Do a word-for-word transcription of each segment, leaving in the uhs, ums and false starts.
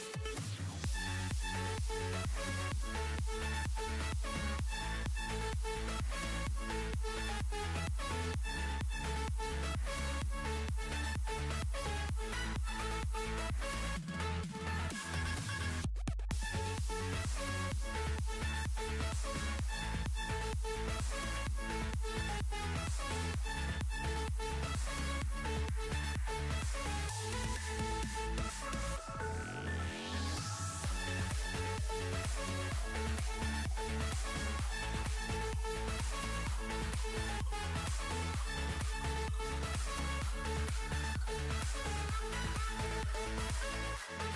We'll be right back.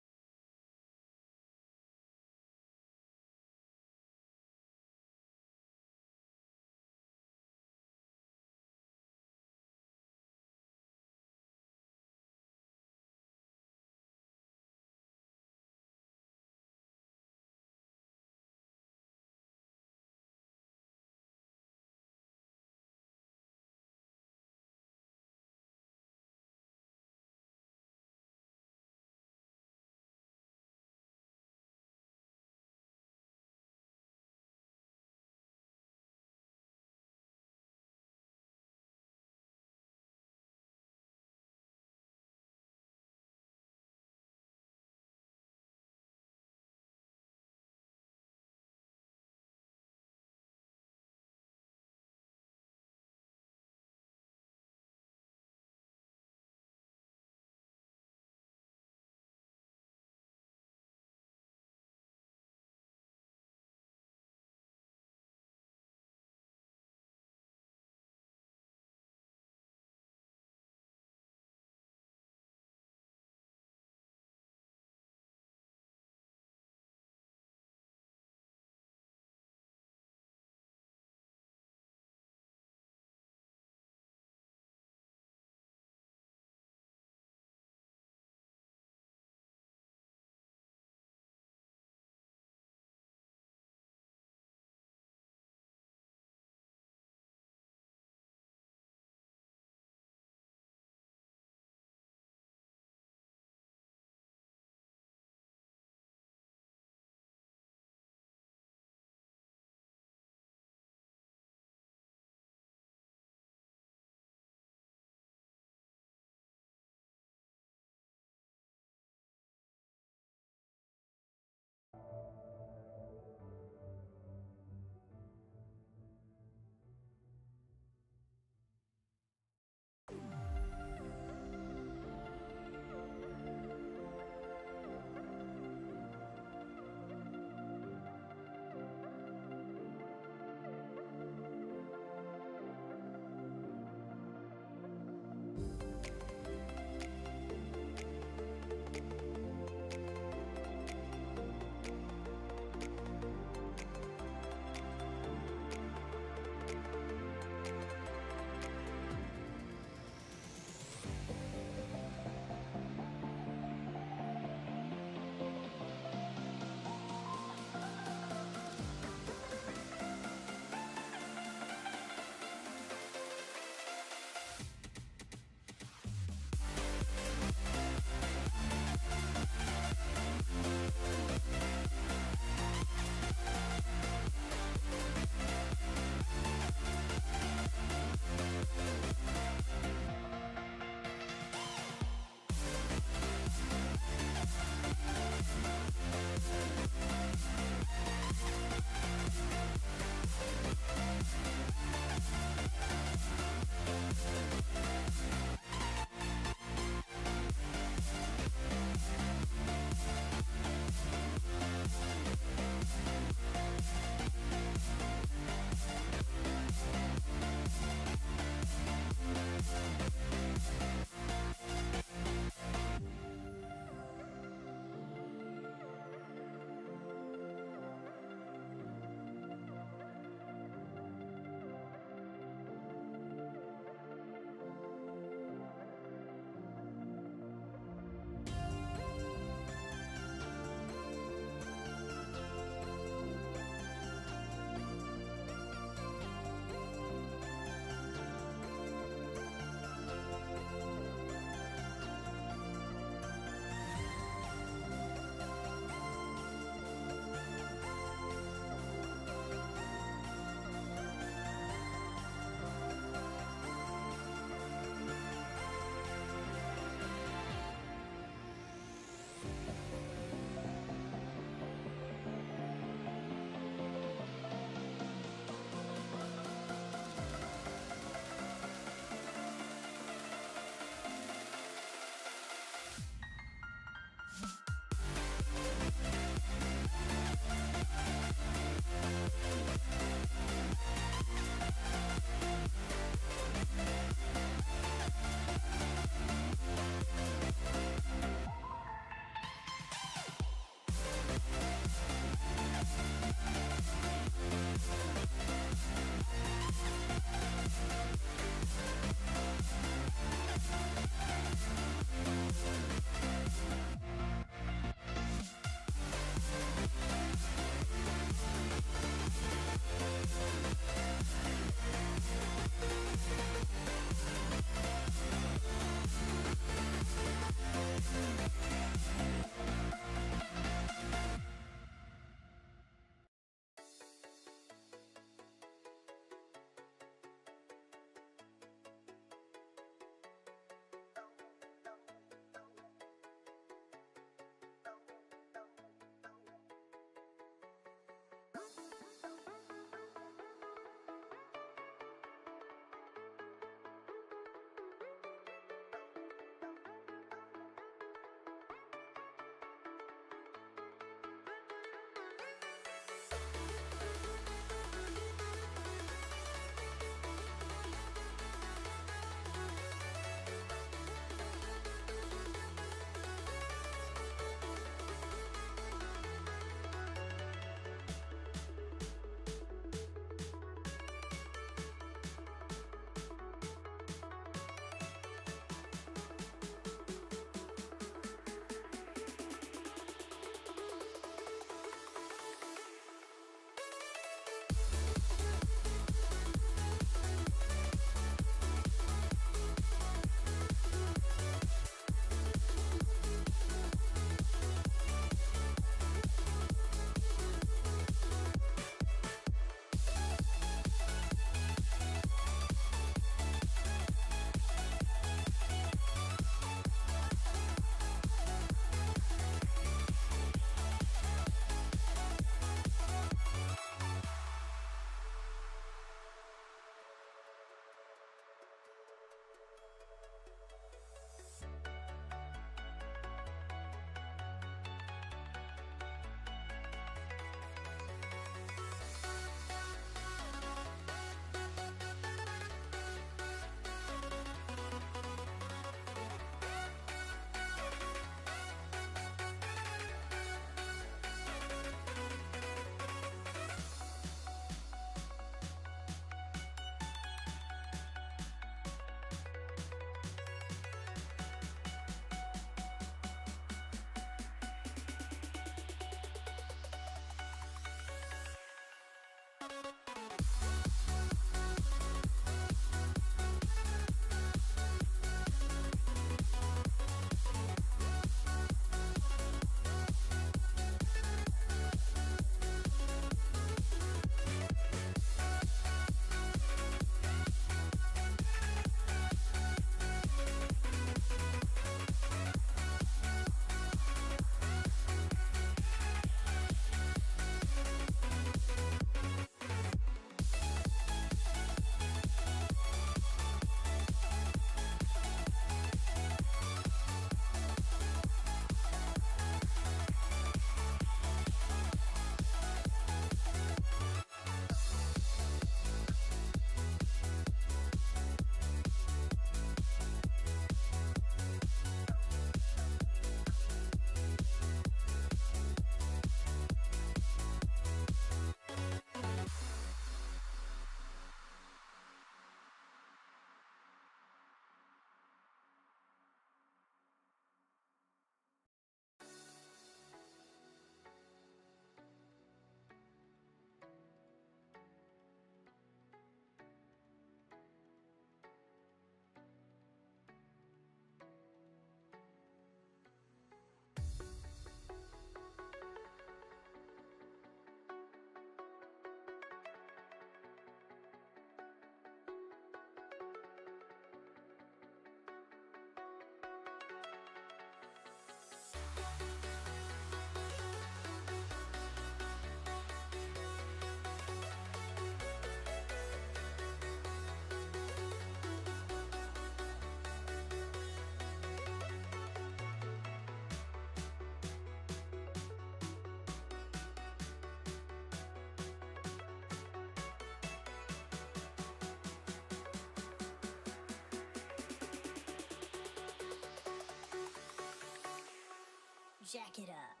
Jack it up.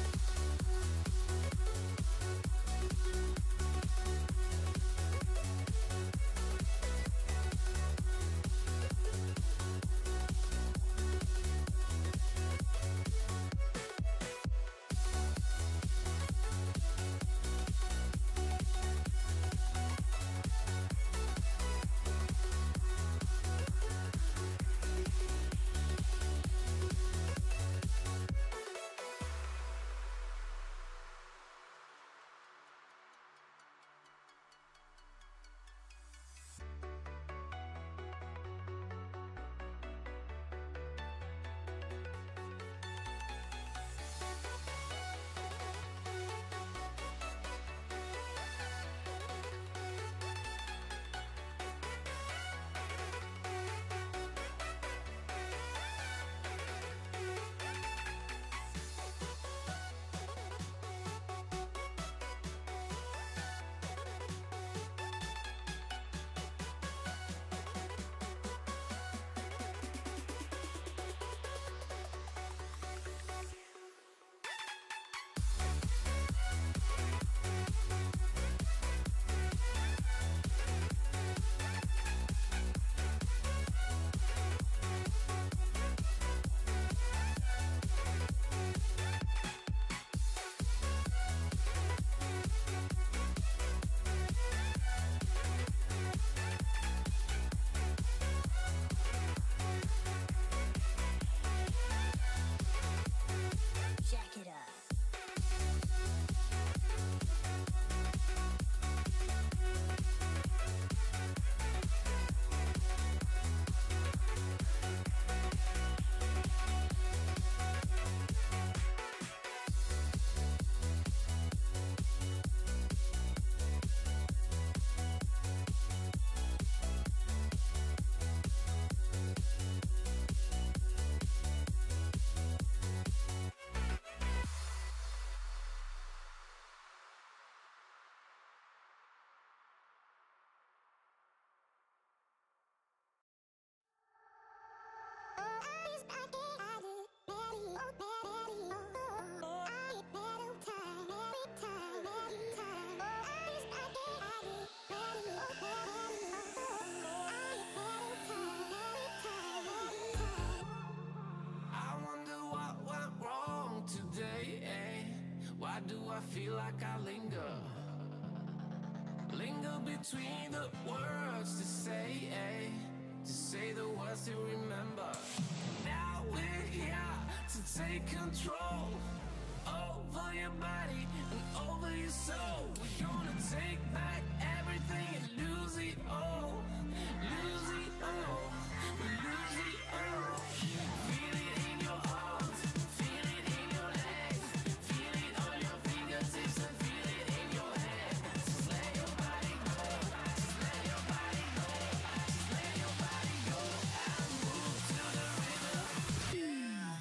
Why do I feel like I linger? Linger between the words to say, eh? To say the words to remember. Now we're here to take control over your body and over your soul. We're gonna take back everything and lose it all. Lose it all. We lose it all. Feel it in your arms, feel it in your legs, feel it on your fingertips and feel it in your head. Just let your body go, just let your body go, just let your body go and move to the rhythm. Yeah.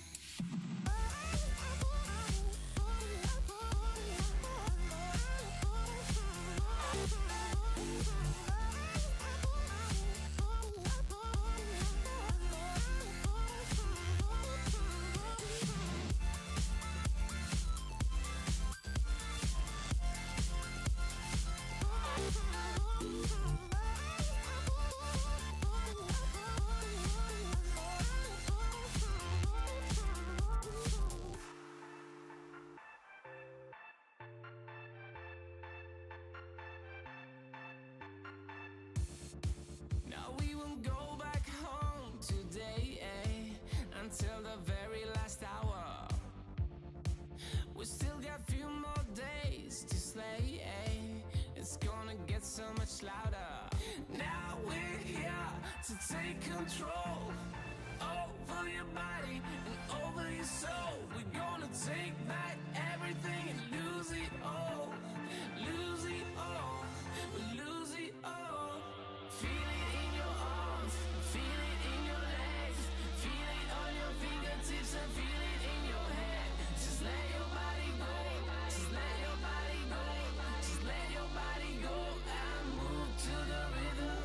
Now we won't go back home today, eh? Until the very last hour. We still got a few more days to slay, eh? It's gonna get so much louder. Now we're here to take control over your body and over your soul. We're gonna take back everything and lose it all. Lose it all. We lose it all. Feel it in your arms, feel it in your legs, feel it on your fingertips and feel it in your head. Just let your body go, just let your body go, just let your body go and move to the rhythm.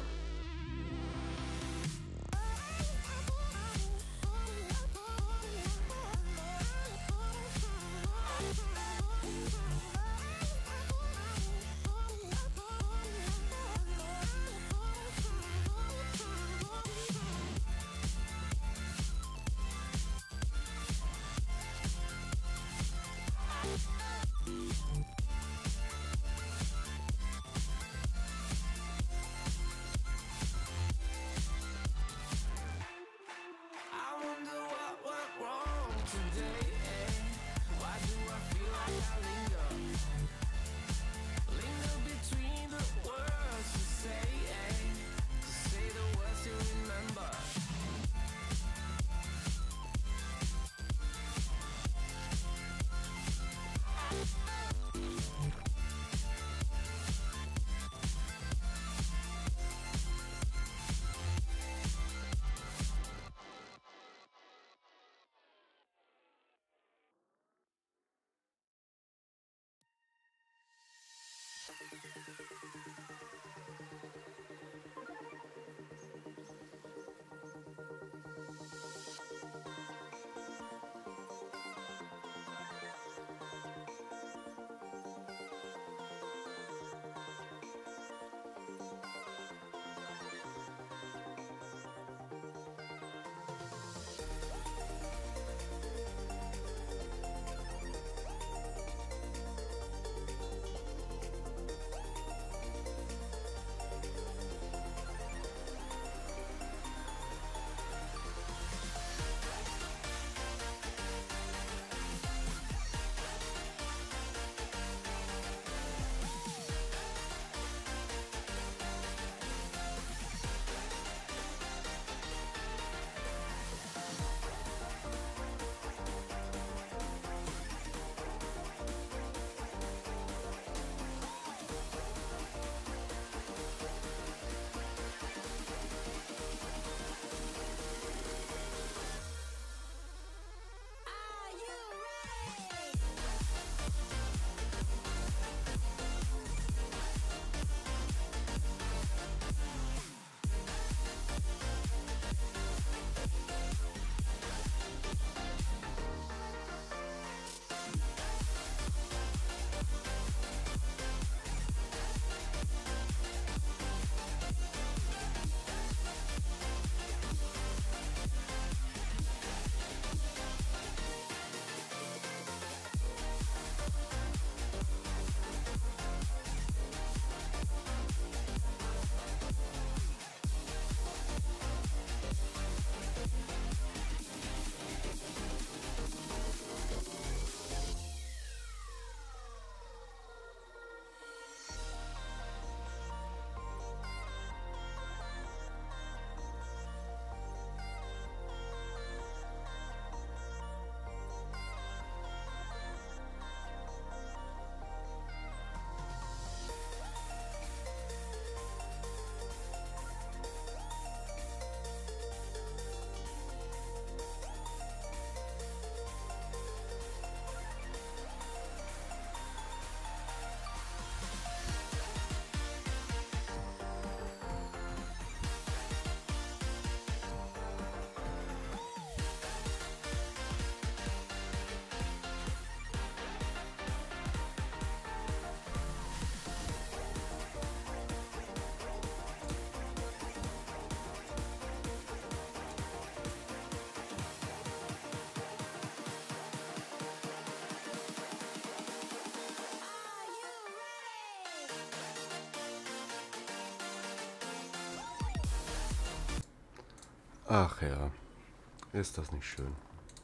Ach ja, ist das nicht schön.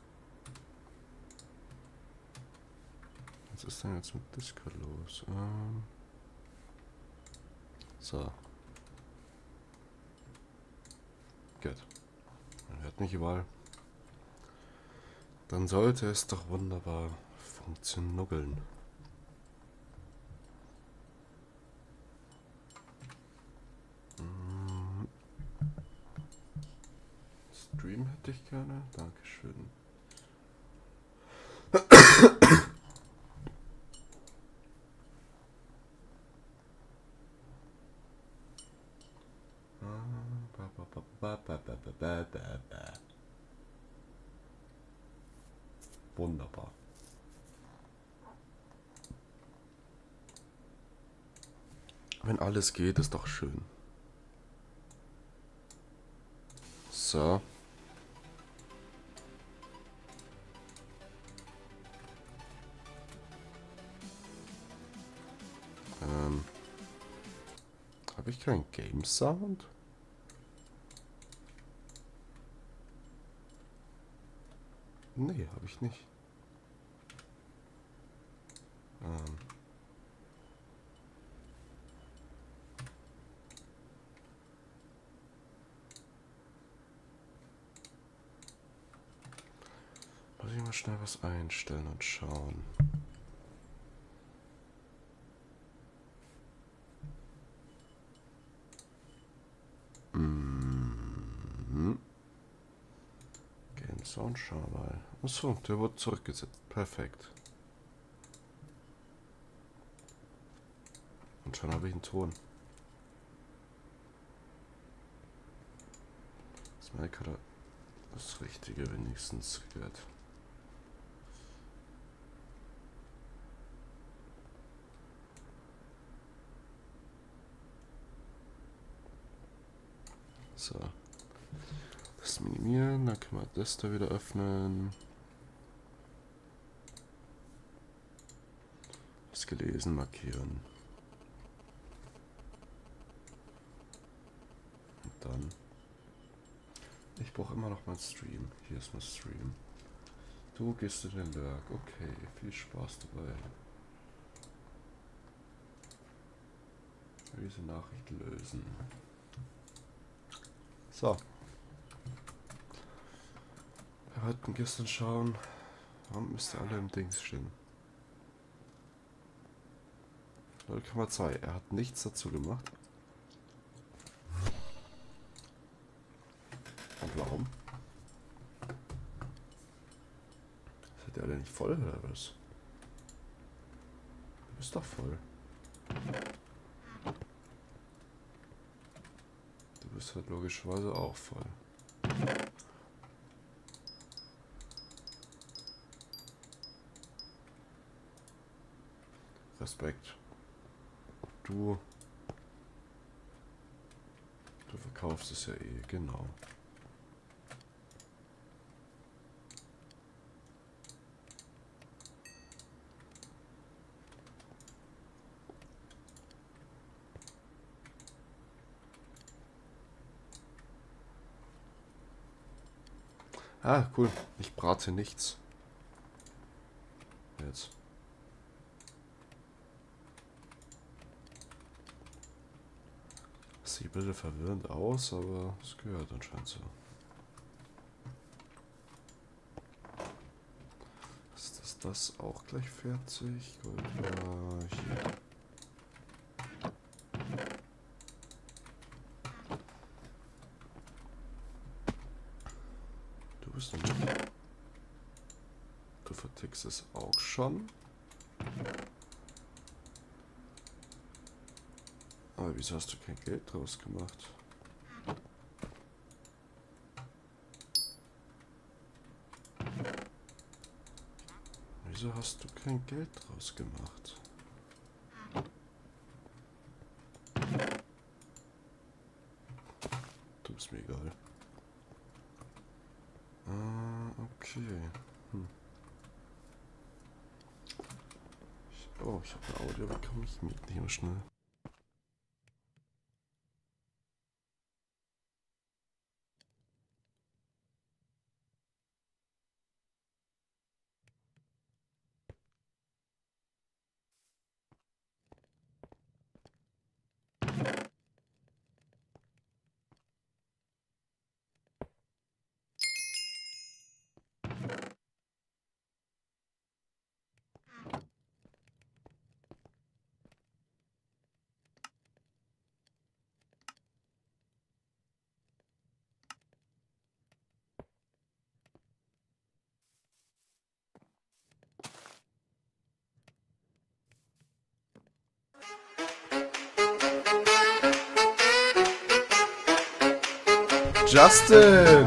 Was ist denn jetzt mit Discord los? Ähm so. Gut. Man hört mich überall. Dann sollte es doch wunderbar funktionieren. Hm. Stream hätte ich gerne. Dankeschön. Wunderbar. Wenn alles geht, ist doch schön. So. Ähm. Habe ich keinen Game Sound? Nee, habe ich nicht. Ähm. Muss ich mal schnell was einstellen und schauen. Mhm. Game Sound, schau mal. Achso, der wurde zurückgesetzt. Perfekt. Und schon habe ich einen Ton. Das Mike hat das Richtige wenigstens gehört. So. Das minimieren, dann können wir das da wieder öffnen. Das gelesen markieren. Und dann. Ich brauche immer noch meinen Stream. Hier ist mein Stream. Du gehst in den Lurk. Okay, viel Spaß dabei. Diese Nachricht lösen. So. Wir wollten gestern schauen. Warum müsst ihr alle im Dings stehen? null Komma zwei. Er hat nichts dazu gemacht. Und warum? Ist der alle nicht voll oder was? Du bist doch voll. Du bist halt logischerweise auch voll. Respekt. Du. Du verkaufst es ja eh, genau. Ah, cool. Ich brate nichts. Jetzt. Sieht ein bisschen verwirrend aus, aber es gehört anscheinend so. Ist das, das auch gleich fertig? Oder hier. Du bist noch nicht. Du vertickst es auch schon. Aber wieso hast du kein Geld draus gemacht? Wieso hast du kein Geld draus gemacht? Du bist mir egal. Ah, okay. Hm. Ich, oh, ich habe ein Audio bekommen. Ich miete nicht mehr schnell. Justin!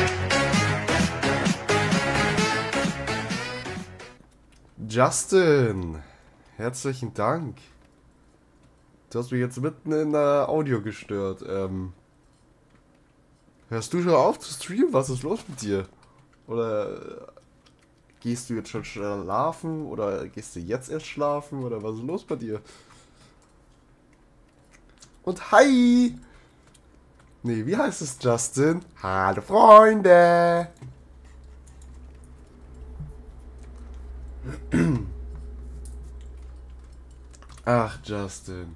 Justin! Herzlichen Dank. Du hast mich jetzt mitten in der Audio gestört. Ähm, hörst du schon auf zu streamen? Was ist los mit dir? Oder gehst du jetzt schon schlafen? Oder gehst du jetzt erst schlafen? Oder was ist los bei dir? Und hi! Nee, wie heißt es, Justin? Hallo, Freunde! Ach, Justin.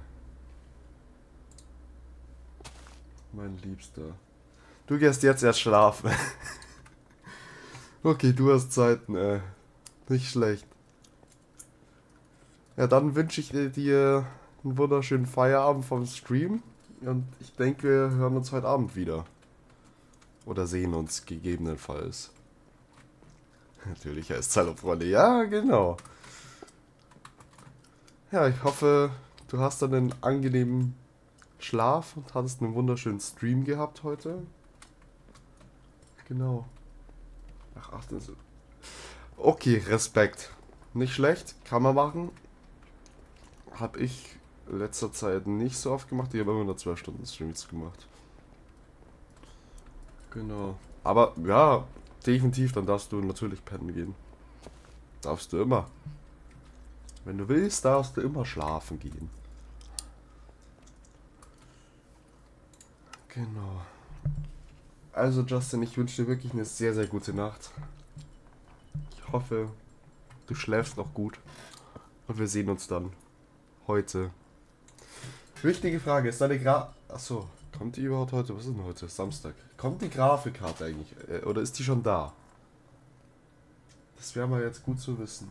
Mein Liebster. Du gehst jetzt erst schlafen. Okay, du hast Zeiten, äh. Nicht schlecht. Ja, dann wünsche ich dir einen wunderschönen Feierabend vom Stream. Und ich denke, wir hören uns heute Abend wieder. Oder sehen uns gegebenenfalls. Natürlich heißt es Hallo, Freunde. Ja, genau. Ja, ich hoffe, du hast dann einen angenehmen Schlaf und hattest einen wunderschönen Stream gehabt heute. Genau. Ach, ach, das ist... Okay, Respekt. Nicht schlecht, kann man machen. Hab ich in letzter Zeit nicht so oft gemacht. Ich habe immer nur zwölf Stunden Streams gemacht. Genau. Aber ja, definitiv, dann darfst du natürlich pennen gehen. Darfst du immer. Wenn du willst, darfst du immer schlafen gehen. Genau. Also Justin, ich wünsche dir wirklich eine sehr, sehr gute Nacht. Ich hoffe, du schläfst noch gut. Und wir sehen uns dann heute. Wichtige Frage, ist deine Gra... Achso, kommt die überhaupt heute? Was ist denn heute? Samstag. Kommt die Grafikkarte eigentlich? Äh, oder ist die schon da? Das wäre mal jetzt gut zu wissen.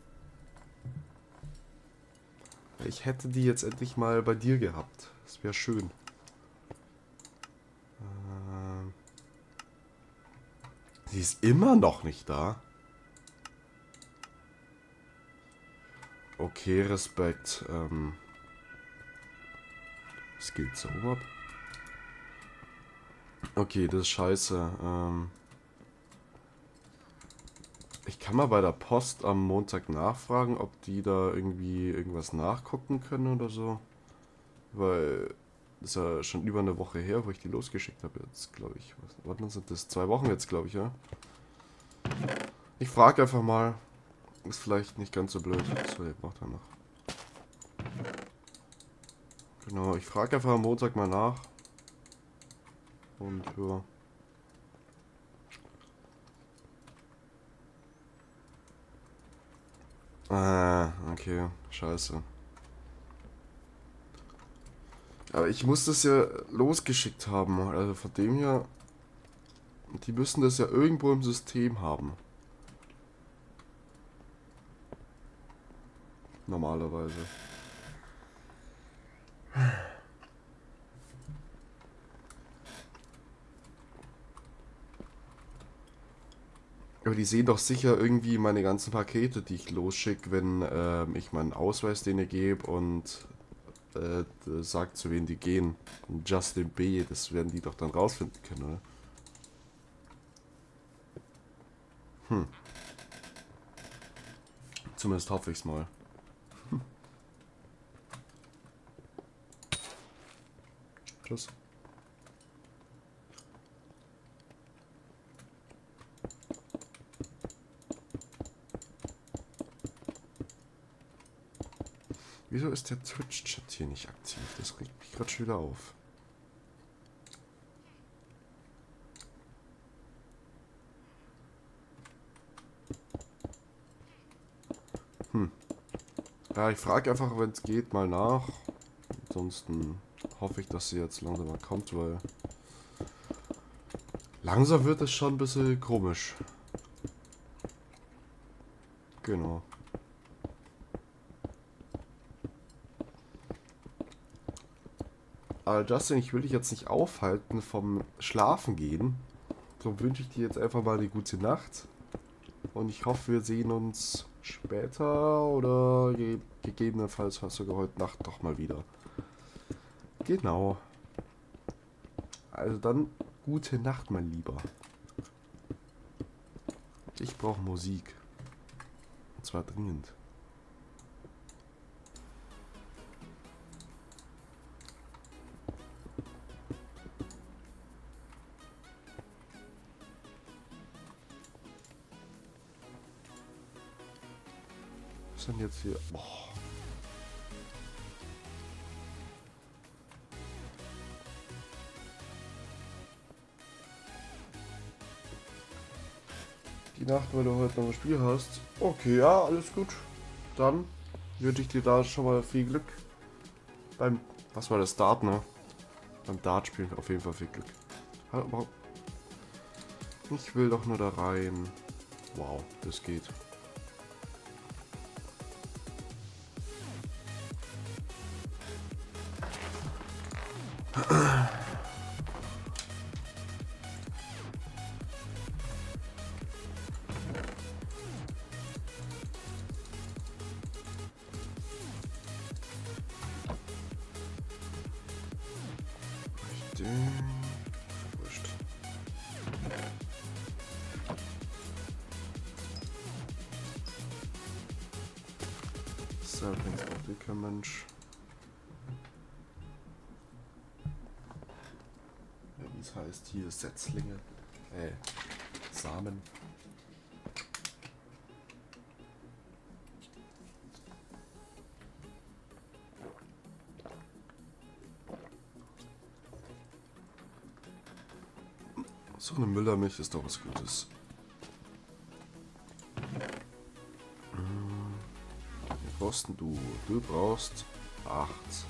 Ich hätte die jetzt endlich mal bei dir gehabt. Das wäre schön. Ähm, sie ist immer noch nicht da. Okay, Respekt. Ähm, Skills erobert. Okay, das ist scheiße. Ähm, ich kann mal bei der Post am Montag nachfragen, ob die da irgendwie irgendwas nachgucken können oder so. Weil das ist ja schon über eine Woche her, wo ich die losgeschickt habe jetzt, glaube ich. Was, warte, sind das zwei Wochen jetzt, glaube ich, ja? Ich frage einfach mal. Ist vielleicht nicht ganz so blöd. So, ihr braucht er noch. Genau, ich frage einfach am Montag mal nach. Und ja. Ah, okay, scheiße. Aber ich muss das ja losgeschickt haben, also von dem her, die müssen das ja irgendwo im System haben. Normalerweise. Aber die sehen doch sicher irgendwie meine ganzen Pakete, die ich losschicke, wenn ähm, ich meinen Ausweis denen gebe und äh, sagt, zu wem die gehen. Und Justin B, das werden die doch dann rausfinden können, oder? Hm. Zumindest hoffe ich es mal. Hm. Tschüss. Wieso ist der Twitch-Chat hier nicht aktiv? Das regt mich gerade schon wieder auf. Hm. Ja, ich frage einfach, wenn es geht, mal nach. Ansonsten hoffe ich, dass sie jetzt langsam mal kommt, weil langsam wird es schon ein bisschen komisch. Genau. Aber Justin, ich will dich jetzt nicht aufhalten vom Schlafen gehen. So wünsche ich dir jetzt einfach mal eine gute Nacht. Und ich hoffe, wir sehen uns später oder ge gegebenenfalls sogar heute Nacht doch mal wieder. Genau. Also dann, Gute Nacht, mein Lieber. Ich brauche Musik. Und zwar dringend. Was ist denn jetzt hier? Oh. Die Nacht, weil du heute noch ein Spiel hast. Okay, ja, alles gut. Dann wünsche ich dir da schon mal viel Glück. Beim, was war das, Dart, ne? Beim Dart spielen auf jeden Fall viel Glück. Aber ich will doch nur da rein. Wow, das geht. Wurscht. Serpents auch dicker Mensch. Ja, wie es heißt hier, Setzlinge. Äh, Samen. So eine Müllermilch ist doch was Gutes. Wie brauchst denn du? Du brauchst acht.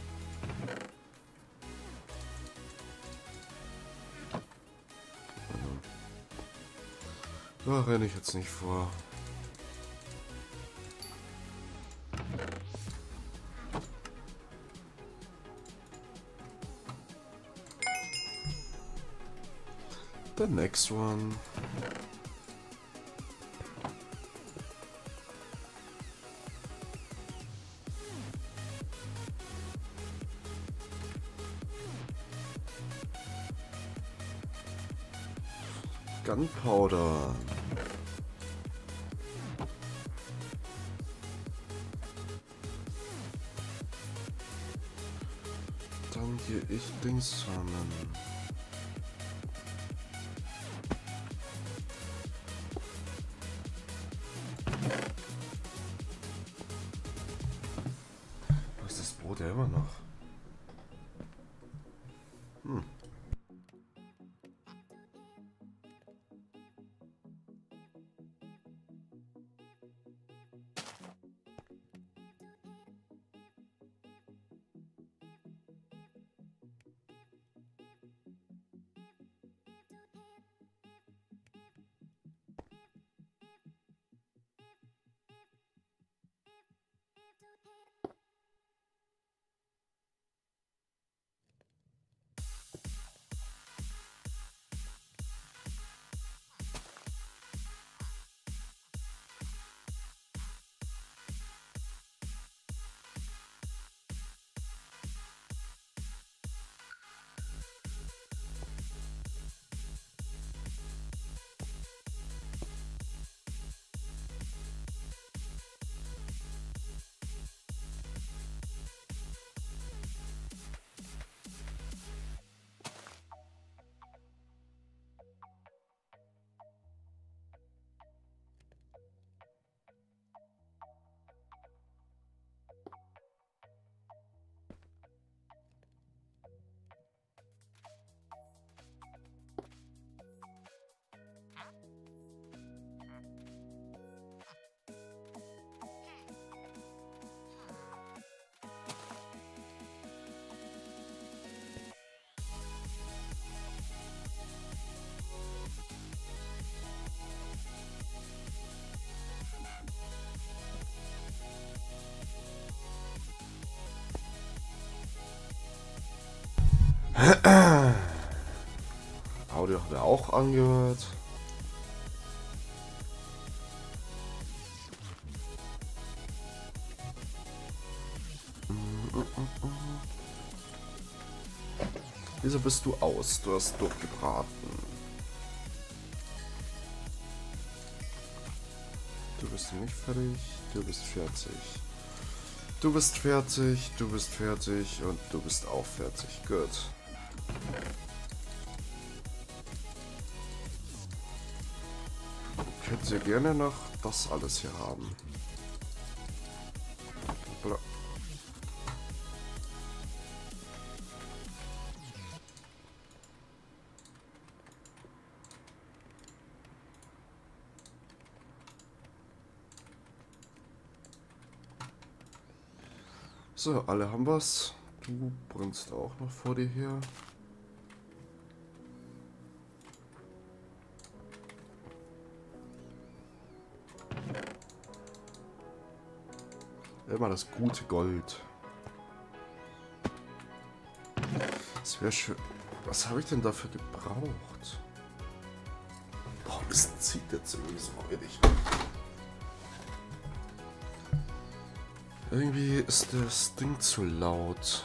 Da renne ich jetzt nicht vor. The next one. Gunpowder. Dann gehe ich Dings sammeln. Wo ist das Brot ja immer noch? Hm. Audio hat er auch angehört. Wieso bist du aus? Du hast durchgebraten. Du bist nicht fertig. Du bist fertig. Du bist fertig. Du bist fertig. Und du bist auch fertig. Gut. Könnt ihr gerne noch das alles hier haben. Bla. So, alle haben was. Du brennst auch noch vor dir her. Immer das gute Gold. Das wäre schön. Was habe ich denn dafür gebraucht? Boah, das zieht jetzt irgendwie so räudig. Irgendwie ist das Ding zu laut.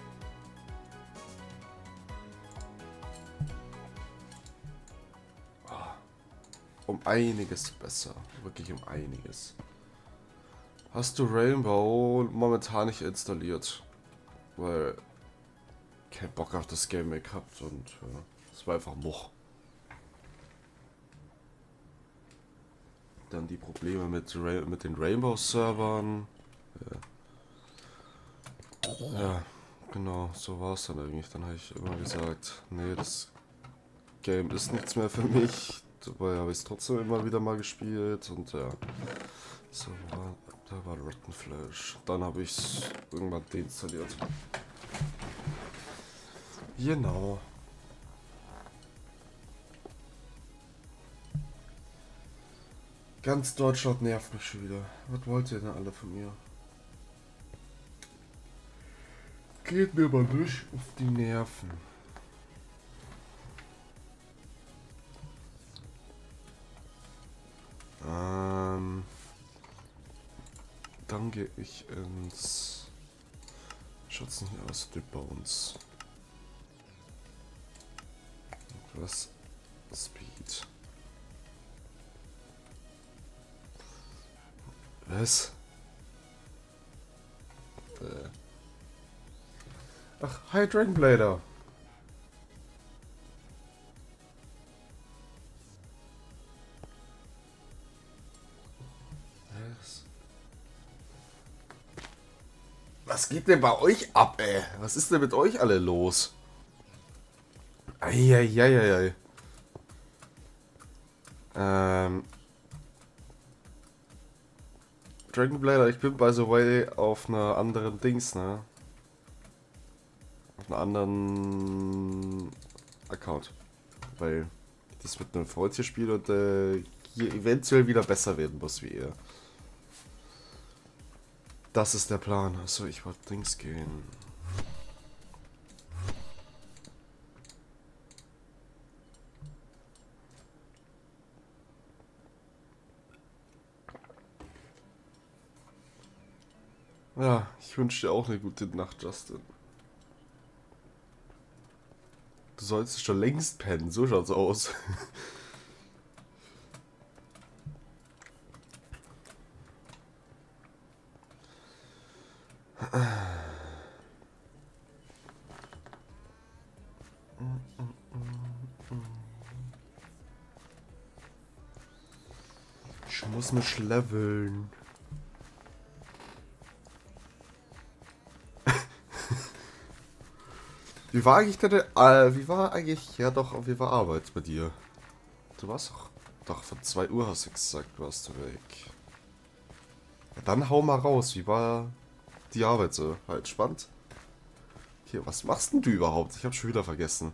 Um einiges besser. Wirklich um einiges. Hast du Rainbow momentan nicht installiert? Weil kein Bock auf das Game mehr gehabt und es ja, war einfach Much. Dann die Probleme mit, Ra mit den Rainbow-Servern. Ja. ja, genau, so war es dann eigentlich. Dann habe ich immer gesagt, nee, das Game ist nichts mehr für mich. Dabei habe ich es trotzdem immer wieder mal gespielt und ja. So war, da war Rotten Flash. Dann habe ich es irgendwann deinstalliert. Genau. Ganz Deutschland nervt mich schon wieder. Was wollt ihr denn alle von mir? Geht mir aber nicht auf die Nerven. Ähm, dann gehe ich ins Schaut's nicht aus, die Bones. Was? Speed. Was? Äh. Ach, hi Dragonblader. Was? Was geht denn bei euch ab, ey? Was ist denn mit euch alle los? Eieieiei. Ähm. Dragonblader, ich bin by the way auf einer anderen Dings, ne? Auf einer anderen Account. Weil ich das mit einem Freund hier spiele und äh, hier eventuell wieder besser werden muss wie ihr. Das ist der Plan. Achso, ich wollte Dings gehen. Ja, ich wünsche dir auch eine gute Nacht, Justin. Du sollst schon längst pennen, so schaut's aus. Ich muss mich leveln. Wie war eigentlich deine, äh, wie war eigentlich, ja doch, wie war Arbeit bei dir? Du warst doch, doch von zwei Uhr hast du gesagt, warst du weg. Ja, dann hau mal raus, wie war die Arbeit so? Halt spannend. Hier, was machst denn du überhaupt? Ich hab schon wieder vergessen.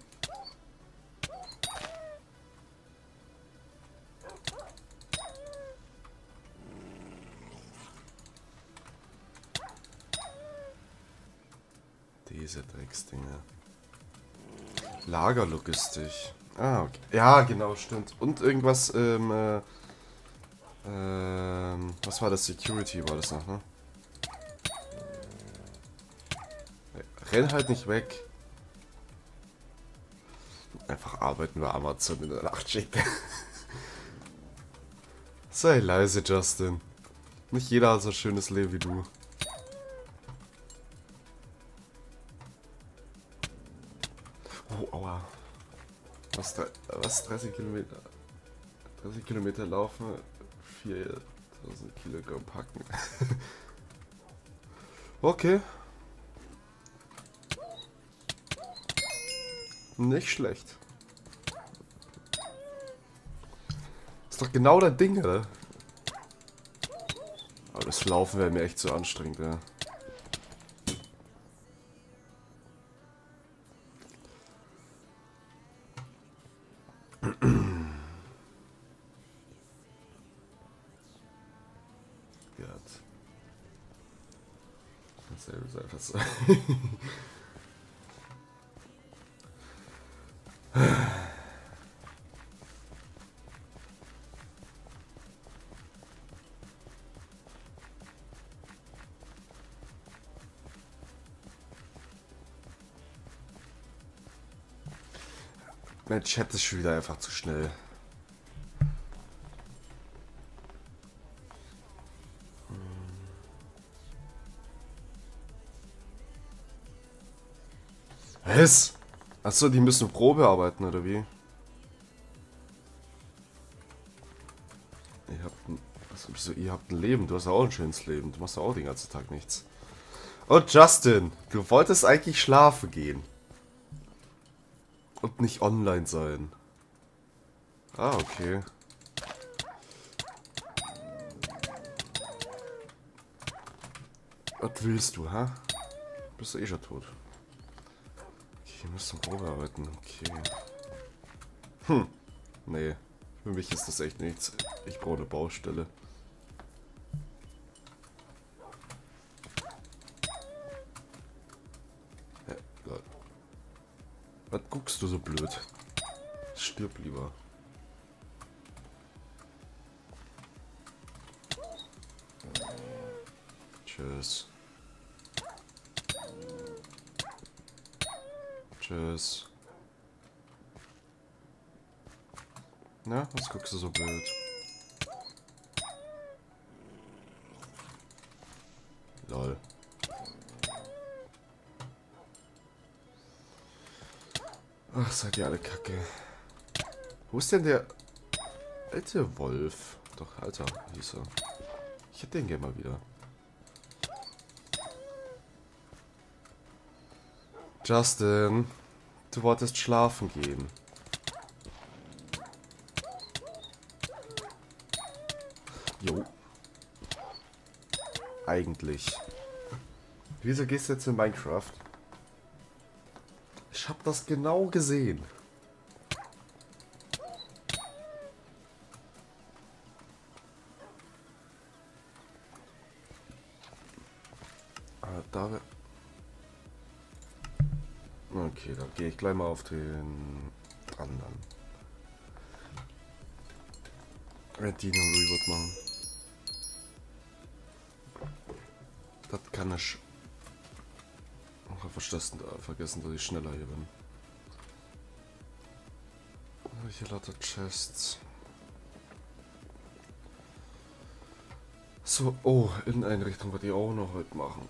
Diese Drecksdinger. Lagerlogistik. Ah, okay. Ja, genau, stimmt. Und irgendwas, ähm, äh, ähm, was war das? Security war das noch, ne? Renn halt nicht weg. arbeiten bei Amazon in der Nachtschicht. Sei leise, Justin. Nicht jeder hat so ein schönes Leben wie du. Oh, aua. Was, was dreißig Kilometer? dreißig Kilometer laufen, viertausend Kilogramm packen. Okay. Nicht schlecht. Ist doch genau dein Ding, oder? Aber das Laufen wäre mir echt zu anstrengend, ja. Dasselbe sein, was mein Chat ist schon wieder einfach zu schnell. Was? Achso, die müssen Probe arbeiten, oder wie? Ihr habt ein, also, ihr habt ein Leben, du hast auch ein schönes Leben, du machst auch den ganzen Tag nichts. Oh Justin, du wolltest eigentlich schlafen gehen. Und nicht online sein. Ah, okay. Was willst du, ha? Bist du eh schon tot. Okay, wir müssen Probe arbeiten, okay. Hm, nee. Für mich ist das echt nichts. Ich brauche eine Baustelle. Hä, Gott. Was guckst du so blöd? Stirb lieber. Tschüss. Tschüss. Na, was guckst du so blöd? Lol. Ach, seid ihr alle kacke. Wo ist denn der alte Wolf? Doch, Alter, hieß er. Ich hätte den gerne mal wieder. Justin, du wolltest schlafen gehen. Jo. Eigentlich. Wieso gehst du jetzt in Minecraft? Ich hab das genau gesehen. Ah, da wär... Okay, dann gehe ich gleich mal auf den anderen. Red Dino Reboot machen. Das kann ich. Ach, vergessen, vergessen, dass ich schneller hier bin. Hier lauter Chests. So, oh, Inneneinrichtung würde ich auch noch heute machen.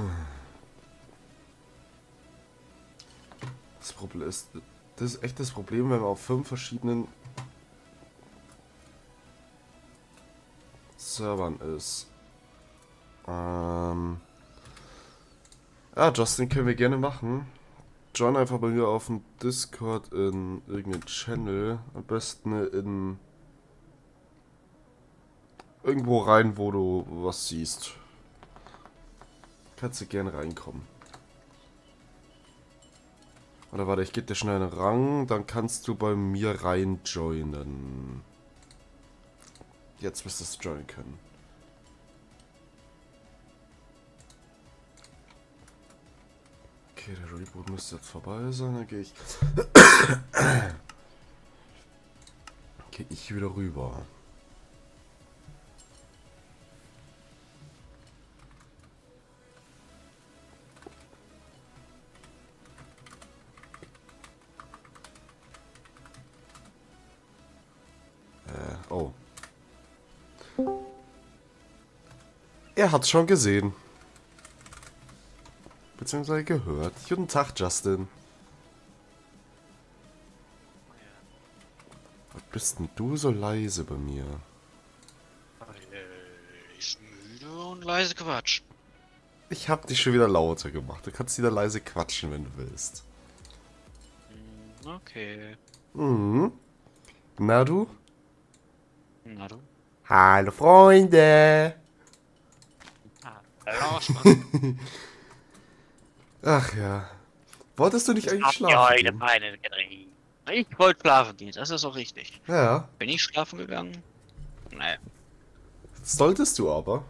Das Problem ist, das ist echt das Problem, wenn man auf fünf verschiedenen Servern ist. Ähm ja, Justin, können wir gerne machen. Join einfach bei mir auf dem Discord in irgendeinen Channel. Am besten in irgendwo rein, wo du was siehst. Kannst du gerne reinkommen. Oder warte, ich gebe dir schnell einen Rang, dann kannst du bei mir rein joinen. Jetzt müsstest du joinen können. Okay, der Reboot müsste jetzt vorbei sein, dann gehe ich... gehe ich wieder rüber. Er hat's schon gesehen. Beziehungsweise gehört. Guten Tag, Justin. Was bist denn du so leise bei mir? Ist müde und leise Quatsch. Ich hab dich schon wieder lauter gemacht. Du kannst wieder leise quatschen, wenn du willst. Okay. Mhm. Na du? Na du? Hallo Freunde! Hallo, Ach ja. Wolltest du nicht eigentlich habt ihr schlafen heute gehen? Beine gedreht? Ich wollte schlafen gehen, das ist auch richtig. Ja. Bin ich schlafen gegangen? Naja, Solltest du aber.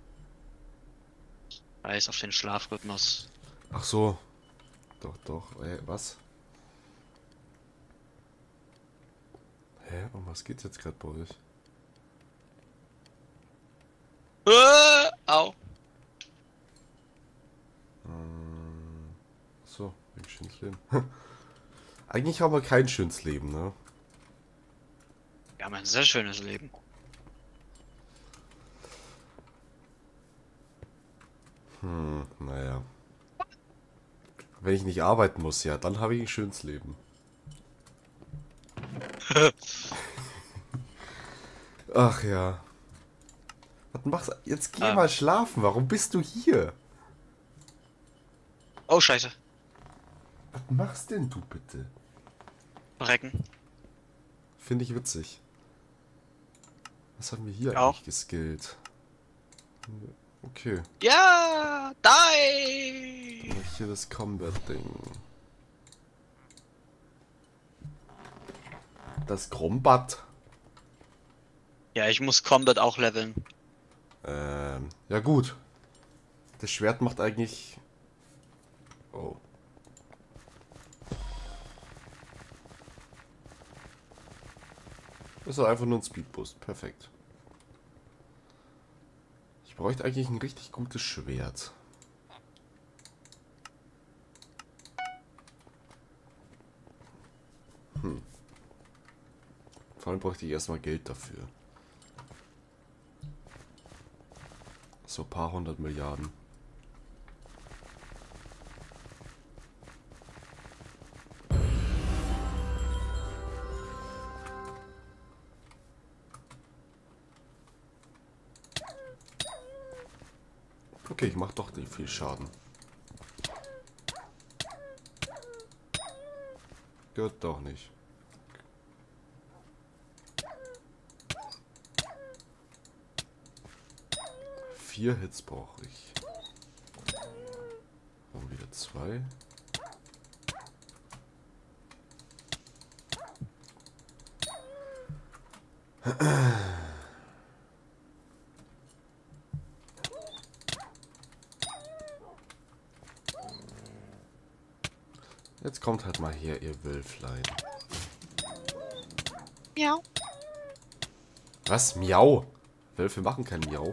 weiß auf den Schlafrhythmus. Ach so. Doch, doch. Ey, was? Hä? Um was geht's jetzt gerade bei euch? Äh, au. Ähm, so, ein schönes Leben. Eigentlich haben wir kein schönes Leben, ne? Wir haben ein sehr schönes Leben. Hm, naja. Wenn ich nicht arbeiten muss, ja, dann habe ich ein schönes Leben. Ach ja. Was machst du? Jetzt geh Ah. mal schlafen. Warum bist du hier? Oh, scheiße. Was machst denn du bitte? Verrecken. Finde ich witzig. Was haben wir hier Auch. eigentlich geskillt? Okay. Ja, die! Hier das Combat-Ding. Das Combat. Ja, ich muss Combat auch leveln. Ähm, ja gut. Das Schwert macht eigentlich... Oh. Das ist einfach nur ein Speedboost. Perfekt. Ich bräuchte eigentlich ein richtig gutes Schwert. Hm. Vor allem bräuchte ich erstmal Geld dafür. So ein paar hundert Milliarden. Okay, ich mach doch nicht viel Schaden. Gehört doch nicht. Vier Hits brauche ich. Und wieder zwei. Jetzt kommt halt mal her, ihr Wölflein. Ja. Was? Miau? Wölfe machen kein Miau.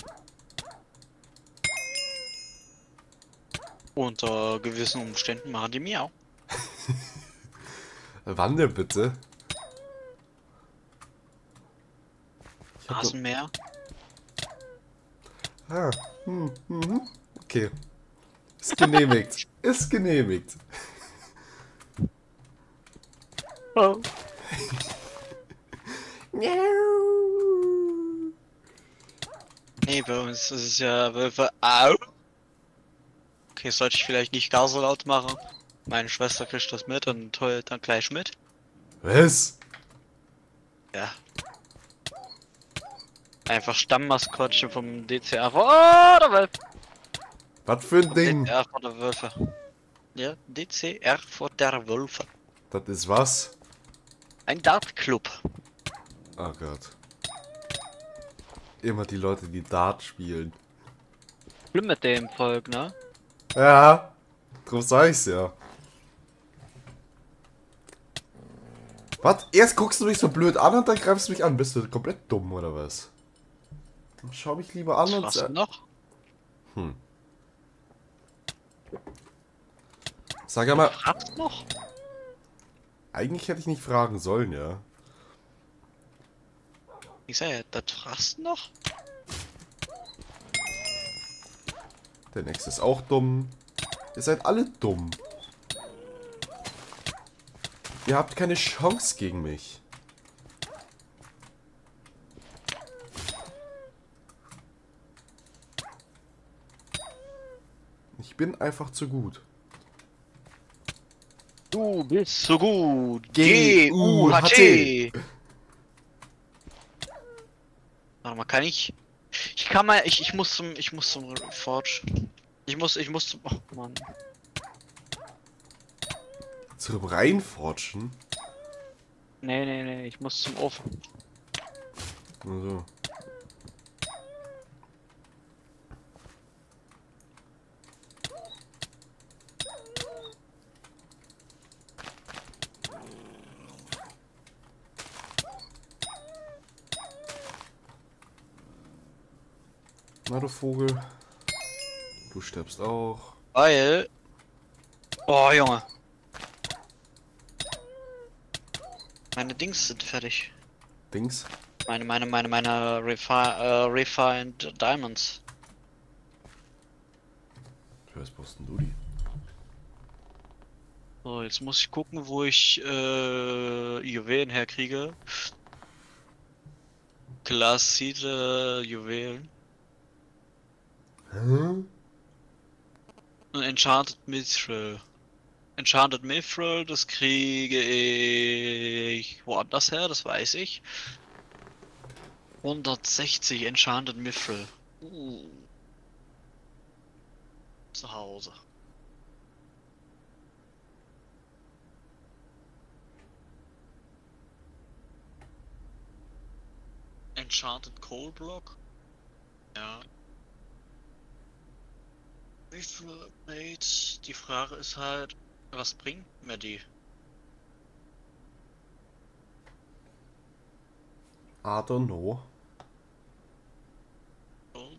Unter gewissen Umständen machen die Miau. Wann denn bitte? Ich hab nur- Rasenmäher. Ah, hm, mhm. Okay. Ist genehmigt. Ist genehmigt. Oh. Nee, bei uns ist es ja Wölfe. Au. Okay, sollte ich vielleicht nicht gar so laut machen. Meine Schwester kriegt das mit und heult dann gleich mit. Was? Ja. Einfach Stammmaskottchen vom D C R. Oh, der Wölfe. Was für ein Ding? D C R vor der Wölfe. Ja, D C R vor der Wölfe. Das ist was? Ein Dartclub. Oh Gott. Immer die Leute, die Dart spielen. Schlimm mit dem Volk, ne? Ja, drum sag ich's ja. Was? Erst guckst du mich so blöd an und dann greifst du mich an. Bist du komplett dumm oder was? Dann schau mich lieber an und Was sag. noch? Hm. Sag einmal, Was noch? eigentlich hätte ich nicht fragen sollen, ja. Ich sag ja, das fragst noch? Der nächste ist auch dumm. Ihr seid alle dumm. Ihr habt keine Chance gegen mich. Ich bin einfach zu gut. Du bist so gut. G U H T. Warte mal, kann ich? Ich kann mal, ich, ich muss zum, ich muss zum Forge. Ich muss, ich muss zum, oh Mann. Zum Reinforschen? Nee, nee, nee, ich muss zum Ofen. Also. Na du Vogel. Du stirbst auch. Weil. Oh Junge. Meine Dings sind fertig. Dings. Meine, meine, meine, meine Refi äh, Refined Diamonds. Für was brauchst denn du die? So, jetzt muss ich gucken, wo ich äh, Juwelen herkriege. Klassite Juwelen. Hä? Und Enchanted Mithril. Enchanted Mithril, das kriege ich woanders her, das weiß ich. hundertsechzig Enchanted Mithril. Uh. Zu Hause. Enchanted Coal Block? Ja. Mithril Plate. Die Frage ist halt, was bringt mir die? I don't know. So.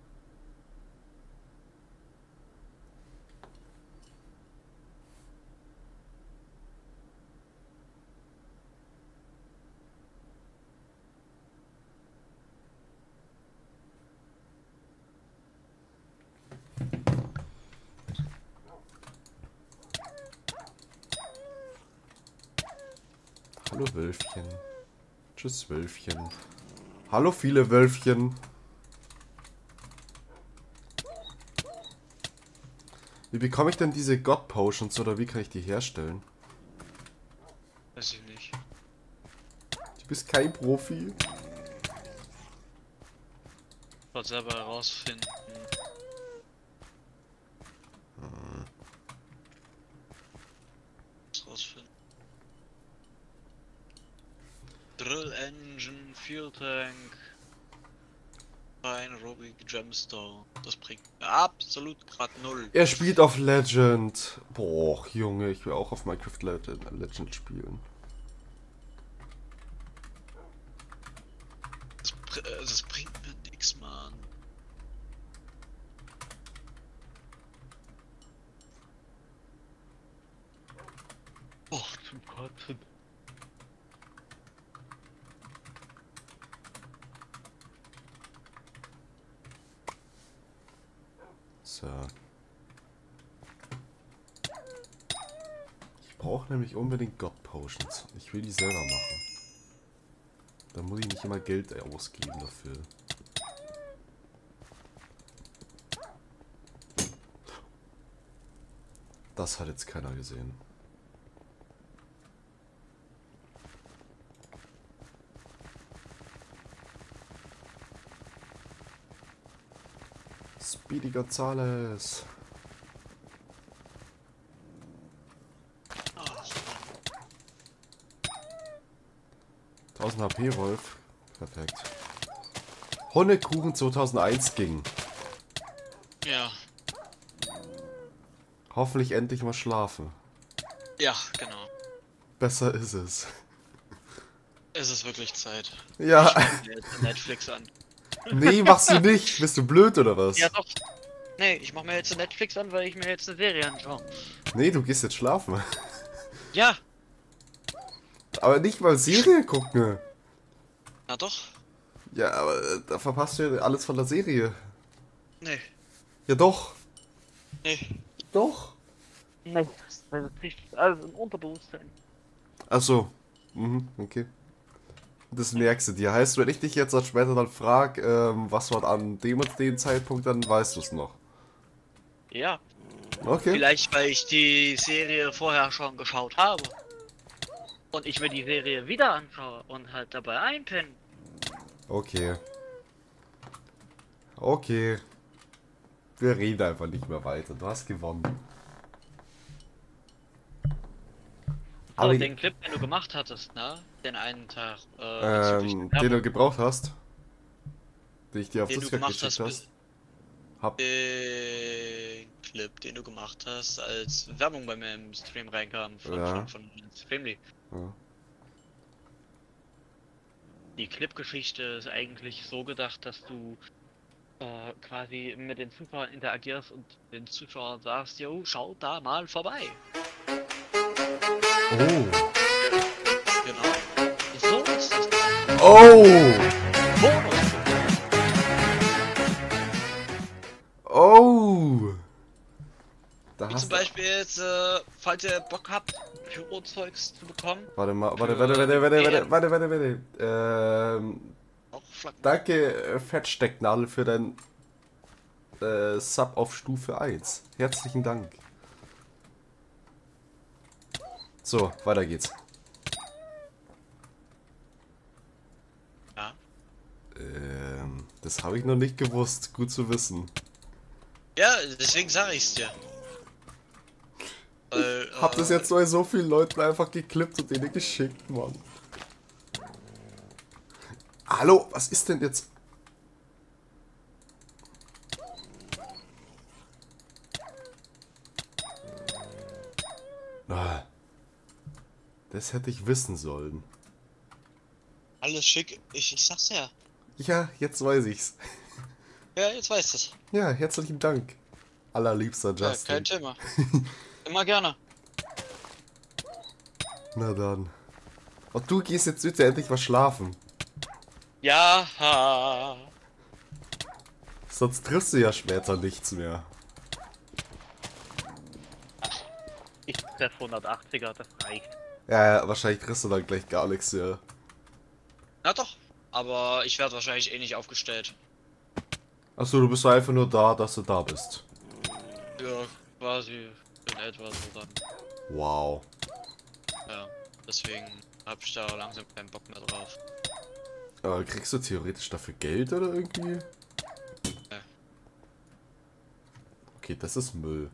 Hallo Wölfchen. Tschüss Wölfchen. Hallo viele Wölfchen. Wie bekomme ich denn diese God Potions oder wie kann ich die herstellen? Weiß ich nicht. Du bist kein Profi. Ich wollte selber herausfinden. Hm. Was rausfinden. Drill Engine, Fuel Tank, ein Ruby Gemstone. Das bringt mir absolut gerade null. Er spielt auf Legend. Boah, Junge, ich will auch auf Minecraft Legend, Legend spielen. Das, br- äh, das bringt mir nix, Mann. Oh, zum Kotzen. So. Ich brauche nämlich unbedingt God Potions. Ich will die selber machen. Da muss ich nicht immer Geld ausgeben dafür. Das hat jetzt keiner gesehen. Speedy Gonzales. tausend H P, Wolf. Perfekt. Honigkuchen zweitausendeins ging. Ja, Hoffentlich endlich mal schlafen. ja, genau. Besser ist es. Es ist wirklich Zeit. Ja. Ich mach mir jetzt Netflix an. Nee, machst du nicht. Bist du blöd oder was? Ja doch. Nee, ich mach mir jetzt Netflix an, weil ich mir jetzt eine Serie anschaue. Nee, du gehst jetzt schlafen. Ja, Aber nicht mal Serie gucken. na doch. Ja, aber äh, da verpasst du ja alles von der Serie. Nee. Ja doch. Nee. Doch. Nein, das ist nicht alles im Unterbewusstsein. Ach so. Mhm, okay. Das merkst du dir. Heißt, wenn ich dich jetzt dann später dann frag, ähm, was war an dem und dem Zeitpunkt, dann weißt du es noch. Ja, Okay. Vielleicht, weil ich die Serie vorher schon geschaut habe. und ich mir die Serie wieder anschaue und halt dabei einpenne. Okay. Okay. Wir reden einfach nicht mehr weiter. Du hast gewonnen. Aber Aber den Clip, den du gemacht hattest, ne? Den einen Tag, äh, bezüglich ähm, der den du Werbung, gebraucht hast, den ich dir auf Den du Discord gemacht geschickt hast, hast. Hab. Den Clip, den du gemacht hast, als Werbung bei mir im Stream reinkam von, Ja. von, von Streamly. Ja. Die Clip-Geschichte ist eigentlich so gedacht, dass du äh, quasi mit den Zuschauern interagierst und den Zuschauern sagst, yo, schaut da mal vorbei. Oh. Genau. So ist das. Oh. Bonus! Oh. Da Wie hast zum du. Beispiel jetzt, äh, falls ihr Bock habt, Pyro-Zeugs zu bekommen, Warte mal, warte, Für warte, warte, warte, die warte, warte, warte, warte. Ähm, auch Flaggen. danke, äh, Fettstecknadel, für dein äh, Sub auf Stufe eins. Herzlichen Dank. So, weiter geht's. Ja. Ähm, das habe ich noch nicht gewusst. Gut zu wissen. Ja, deswegen sage ich's dir. Weil, Hab das äh, jetzt bei so vielen Leuten einfach geklippt und denen geschickt, Mann. Hallo, was ist denn jetzt? Ah, das hätte ich wissen sollen. alles schick. Ich, ich sag's ja. Ja, jetzt weiß ich's. Ja, jetzt weißt du's. Ja, herzlichen Dank. Allerliebster Ja, Justin. kein Thema. Immer gerne. Na dann. Und du gehst jetzt bitte endlich was schlafen. Ja, ha. Sonst triffst du ja später nichts mehr. Ich treffe hundertachtziger, das reicht. Ja, ja, wahrscheinlich triffst du dann gleich gar nichts mehr. Na doch. Aber ich werde wahrscheinlich eh nicht aufgestellt. Achso, du bist einfach nur da, dass du da bist. Ja, quasi in etwa so dann. Wow. Ja. Deswegen hab ich da langsam keinen Bock mehr drauf. Aber kriegst du theoretisch dafür Geld oder irgendwie? Ja. Okay, das ist Müll.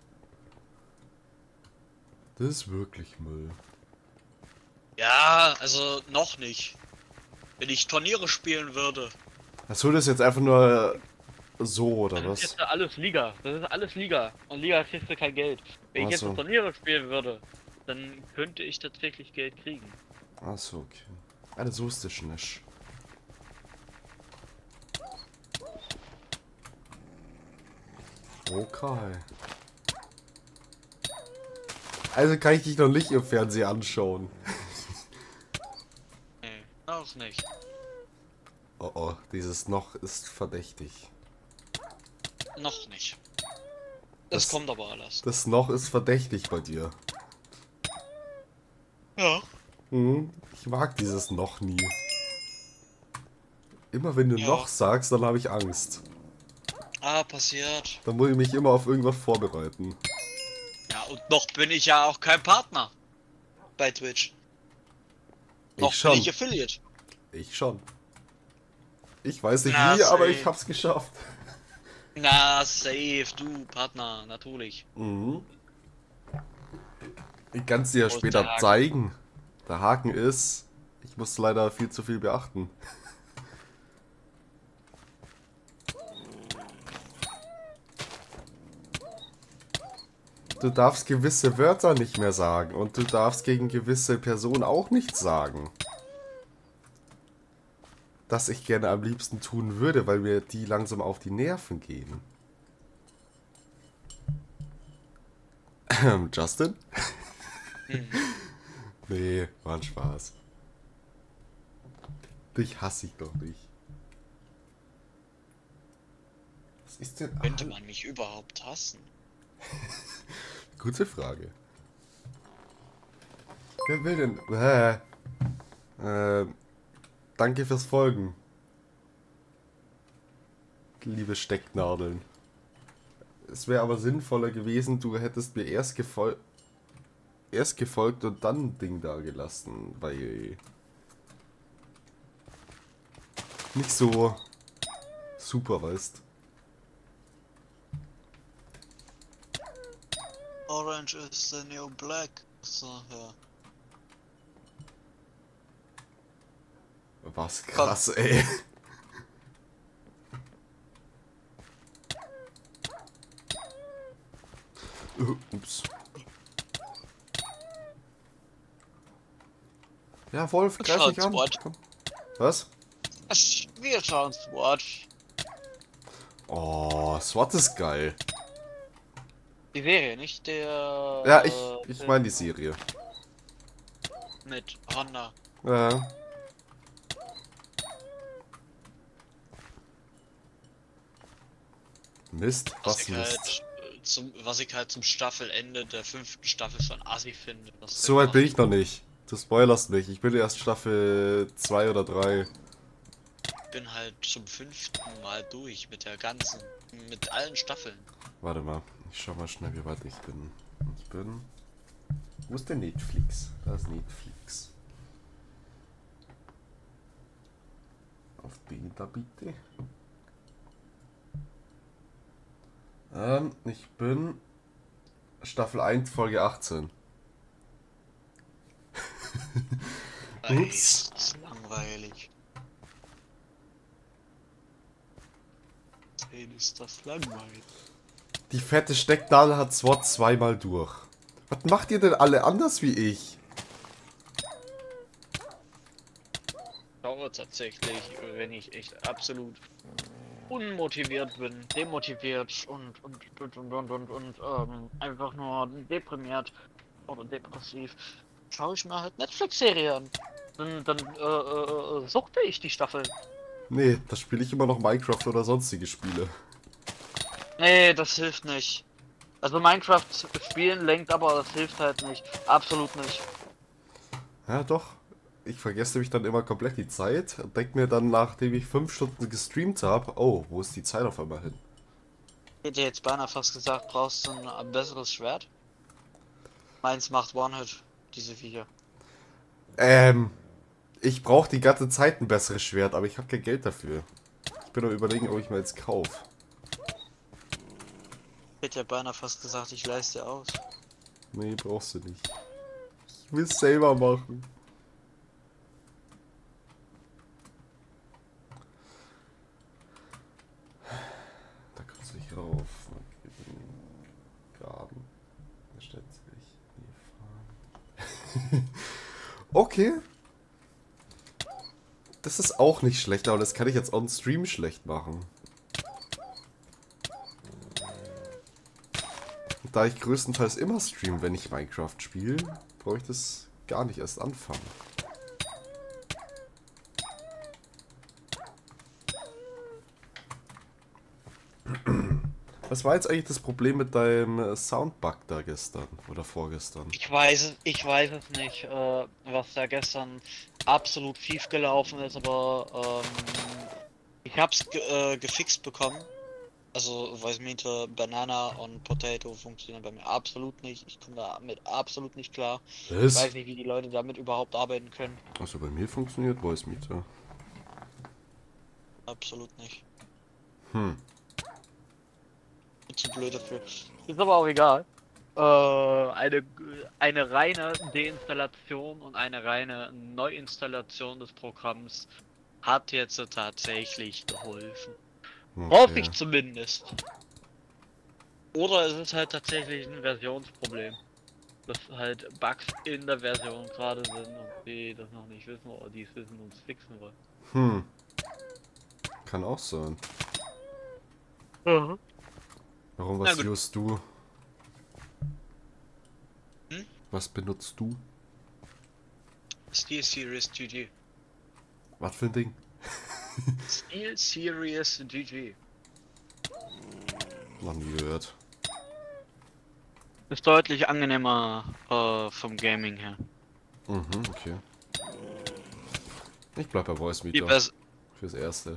Das ist wirklich Müll. Ja, also noch nicht. Wenn ich Turniere spielen würde. Achso, das ist jetzt einfach nur so, oder Das ist was? jetzt alles Liga. Das ist alles Liga. Und Liga kriegst du kein Geld. Wenn ich Ach jetzt so. noch Turniere spielen würde, dann könnte ich tatsächlich Geld kriegen. Achso, okay. Ah, das wusste ich nicht. Okay. Also kann ich dich noch nicht im Fernsehen anschauen. Nee, noch nicht. Oh oh, dieses noch ist verdächtig. Noch nicht. Das, Das- kommt aber alles. Das noch ist verdächtig bei dir. Ja. Mhm. Ich mag dieses noch nie. Immer wenn du Ja. noch sagst, dann habe ich Angst. Ah, passiert. Dann muss ich mich immer auf irgendwas vorbereiten. Ja, und noch bin ich ja auch kein Partner bei Twitch. Noch Ich schon. bin ich Affiliate. Ich schon. Ich weiß nicht Na, wie, aber safe. ich hab's geschafft. Na, safe, du Partner, natürlich. Mhm. Ich kann's dir ja Wo ist später der Haken? zeigen. Der Haken ist, ich muss leider viel zu viel beachten. Du darfst gewisse Wörter nicht mehr sagen und du darfst gegen gewisse Personen auch nichts sagen. Das ich gerne am liebsten tun würde, weil mir die langsam auf die Nerven gehen. Ähm, Justin? Hm. Nee, war ein Spaß. Dich hasse ich doch nicht. Was ist denn... Könnte man mich überhaupt hassen? Gute Frage. Wer will denn... Äh, äh, danke fürs Folgen. Liebe Stecknadeln. Es wäre aber sinnvoller gewesen, du hättest mir erst gefolgt... Erst gefolgt und dann ein Ding da gelassen, weil... Nicht so... super, weißt. Orange is the new black. So, ja. Was krass, ey. Uh, ups. Ja, Wolf, greif mich an. Komm. Was? Wir schauen SWAT. Oh, SWAT ist geil. Die Serie, nicht der... Ja, ich, äh, ich Film meine die Serie. Mit Honda. Ja. Mist, Was, was ich Mist. halt äh, zum, was ich halt zum Staffelende der fünften Staffel schon assi finde. was So der weit bin macht. ich noch nicht. Du spoilerst mich. Ich bin erst Staffel zwei oder drei. Ich bin halt zum fünften Mal durch mit der ganzen, mit allen Staffeln. Warte mal, ich schau mal schnell, wie weit ich bin. Ich bin... Wo ist der Netflix? Da ist Netflix. Auf Beta bitte. Ähm, ich bin... Staffel eins, Folge achtzehn. Ups. Das ist langweilig. Wen ist das langweilig? Die fette Stecknadel hat SWAT zweimal durch. Was macht ihr denn alle anders wie ich? Schaue tatsächlich, wenn ich echt absolut unmotiviert bin, demotiviert und und und und und und, und ähm, einfach nur deprimiert oder depressiv, schaue ich mir halt Netflix-Serien an. Dann, dann äh, äh, suchte ich die Staffel. Nee, da spiele ich immer noch Minecraft oder sonstige Spiele. Nee, das hilft nicht. Also Minecraft spielen lenkt, aber das hilft halt nicht. Absolut nicht. Ja, doch. Ich vergesse mich dann immer komplett die Zeit und denke mir dann, nachdem ich fünf Stunden gestreamt habe, oh, wo ist die Zeit auf einmal hin? Ich hätte jetzt beinahe fast gesagt, brauchst du ein besseres Schwert? Meins macht One-Hit, diese Viecher. Ähm, ich brauche die ganze Zeit ein besseres Schwert, aber ich habe kein Geld dafür. Ich bin am überlegen, ob ich mir jetzt kaufe. Ich hätte ja beinahe fast gesagt, ich leiste dir aus. Nee, brauchst du nicht. Ich will es selber machen. Da kommst du nicht rauf. Graben. Da stellt sich. Nee, fahren. Okay. Das ist auch nicht schlecht, aber das kann ich jetzt on Stream schlecht machen. Und da ich größtenteils immer stream, wenn ich Minecraft spiele, brauche ich das gar nicht erst anfangen. Was war jetzt eigentlich das Problem mit deinem Soundbug da gestern oder vorgestern? Ich weiß es, ich weiß es nicht, äh, was da gestern absolut schief gelaufen ist, aber ähm, Ich hab's ge äh, gefixt bekommen. Also, weiß meinte, Banana und Potato funktionieren bei mir absolut nicht. Ich komme damit absolut nicht klar. Ich Was? weiß nicht, wie die Leute damit überhaupt arbeiten können. Also bei mir funktioniert Voice Meter. Absolut nicht. Hm. Bin zu blöd dafür. ist aber auch egal. Äh, eine, eine reine Deinstallation und eine reine Neuinstallation des Programms hat jetzt tatsächlich geholfen. Hoffe ich zumindest. Oder es ist halt tatsächlich ein Versionsproblem. Dass halt Bugs in der Version gerade sind und die das noch nicht wissen oder die es wissen und es fixen wollen. Hm. Kann auch sein. Mhm. Warum, Na was gut. usst du? Hm? Was benutzt du? Steel Series G G. Was für ein Ding? Steel Series G G. Noch nie gehört. Ist deutlich angenehmer äh, vom Gaming her. Mhm, okay. Ich bleib bei Voice Die Meter. best Fürs Erste.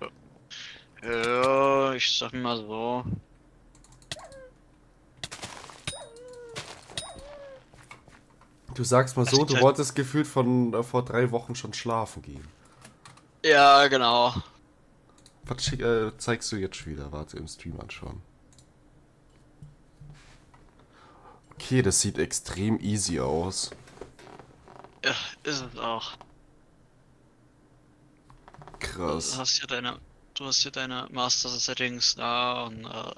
Ja, ich sag mal so. Du sagst mal so, Also, du wolltest gefühlt von äh, vor drei Wochen schon schlafen gehen. Ja, genau. Was schick, äh, zeigst du jetzt schon wieder? Warte, im Stream anschauen. Okay, das sieht extrem easy aus. Ja, ist es auch. Du Krass. hast hier deine, du hast hier deine Master Settings da und äh,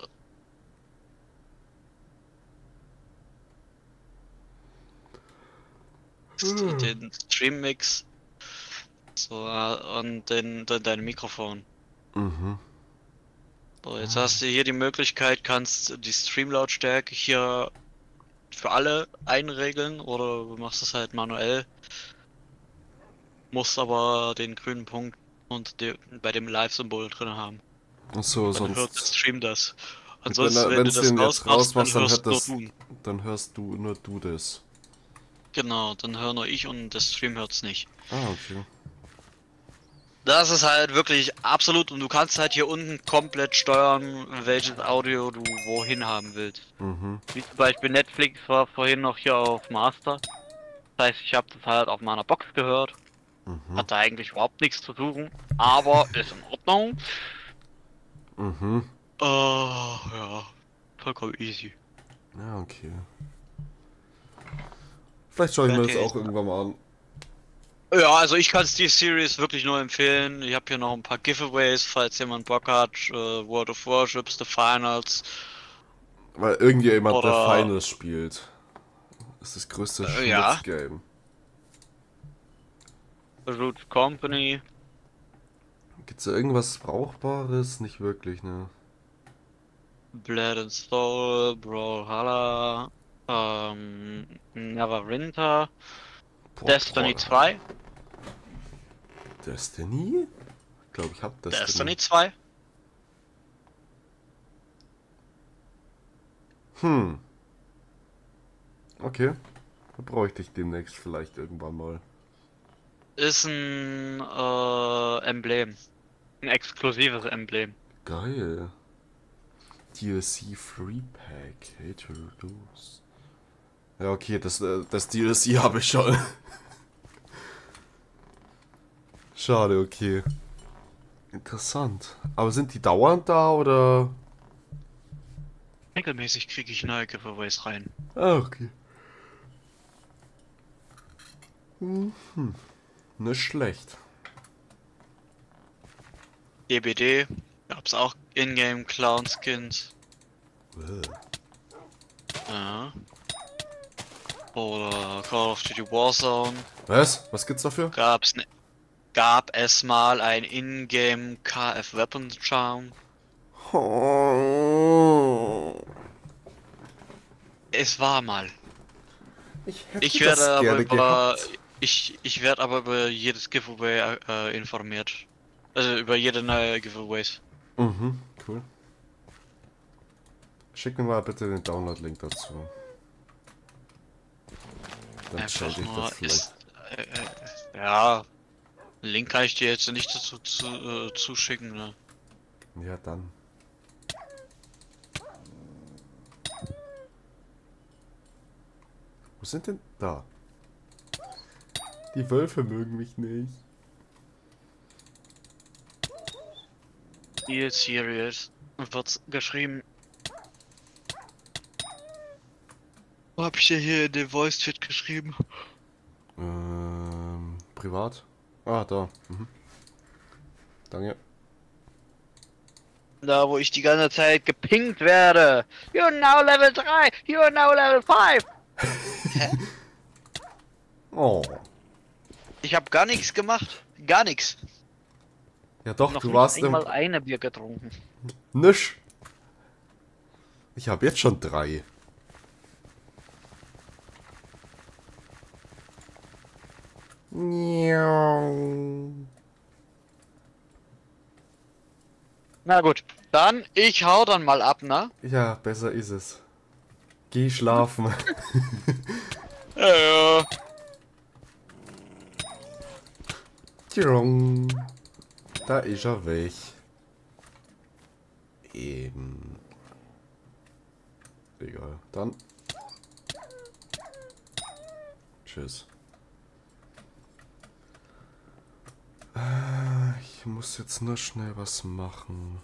den Stream Mix so äh, und den, den dein Mikrofon. Mhm. So, jetzt hast du hier die Möglichkeit, kannst die Stream-Lautstärke hier für alle einregeln oder du machst es halt manuell. Musst aber den grünen Punkt und de bei dem Live-Symbol drin haben. Achso, Dann hört der sonst. Stream das. Wenn Ansonsten, er, wenn du wenn's das den jetzt rausmachst, dann rausmachst, dann hörst hört nur das. du. Dann hörst du nur du das. Genau, dann höre nur ich und der Stream hört's nicht. Ah, okay. Das ist halt wirklich absolut und du kannst halt hier unten komplett steuern, welches Audio du wohin haben willst. Mhm. Wie zum Beispiel Netflix war vorhin noch hier auf Master. Das heißt, ich habe das halt auf meiner Box gehört. Mhm. Hat da eigentlich überhaupt nichts zu suchen, aber ist in Ordnung. Mhm. Oh, ja, vollkommen easy. Ja, okay. Vielleicht schaue ich mir das Okay. auch irgendwann mal an. Ja, also ich kann die Series wirklich nur empfehlen. Ich habe hier noch ein paar Giveaways, falls jemand Bock hat. Äh, World of Warships, The Finals. Weil irgendjemand der Oder- Finals spielt. Das ist das größte Äh, ja. Schmutzgame. Root Company. Gibt's da irgendwas Brauchbares? Nicht wirklich, ne? Blood and Soul, Brawlhalla, ähm, Neverwinter, Boah, Destiny boah. zwei. Destiny? Ich glaube, ich hab Destiny. Destiny zwei. Hm. Okay. Da brauche ich dich demnächst vielleicht irgendwann mal. Ist ein äh, Emblem. Ein exklusives Emblem. Geil. D L C Free Pack. Hate to lose. Ja, okay, das, äh, das D L C habe ich schon. Schade, okay. Interessant. Aber sind die dauernd da oder? Regelmäßig kriege ich neue Giveaways rein. Ah, okay. Mhm. Nicht schlecht. D B D gab's auch Ingame Clown Skins. Ja. Oder Call of Duty Warzone. Was? Was gibt's dafür? Gab's ne gab es mal ein Ingame K F Weapon Charm. Oh. Es war mal. Ich hätte Ich das werde aber gerne über gehabt. ich ich werde aber über jedes Giveaway äh, informiert. Also über jede neue Giveaways. Mhm, cool. Schick mir mal bitte den Download-Link dazu. Dann Einfach schalte ich nur das vielleicht. ist äh, äh, ja. Link kann ich dir jetzt nicht dazu zu, äh, zuschicken, ne? Ja, dann. Wo sind denn? Da. Die Wölfe mögen mich nicht. Deal Series wird geschrieben. Wo hab ich dir hier in den Voice Chat geschrieben? Ähm, privat? Ah, da. Mhm. Danke. Da, wo ich die ganze Zeit gepinkt werde. You're now Level drei, you're now Level fünf. Oh. Ich habe gar nichts gemacht. Gar nichts. Ja doch, Noch du nicht warst im... einmal eine Bier getrunken. Nisch. Ich habe jetzt schon drei. Na gut, dann ich hau dann mal ab, ne? Ja, besser ist es. Geh schlafen. Ja, ja. Tschirong. Da ist er weg. Eben. Egal. Dann. Tschüss. Äh, Ich muss jetzt nur schnell was machen.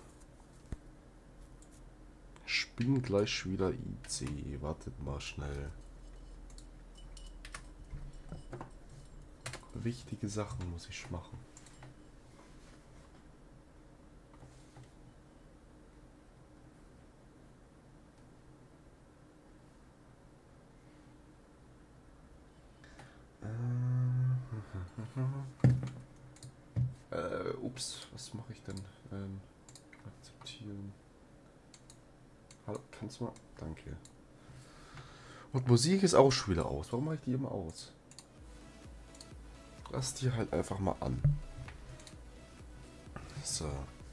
Ich bin gleich wieder I C. Wartet mal schnell. Wichtige Sachen muss ich machen. Äh, ups, was mache ich denn? Ähm, akzeptieren. Hallo, kannst du mal? Danke. Und Musik ist auch schon wieder aus. Warum mache ich die immer aus? Lass die halt einfach mal an. So.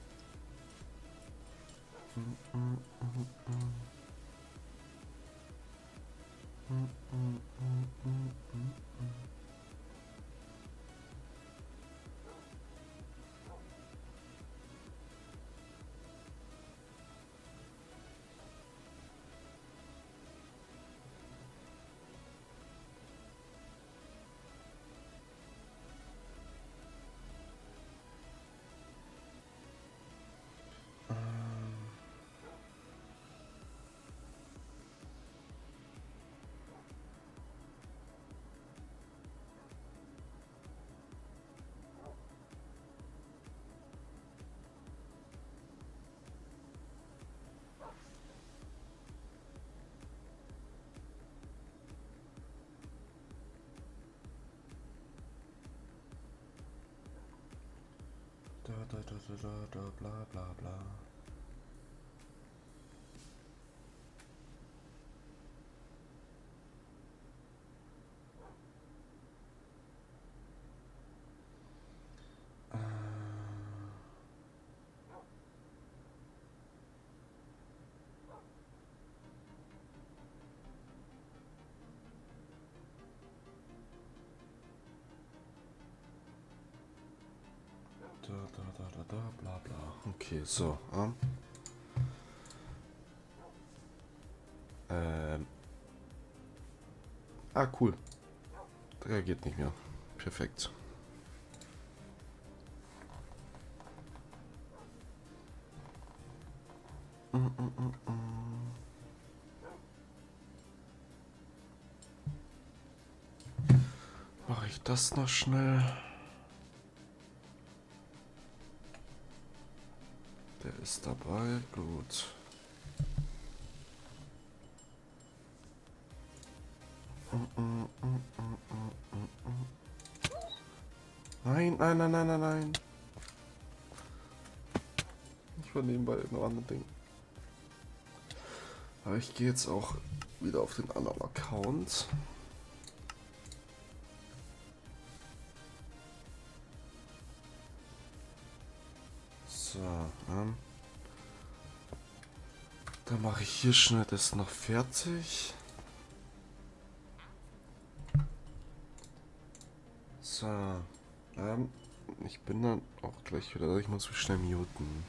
Da, da, da, da, da, da, bla, bla, bla. Da, da, da, da, da, bla, bla. Okay, so. Ähm. Ähm. Ah, cool. Der geht nicht mehr. Perfekt. Mm, mm, mm, mm. Mache ich das noch schnell? Der ist dabei, gut. Nein, nein, nein, nein, nein, nein. Ich war nebenbei irgendein anderes Ding. Aber ich gehe jetzt auch wieder auf den anderen Account. So, ähm. Dann mache ich hier schnell das noch fertig. So, ähm, ich bin dann auch gleich wieder da. Ich muss mich schnell muten.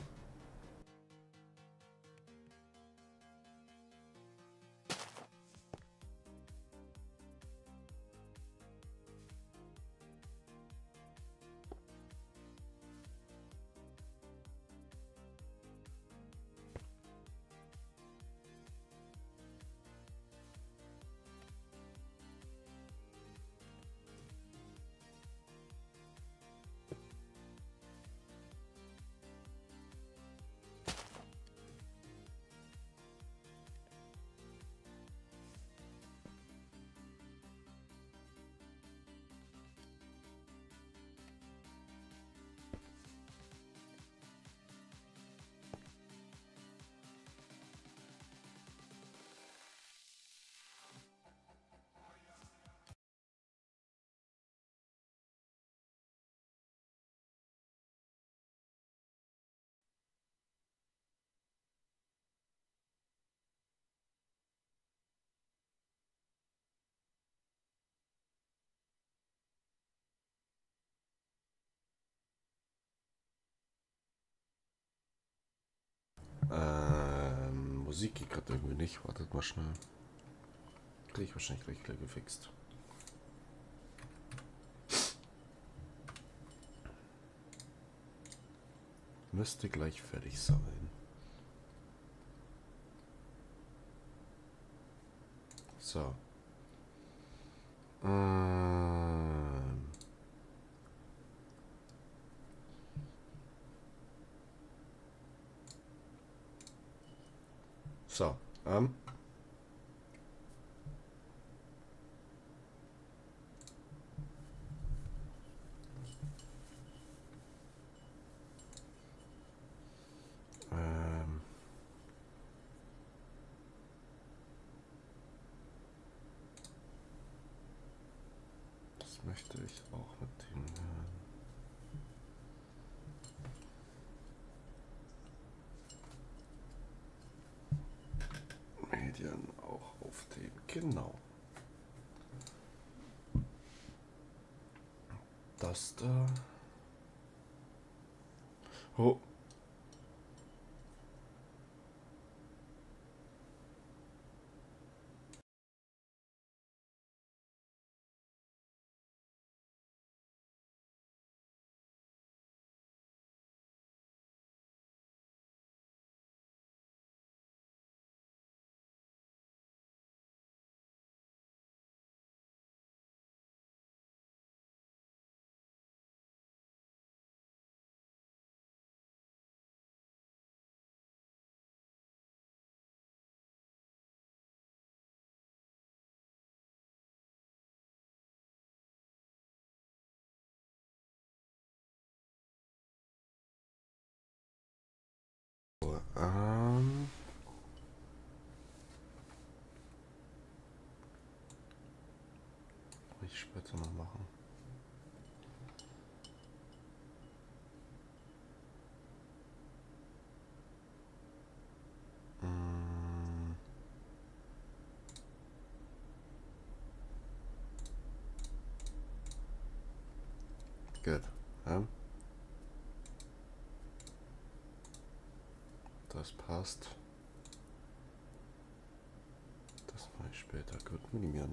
Ähm, Musik geht gerade irgendwie nicht. Wartet mal schnell. Krieg ich wahrscheinlich gleich gleich gefixt. Müsste gleich fertig sein. So. Ähm. So. Ähm. Ähm. Das möchte ich auch mit dem hören. Medien auch auf dem. Genau. Das da. Oh. Ähm. Will ich später noch machen. Mm. Gut. Ja. Das passt. Das mache ich später. Gut, minimieren.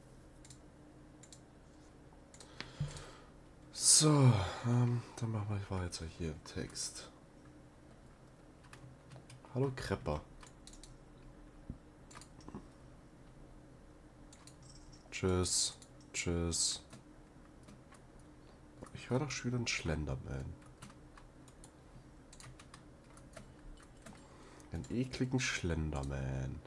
So, ähm, dann machen wir weiter hier im Text. Hallo Krepper. Tschüss. Tschüss. Ich höre doch schon wieder einen Schlenderman. Einen ekligen Schlenderman.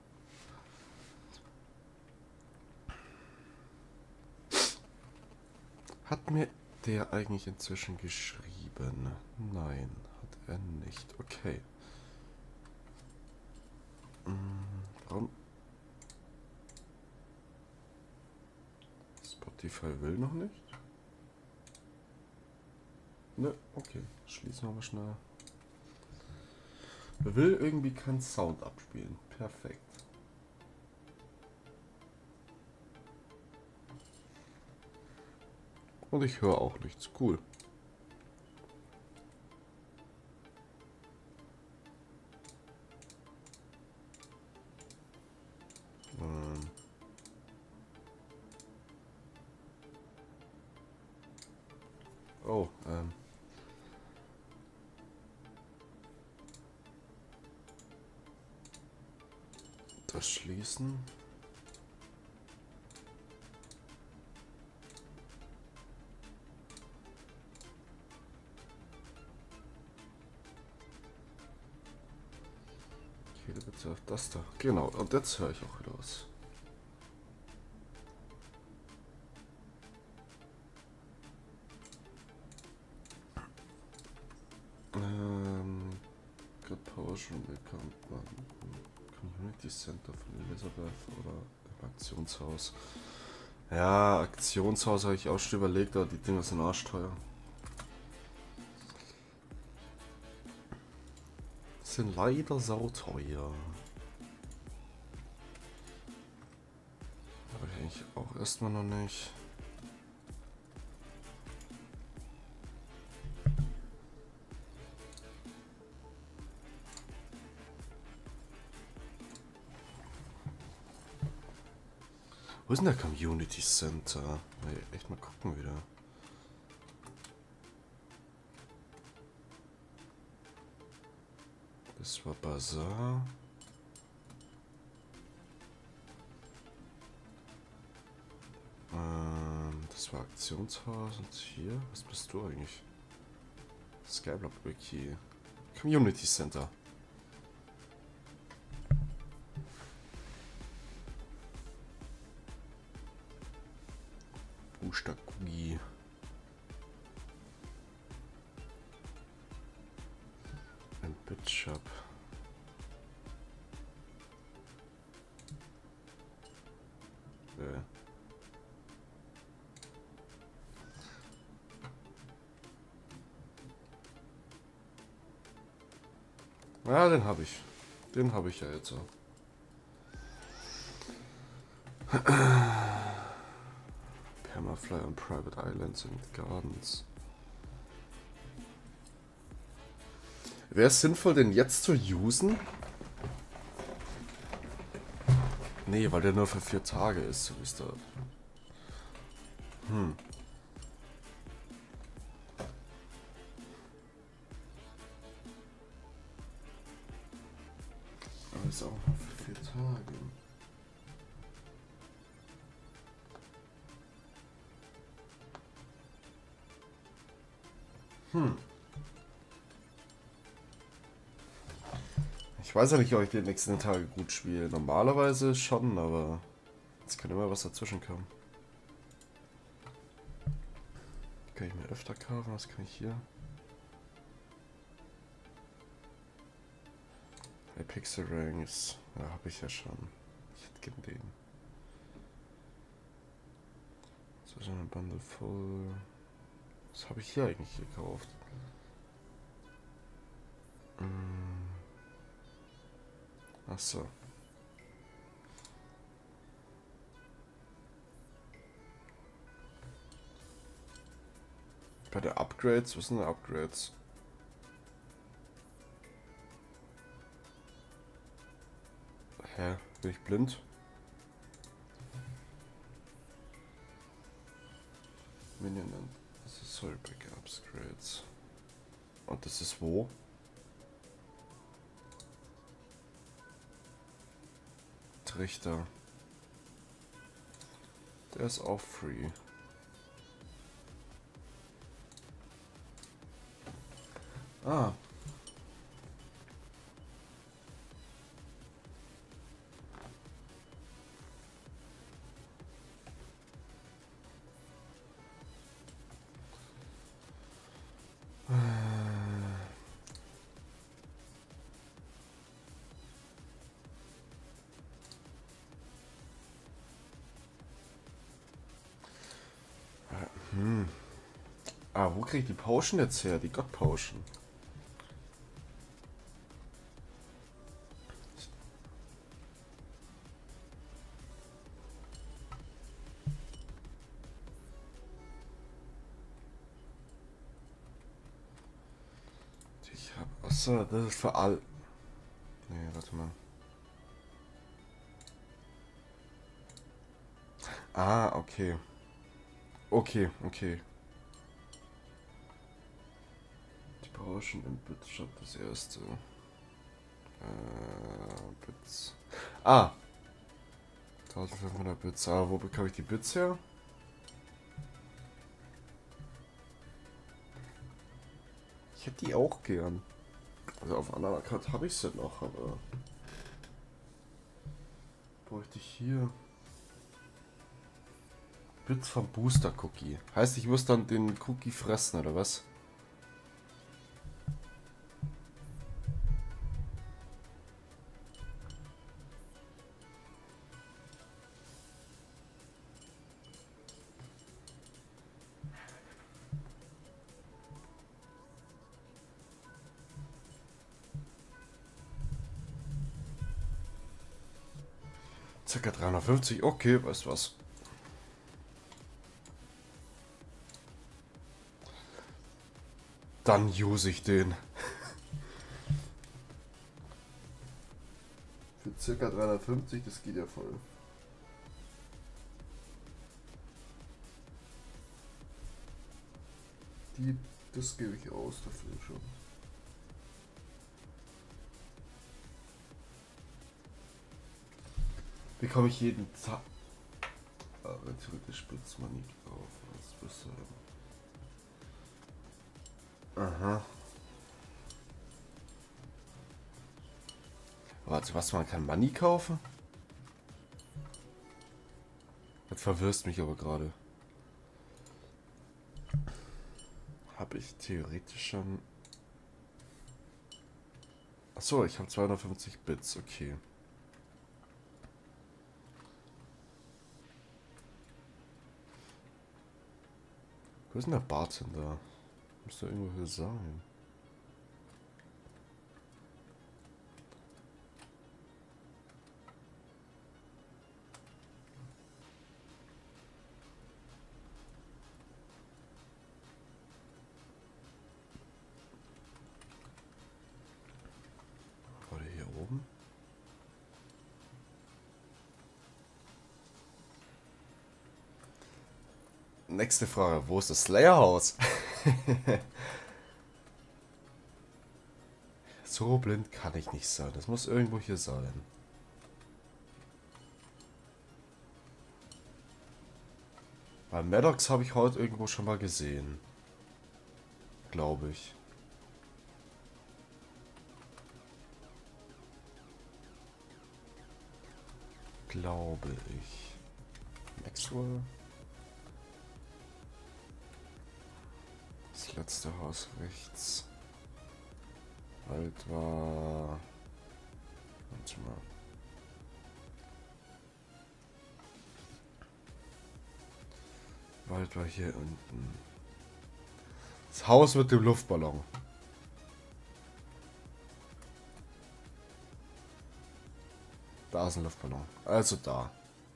Hat mir der eigentlich inzwischen geschrieben? Nein, hat er nicht. Okay. Hm, warum? Spotify will noch nicht? Ne, okay. Schließen wir mal schnell. Will irgendwie keinen Sound abspielen. Perfekt. Und ich höre auch nichts. Cool. Ähm. Oh, ähm. Das schließen. Okay, bitte auf das da. Genau, und jetzt höre ich auch wieder was. Ähm. Good Potion bekommt man im Community Center von Elisabeth oder im Aktionshaus. Ja, Aktionshaus habe ich auch schon überlegt, aber die Dinger sind arschteuer. Sind leider sauteuer. Aber ich eigentlich auch erstmal noch nicht. Wo ist denn der Community Center? Ey, echt mal gucken wieder. Das war Bazaar. Ähm, das war Aktionshaus und hier. Was bist du eigentlich? Skyblock Wiki. Community Center. Bustakugi. Ein Bitshop. Äh. Ja, den habe ich. Den habe ich ja jetzt so. Permafly on Private Islands and Gardens. Wäre es sinnvoll, den jetzt zu usen? Nee, weil der nur für vier Tage ist, so wie es da. Hm. Aber ist auch nur für vier Tage. Hm. Ich weiß ja nicht, ob ich die nächsten Tage gut spiele. Normalerweise schon, aber es kann immer was dazwischen kommen. Kann ich mir öfter kaufen? Was kann ich hier? Hey, Pixel Ranks. Ja, habe ich ja schon. Ich hätte gerne den. So, so ein Bundle voll. Was habe ich hier eigentlich gekauft? Hm. Ach so. Bei der Upgrades, was sind denn Upgrades? Hä? Bin ich blind? Minion and Accessory Backups Upgrades. Und das ist wo? Trichter. Der ist auch free. Ah. Hm. Ah, wo krieg ich die Potion jetzt her? Die God Potion. Ich hab. Achso, das ist für all. Nee, warte mal. Ah, okay. Okay, okay. Die Potion im Bitshop, das erste. Äh, Bits. Ah! eintausendfünfhundert Bits. Ah, wo bekomme ich die Bits her? Ich hätte die auch gern. Also auf einer Karte habe ich sie noch, aber. Bräuchte ich hier. Bits vom Booster Cookie. Heißt, ich muss dann den Cookie fressen, oder was? Circa dreihundertfünfzig, okay, weißt du was. Dann use ich den. Für circa dreihundertfünfzig, das geht ja voll. Die, das gebe ich aus dafür schon. Wie komme ich jeden Tag? Aber theoretisch spitzt man nicht auf. Das ist besser. Aha. Warte, was, man kann Money kaufen? Das verwirrst mich aber gerade. Habe ich theoretisch schon... Achso, ich habe zweihundertfünfzig Bits, okay. Wo ist denn der Bartender? Müsste irgendwo hier sein. War der hier oben? Nächste Frage, wo ist das Slayer-Haus? So blind kann ich nicht sein. Das muss irgendwo hier sein. Weil Maddox habe ich heute irgendwo schon mal gesehen. Glaube ich. Glaube ich. Maxwell. Das letzte Haus rechts. Halt war... Warte mal. Wald war hier unten. Das Haus mit dem Luftballon. Da ist ein Luftballon. Also da.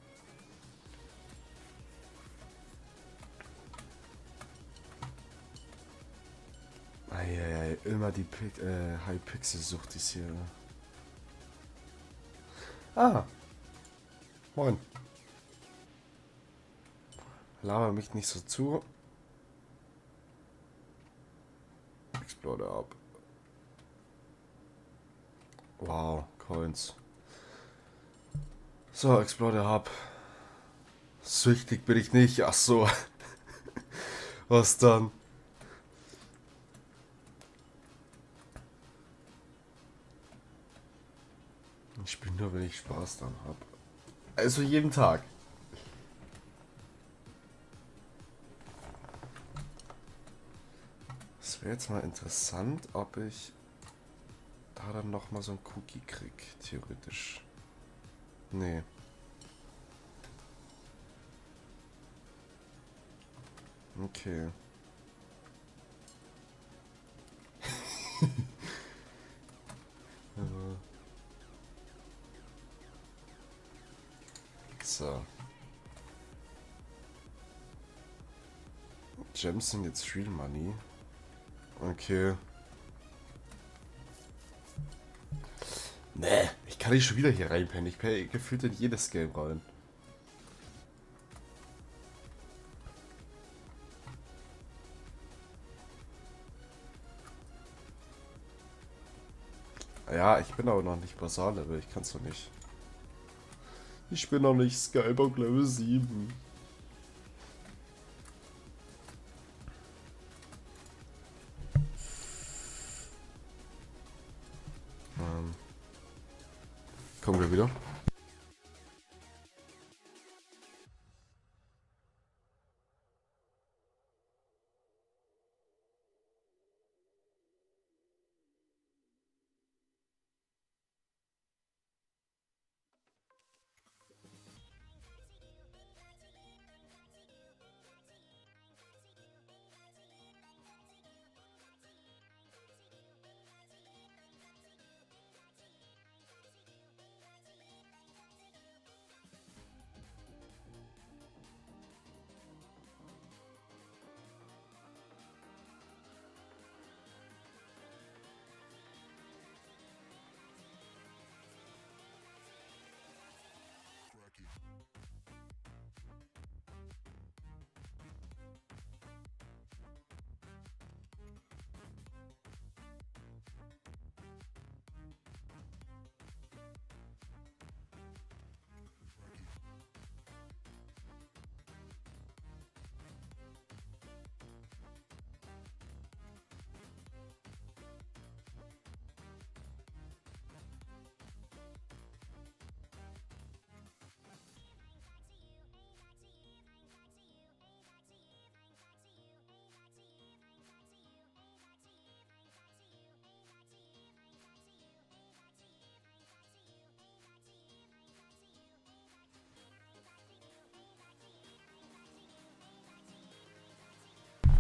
Eieiei, immer die Pi äh, High-Pixel-Sucht ist hier. Ah. Moin. Laber mich nicht so zu. Explode ab. Wow, Coins. So, Explode ab. Süchtig bin ich nicht. Ach so. Was dann? Ich spiele nur, wenn ich Spaß dann habe. Also jeden Tag. Es wäre jetzt mal interessant, ob ich da dann noch mal so ein Cookie krieg, theoretisch. Nee. Okay. So. Gems sind jetzt Real Money. Okay. Nee, ich kann nicht schon wieder hier reinpennen. Ich penne gefühlt in jedes Game rein. Ja, ich bin aber noch nicht Basar-Level. Ich kann's noch nicht. Ich bin noch nicht Skybox Level sieben. Ähm. Kommen wir wieder.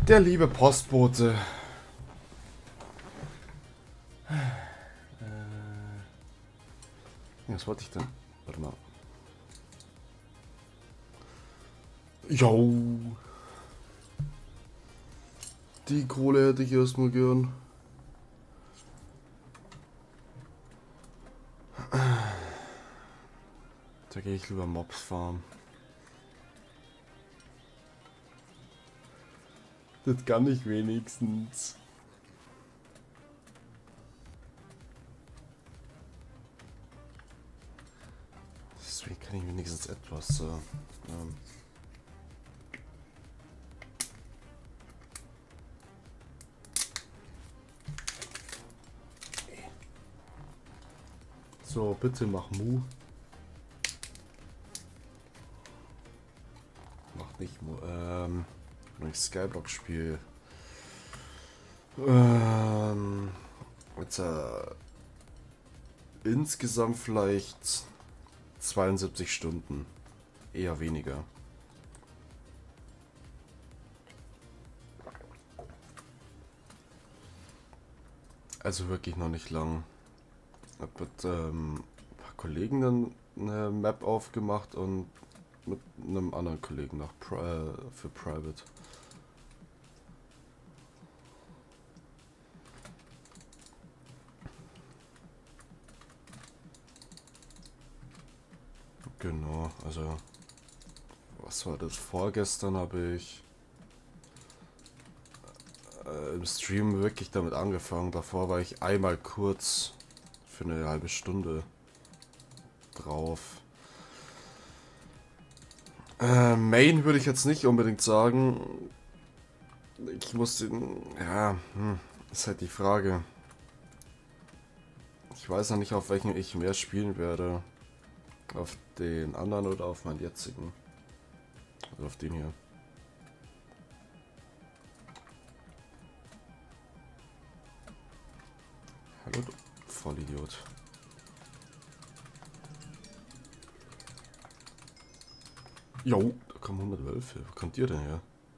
Der liebe Postbote. Äh, was wollte ich denn? Warte mal. Jo. Die Kohle hätte ich erstmal gern. Da gehe ich lieber Mobs farmen. Das kann ich wenigstens. Deswegen kann ich wenigstens etwas. Äh, ähm. So, bitte mach Mu. Mach nicht Mu. Ähm, wenn ich Skyblock spiele. Ähm, jetzt, äh, insgesamt vielleicht zweiundsiebzig Stunden. Eher weniger. Also wirklich noch nicht lang. Ich habe mit ähm, ein paar Kollegen dann eine Map aufgemacht und mit einem anderen Kollegen noch Pri äh, für Private. Genau, also was war das? Vorgestern habe ich äh, im Stream wirklich damit angefangen. Davor war ich einmal kurz für eine halbe Stunde drauf. Äh, Main würde ich jetzt nicht unbedingt sagen. Ich muss den... Ja, hm, ist halt die Frage. Ich weiß noch nicht, auf welchen ich mehr spielen werde. Auf den anderen oder auf meinen jetzigen. Also auf den hier. Hallo, du Vollidiot. Jo, da kommen hundert Wölfe. Wo kommt ihr denn her?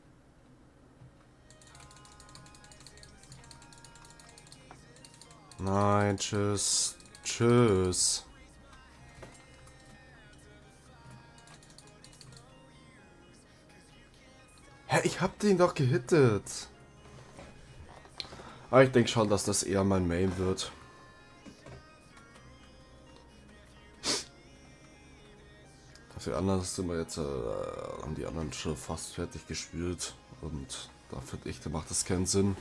Nein, tschüss. Tschüss. Hä, ich hab den doch gehittet. Aber ich denke schon, dass das eher mein Main wird. Für anderen sind wir jetzt, äh, haben die anderen schon fast fertig gespielt. Und da finde ich, da macht das keinen Sinn,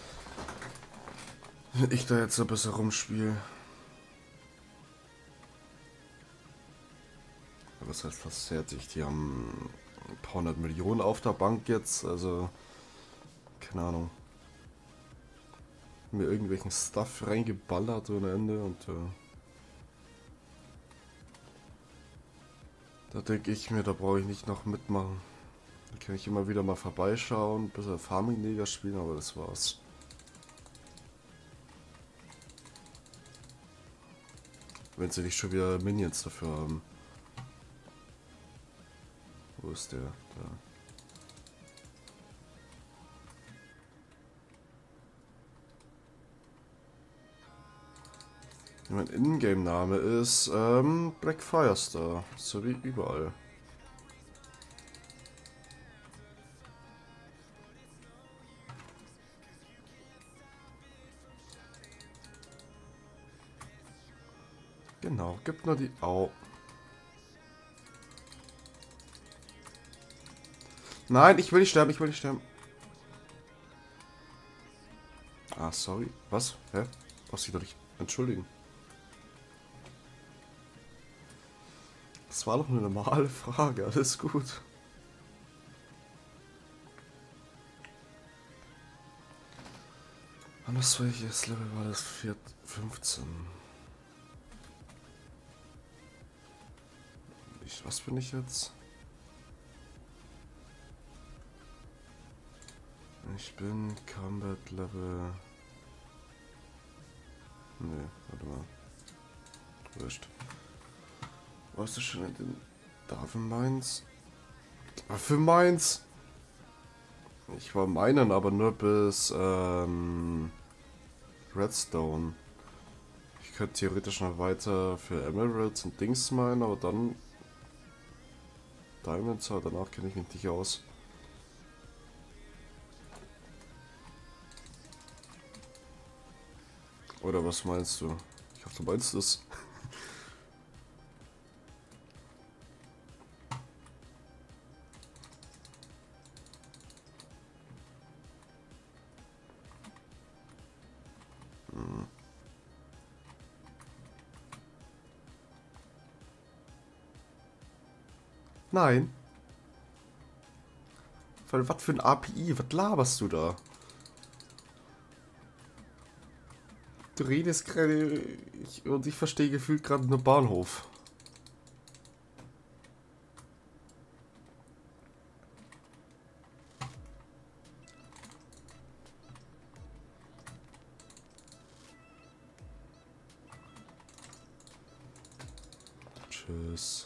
wenn ich da jetzt ein bisschen rumspiele. Was heißt fast fertig? Die haben ein paar hundert Millionen auf der Bank jetzt, also keine Ahnung. Mir irgendwelchen Stuff reingeballert ohne Ende und äh, da denke ich mir, da brauche ich nicht noch mitmachen. Da kann ich immer wieder mal vorbeischauen, ein bisschen Farming-Neger spielen, aber das war's. Wenn sie nicht schon wieder Minions dafür haben. Wo ist der? Da. Mein Ingame-Name ist ähm, Black Firestar, so wie überall. Genau, gibt nur die Au. Nein, ich will nicht sterben, ich will nicht sterben. Ah, sorry. Was? Hä? Brauchst dich doch nicht entschuldigen. Das war doch eine normale Frage, alles gut. Und das welches Level war das? vier, fünfzehn. Ich, was bin ich jetzt? Ich bin Combat Level... Nee, warte mal. Wurscht. Warst du schon in den... Da für Mainz? Ah, für Mainz! Ich war meinen aber nur bis ähm, Redstone. Ich könnte theoretisch noch weiter für Emeralds und Dings meinen, aber dann Diamonds, aber danach kenne ich mich nicht aus. Oder was meinst du? Ich hoffe, du meinst es. hm. Nein. Weil, was für ein A P I? Was laberst du da? Du redest gerade ich, und ich verstehe gefühlt gerade nur Bahnhof. Tschüss.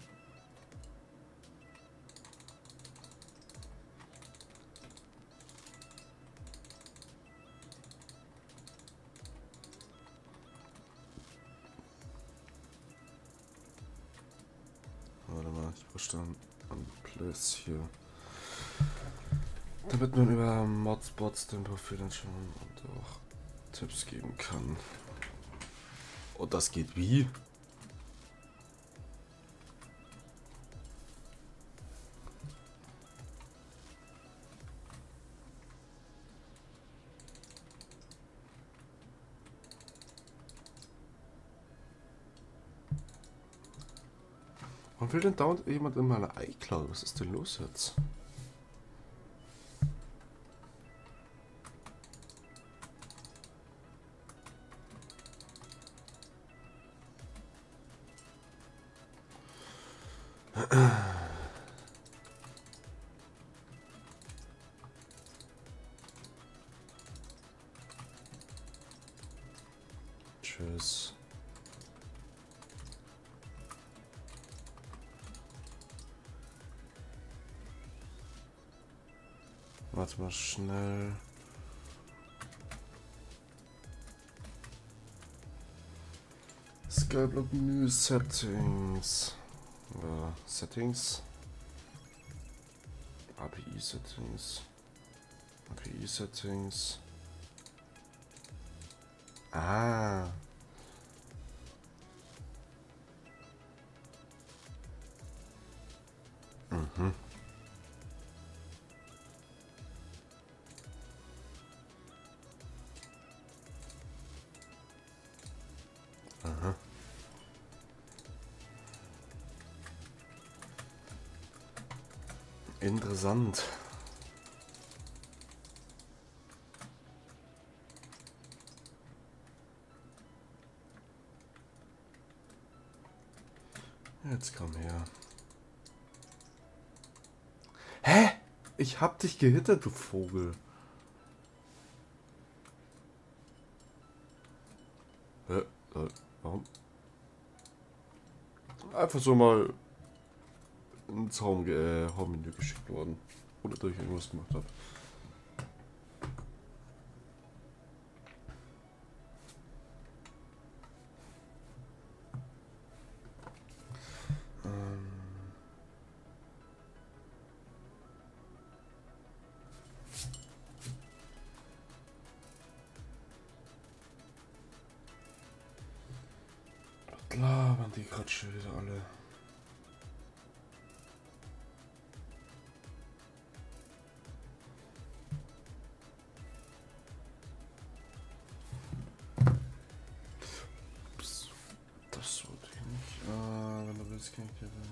Warte mal, ich brauche dann ein Place hier. Damit man über Modsbots den Profilen schauen und auch Tipps geben kann. Und das geht wie? Warum will denn dauernd jemand in meine iCloud? Was ist denn los jetzt? Tschüss. Warte mal schnell. Skyblock Menü Settings. Ja, Settings. A P I Settings. A P I Settings. Ah. Mhm. Aha. Interessant. Jetzt komm her. Hä? Ich hab dich gehittet, du Vogel. Hä? Äh, warum? Einfach so mal ins Home, äh, Home-Menü geschickt worden. Oder dass ich irgendwas gemacht habe. Labern die gerade schon wieder alle. Ups, das wollte ich nicht. Ah, wenn du willst, kann ich dir.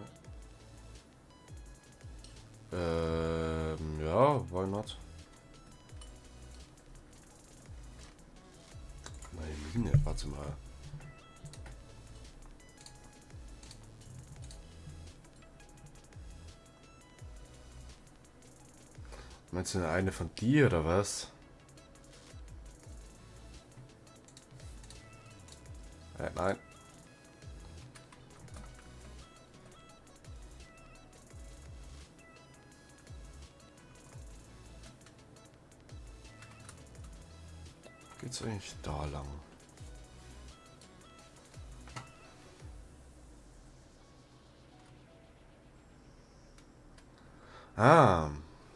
Ähm, ja, why not? Meine Mine, warte mal. Meinst du eine von dir oder was? Äh, nein. geht's eigentlich da lang? Ah.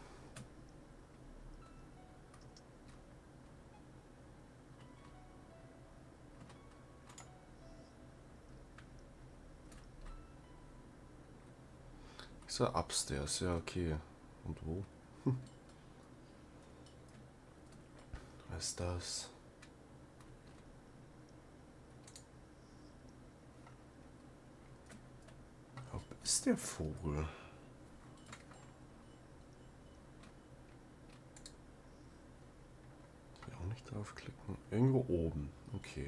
Ist er upstairs? Ja, okay. Und wo? Hm. Was ist das? Wo ist der Vogel? Ich auch nicht draufklicken. Irgendwo oben. Okay.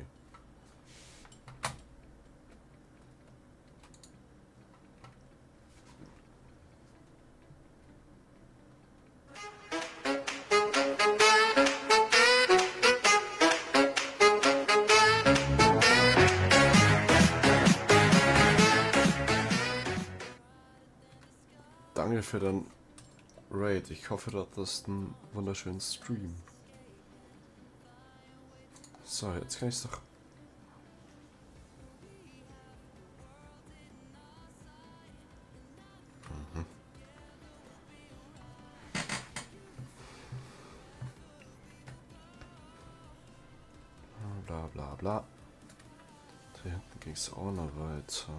Danke für den Raid. Ich hoffe, du hattest einen wunderschönen Stream. So, jetzt kann ich es doch... Mhm. Bla bla bla. Da hinten ging es auch noch weiter.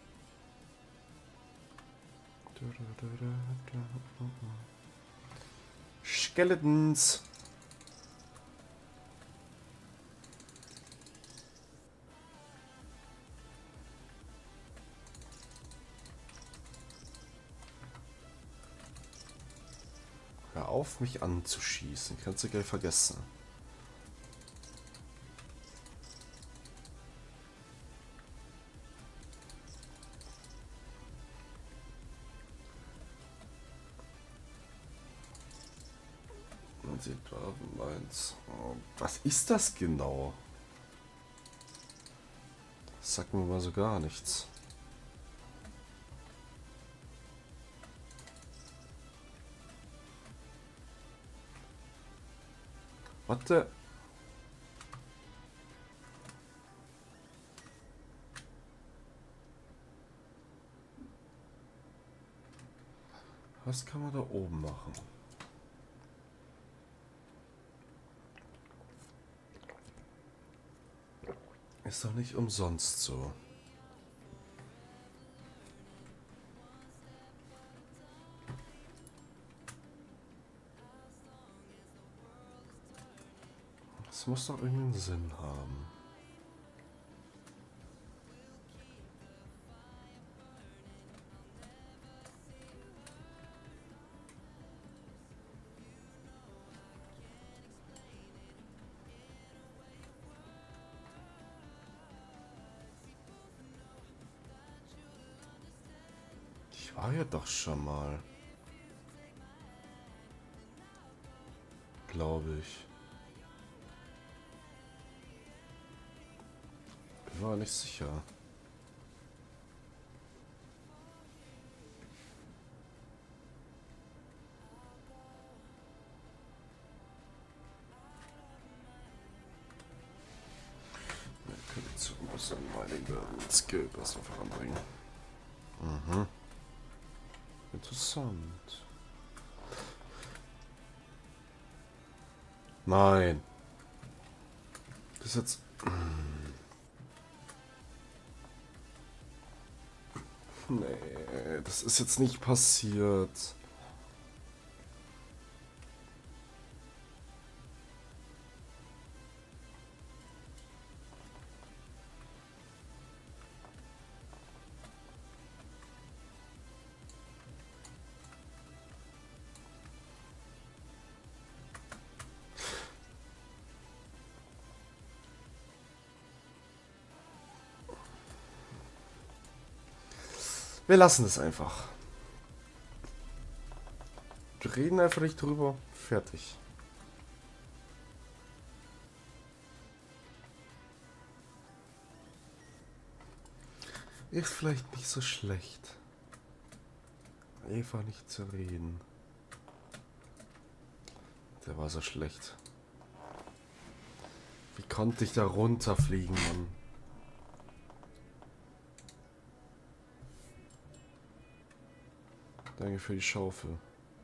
Skeletons. Hör auf, mich anzuschießen. Kannst du gleich vergessen. Man sieht meins. Oh, was ist das genau? Das sagt mir mal so gar nichts. Warte. Was kann man da oben machen? Ist doch nicht umsonst so. Das muss doch irgendeinen Sinn haben. Ich war ja doch schon mal. Glaube ich. Bin mir nicht sicher. Wir können jetzt ein bisschen meinen Skill besser voranbringen. Mhm. Interessant. Nein. Das ist jetzt... Nee, das ist jetzt nicht passiert. Wir lassen es einfach. Wir reden einfach nicht drüber. Fertig. Ist vielleicht nicht so schlecht. Einfach nicht zu reden. Der war so schlecht. konnte ich da runterfliegen, Mann? Danke für die Schaufel.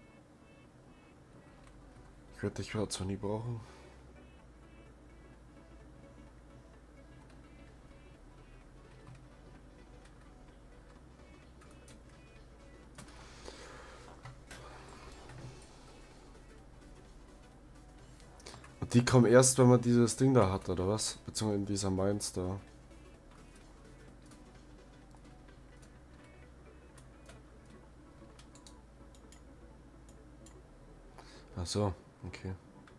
Ich werde dich zwar nie brauchen. Und die kommen erst, wenn man dieses Ding da hat, oder was? Beziehungsweise in dieser Mainz da. Ach so, okay.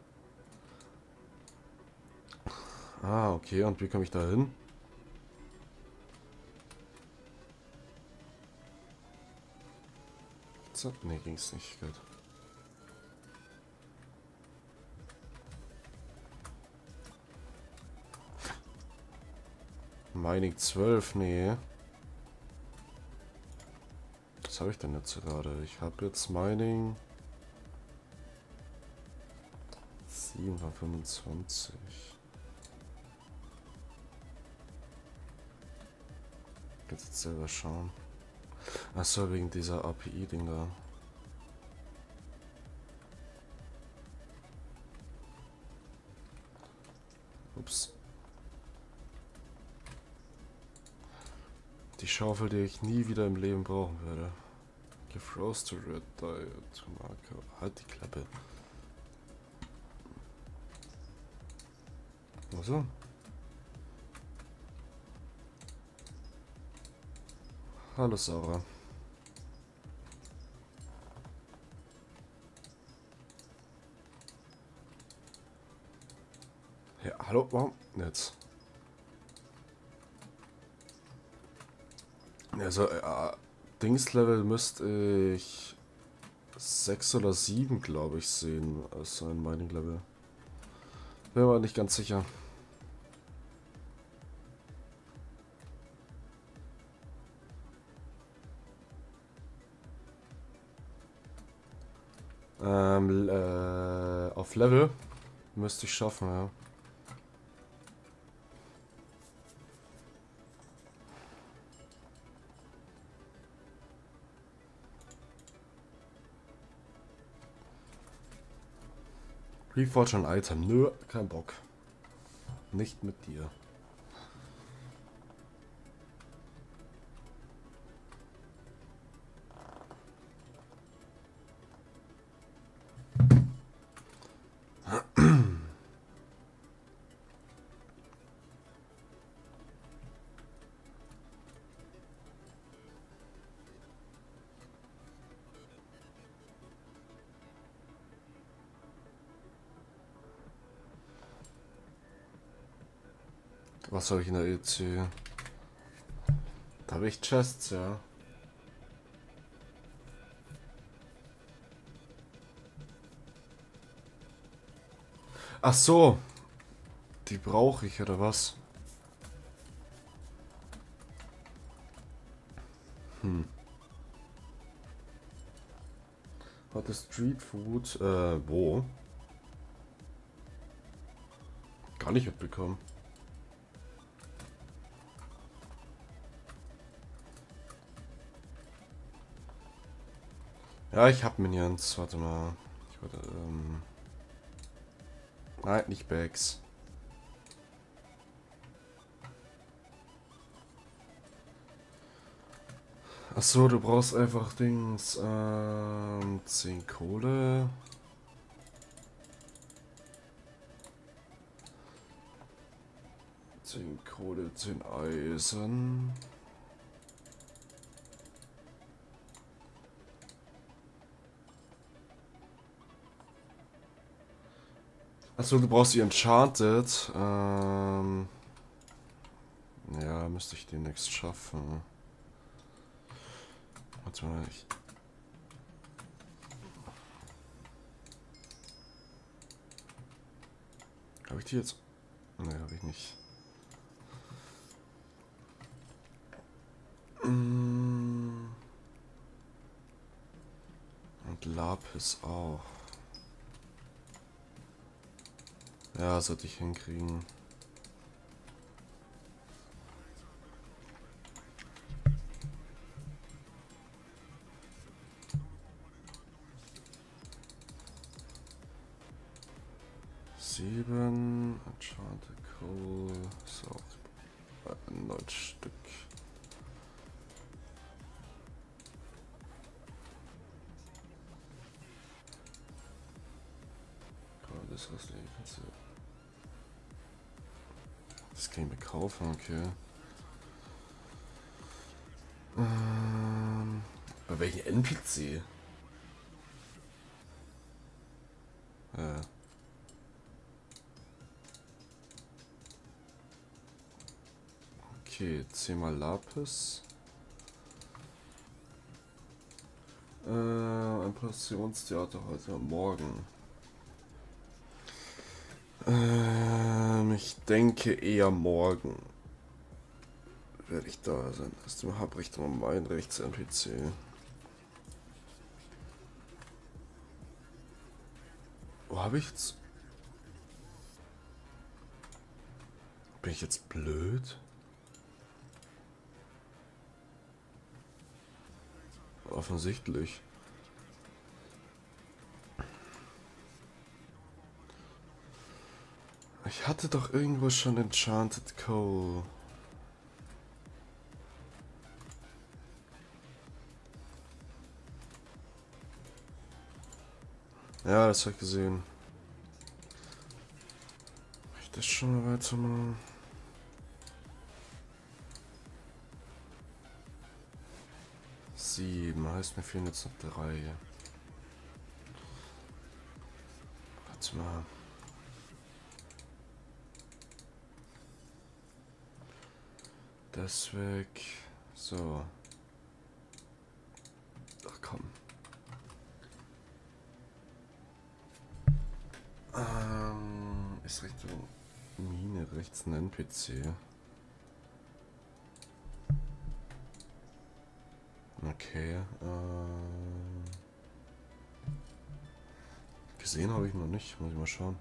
Ah, okay, und wie komme ich da hin? So, nee, ging's nicht, gut. Mining zwölf, nee. Was habe ich denn jetzt gerade? Ich habe jetzt Mining sieben von fünfundzwanzig. Jetzt selber schauen. Achso, wegen dieser A P I-Ding da. Ups. Die Schaufel, die ich nie wieder im Leben brauchen werde. Gefroasted Red Diet Marker. Halt die Klappe. Also. Hallo Sarah. Ja, hallo, warum jetzt? Also, äh, Dingslevel müsste ich sechs oder sieben, glaube ich, sehen, als ein Mining Level. Bin aber nicht ganz sicher. Ähm, äh, auf Level müsste ich schaffen, ja. Reforge ein Item. Nö, kein Bock. Nicht mit dir. Was soll ich in der E C? Da habe ich Chests, ja. Ach so. Die brauche ich, oder was? Hm. Hatte Street Food, äh, wo? Gar nicht mitbekommen. Ja, ich hab Minions. Warte mal. Ich wollte, ähm... Nein, nicht Bags. Achso, du brauchst einfach Dings, ähm, zehn Kohle. zehn Kohle, zehn Eisen. Achso, du brauchst die Enchanted. Ähm, ja, müsste ich demnächst schaffen. Warte mal, ich... Habe ich die jetzt? Ne, habe ich nicht. Und Lapis auch. Ja, sollte ich hinkriegen. sieben. Enchanted Coal. So. Ein neues Stück. Das, was kannst du. Das kann ich mir kaufen, okay. Ähm, bei welchem N P C? Äh. Okay, zehnmal Lapis. Äh, ein Passionstheater heute Morgen. Ähm, ich denke eher morgen werde ich da sein. Erst im Hub Richtung mein rechts N P C. Wo habe ich jetzt? Bin ich jetzt blöd? Offensichtlich. Ich hatte doch irgendwo schon Enchanted Coal. Ja, das habe ich gesehen. Mach ich das schon mal weitermachen? Sieben, heißt mir fehlen jetzt noch drei. Warte mal. Das weg. So. Ach komm. Ähm, ist Richtung Mine rechts ein N P C. Okay. Ähm, gesehen habe ich noch nicht. Muss ich mal schauen.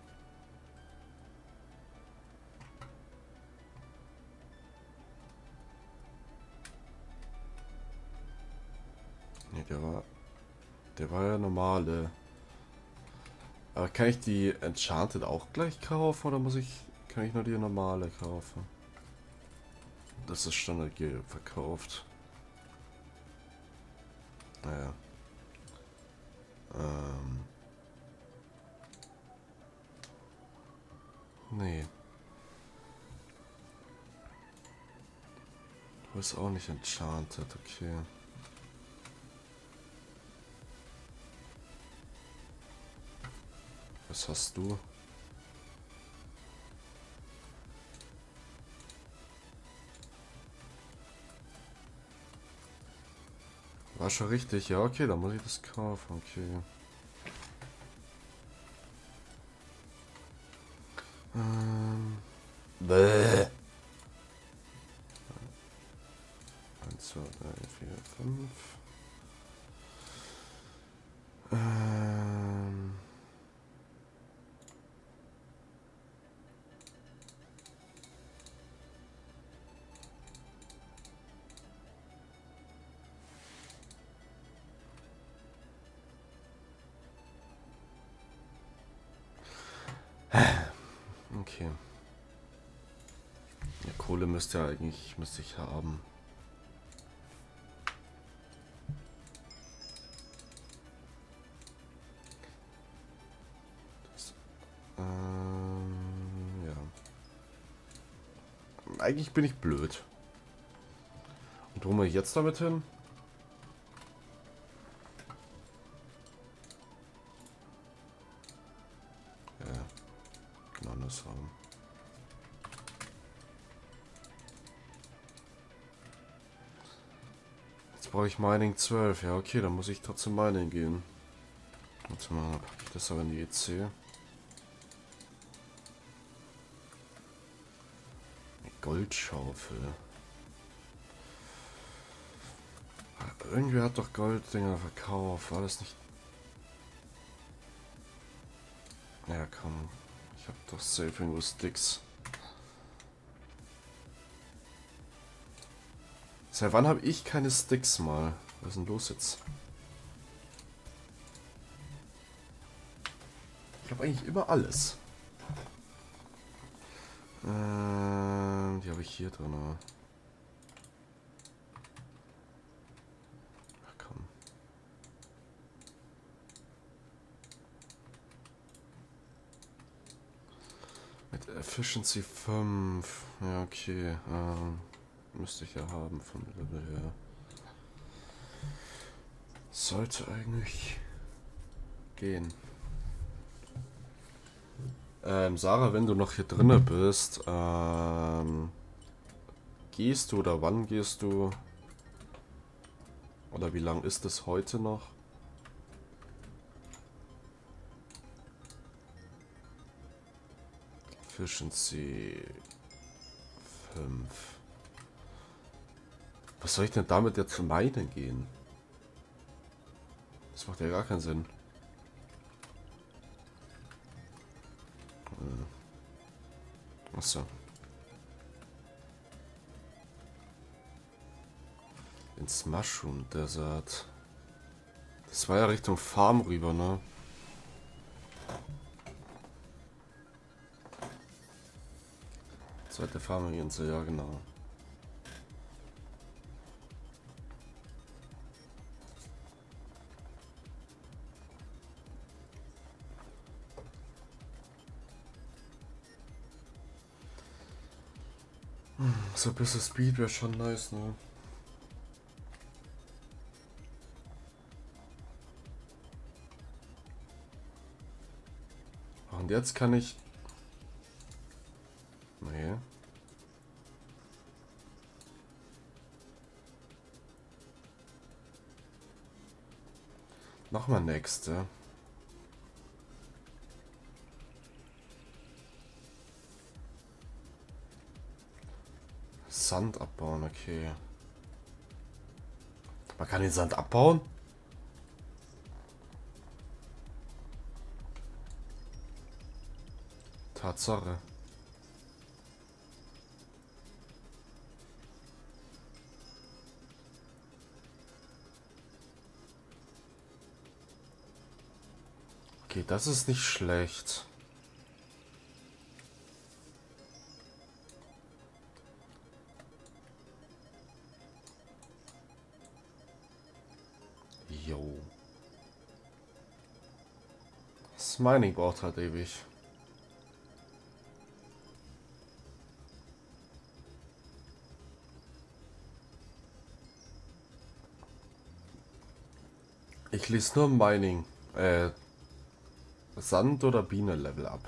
Nee, der war. Der war ja normale. Aber kann ich die Enchanted auch gleich kaufen oder muss ich. Kann ich nur die normale kaufen? Das ist Standard verkauft. Naja. Ähm. Nee. Du bist auch nicht enchanted, okay. Was hast du? War schon richtig, ja, okay, dann muss ich das kaufen, okay. Ähm. Bäh. eins, zwei, drei, vier, fünf. Ähm. Okay. Ja, Kohle müsste ja eigentlich, müsste ich haben. Das, ähm, ja. Eigentlich bin ich blöd. Und wo muss ich jetzt damit hin? Ja, genau das haben. Jetzt brauche ich Mining zwölf. Ja, okay, dann muss ich trotzdem Mining gehen. Warte mal, packe ich das aber in die E C. Eine Goldschaufel. Irgendwie hat doch Golddinger verkauft. War das nicht... Ja, komm. Ich hab doch safe irgendwo Sticks. Seit wann habe ich keine Sticks mal? Was ist denn los jetzt? Ich glaube eigentlich immer alles. Ähm, die habe ich hier drin. Ach komm. Mit Efficiency fünf. Ja, okay. Ähm, müsste ich ja haben vom Level her. Sollte eigentlich gehen. Ähm, Sarah, wenn du noch hier drinne bist, ähm, gehst du oder wann gehst du? Oder wie lang ist es heute noch? Efficiency fünf. Was soll ich denn damit jetzt zu meinen gehen? Das macht ja gar keinen Sinn. Achso. Ins Mushroom Desert. Das war ja Richtung Farm rüber, ne? Zweite Farminsel, ja genau. So ein bisschen Speed wäre schon nice, ne? Und jetzt kann ich... Nee. Nochmal nächste. Sand abbauen, okay. Man kann den Sand abbauen? Tatsache. Okay, das ist nicht schlecht. Jo. Das Mining braucht halt ewig. Ich lese nur Mining. Äh, Sand- oder Biene-Level ab.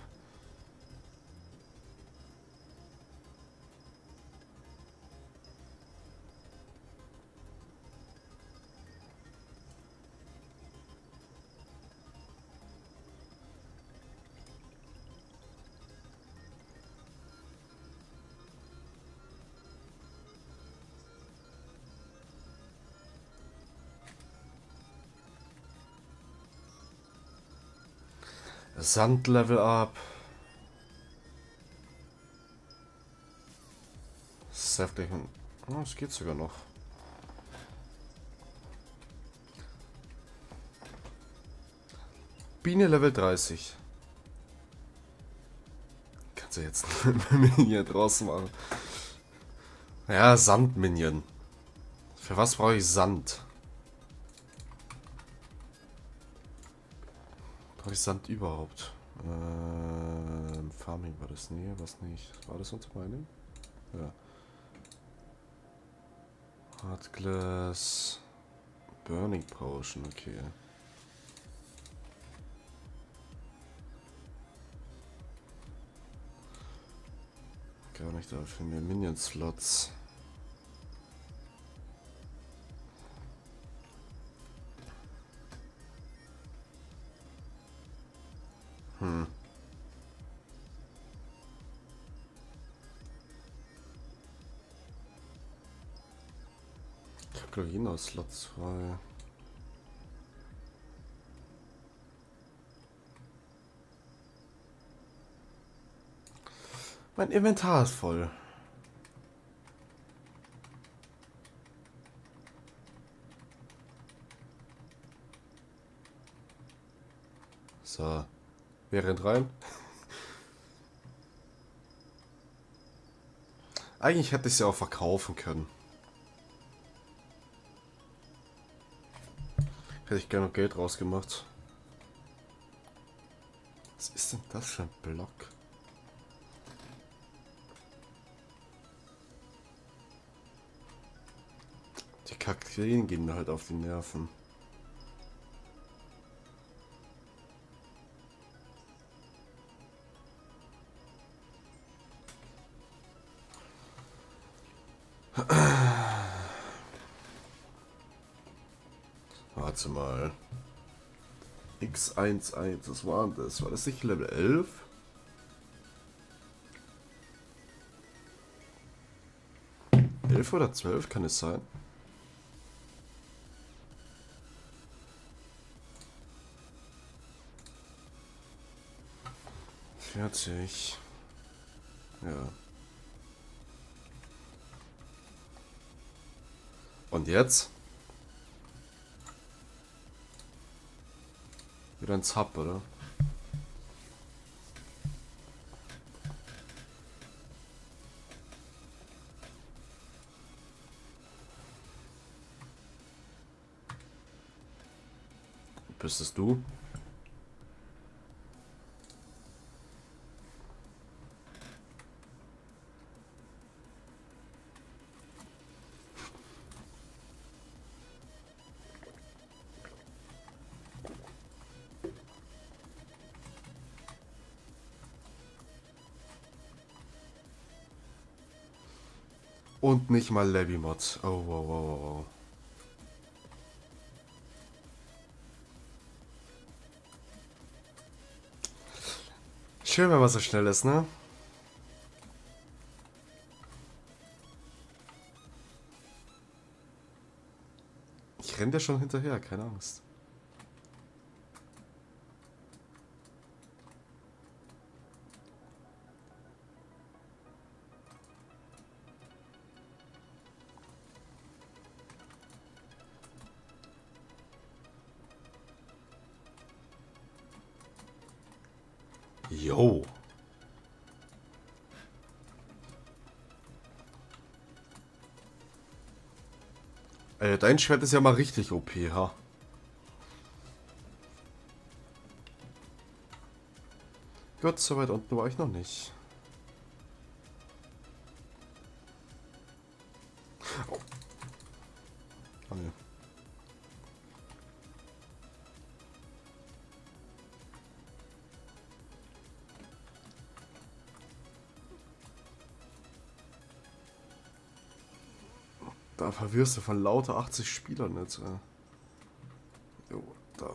Sand-Level ab. Säftig. Oh, es geht sogar noch. Biene Level dreißig. Kannst du jetzt ein Minion draus machen? Ja, Sand-Minion. Für was brauche ich Sand? Brauche ich Sand überhaupt? Ähm, Farming war das? Nee, was nicht. War das unter Mining? Ja. Hard Glass. Burning Potion, okay. Gar nicht dafür mehr Minion-Slots. Hm. Ich hab glaube ich noch Slots frei. Mein Inventar ist voll. So. Wer rennt rein? Eigentlich hätte ich es ja auch verkaufen können. Hätte ich gerne noch Geld rausgemacht. Was ist denn das für ein Block? Die Kakteen gehen mir halt auf die Nerven. Warte mal. X eins eins, was war denn das? War das nicht Level elf? elf oder zwölf kann es sein? vierzig. Ja. Und jetzt? Wieder ein Zap, oder? Bist es du? Und nicht mal Levy-Mod. Oh, wow, wow, wow, wow. Schön, wenn man so schnell ist, ne? Ich renn dir schon hinterher, keine Angst. Jo. Äh, dein Schwert ist ja mal richtig O P, ha? Gut, so weit unten war ich noch nicht. Oh. Oh, ja. Da verwirrst du von lauter achtzig Spielern jetzt. Äh. Jo, da.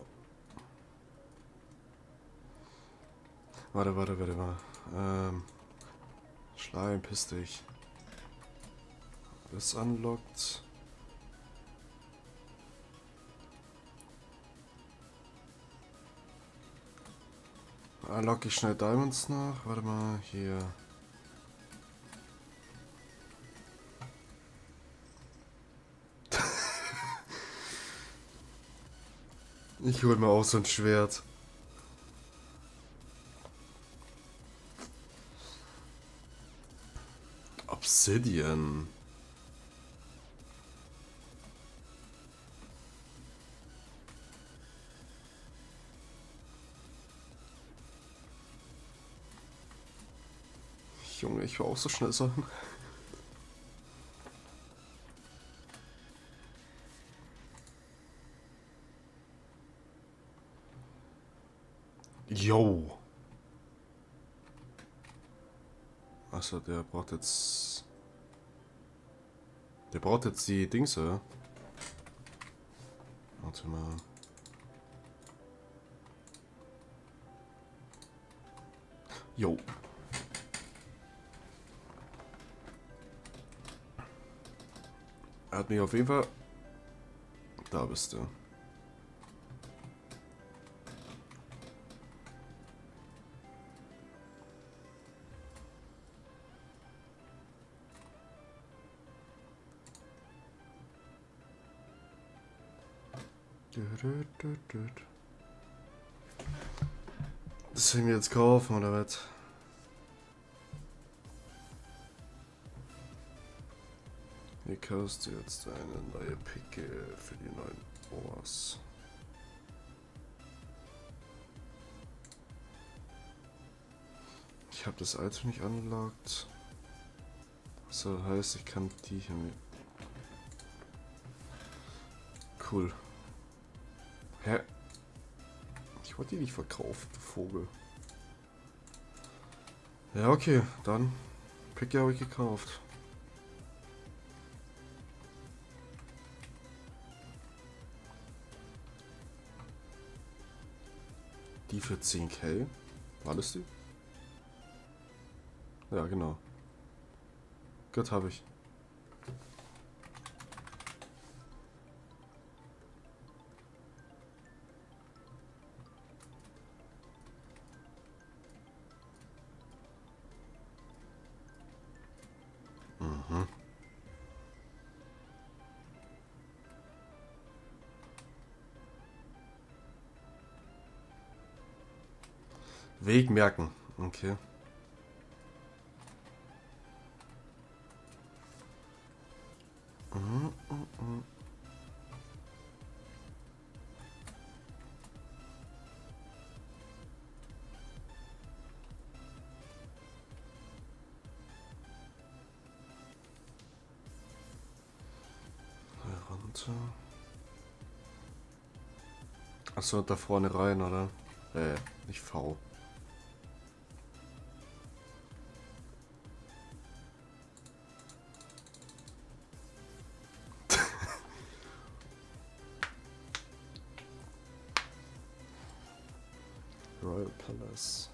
Warte, warte, warte, warte. Ähm. Schleim, piss dich. Das unlockt. Unlock ich schnell Diamonds nach. Warte mal, hier. Ich hol mir auch so ein Schwert. Obsidian. Junge, ich will auch so schnell sein. Yo. Achso, der braucht jetzt... Der braucht jetzt die Dingse. Warte mal. Jo. Er hat mich auf jeden Fall... Da bist du. Das wir jetzt kaufen oder was? Hier kaufst du jetzt eine neue Picke für die neuen Ohrs. Ich habe das alte nicht angelagt. So heißt, ich kann die hier mit. Cool. Hä? Ich wollte die nicht verkaufen, du Vogel. Ja, okay, dann. Picke habe ich gekauft. Die für zehn K? War das die? Ja, genau. Gut, habe ich. Mhm. Weg merken. Okay. Mhm, mhm, mhm. Runter. Achso, da vorne rein, oder? Äh, nicht V. Royal Palace.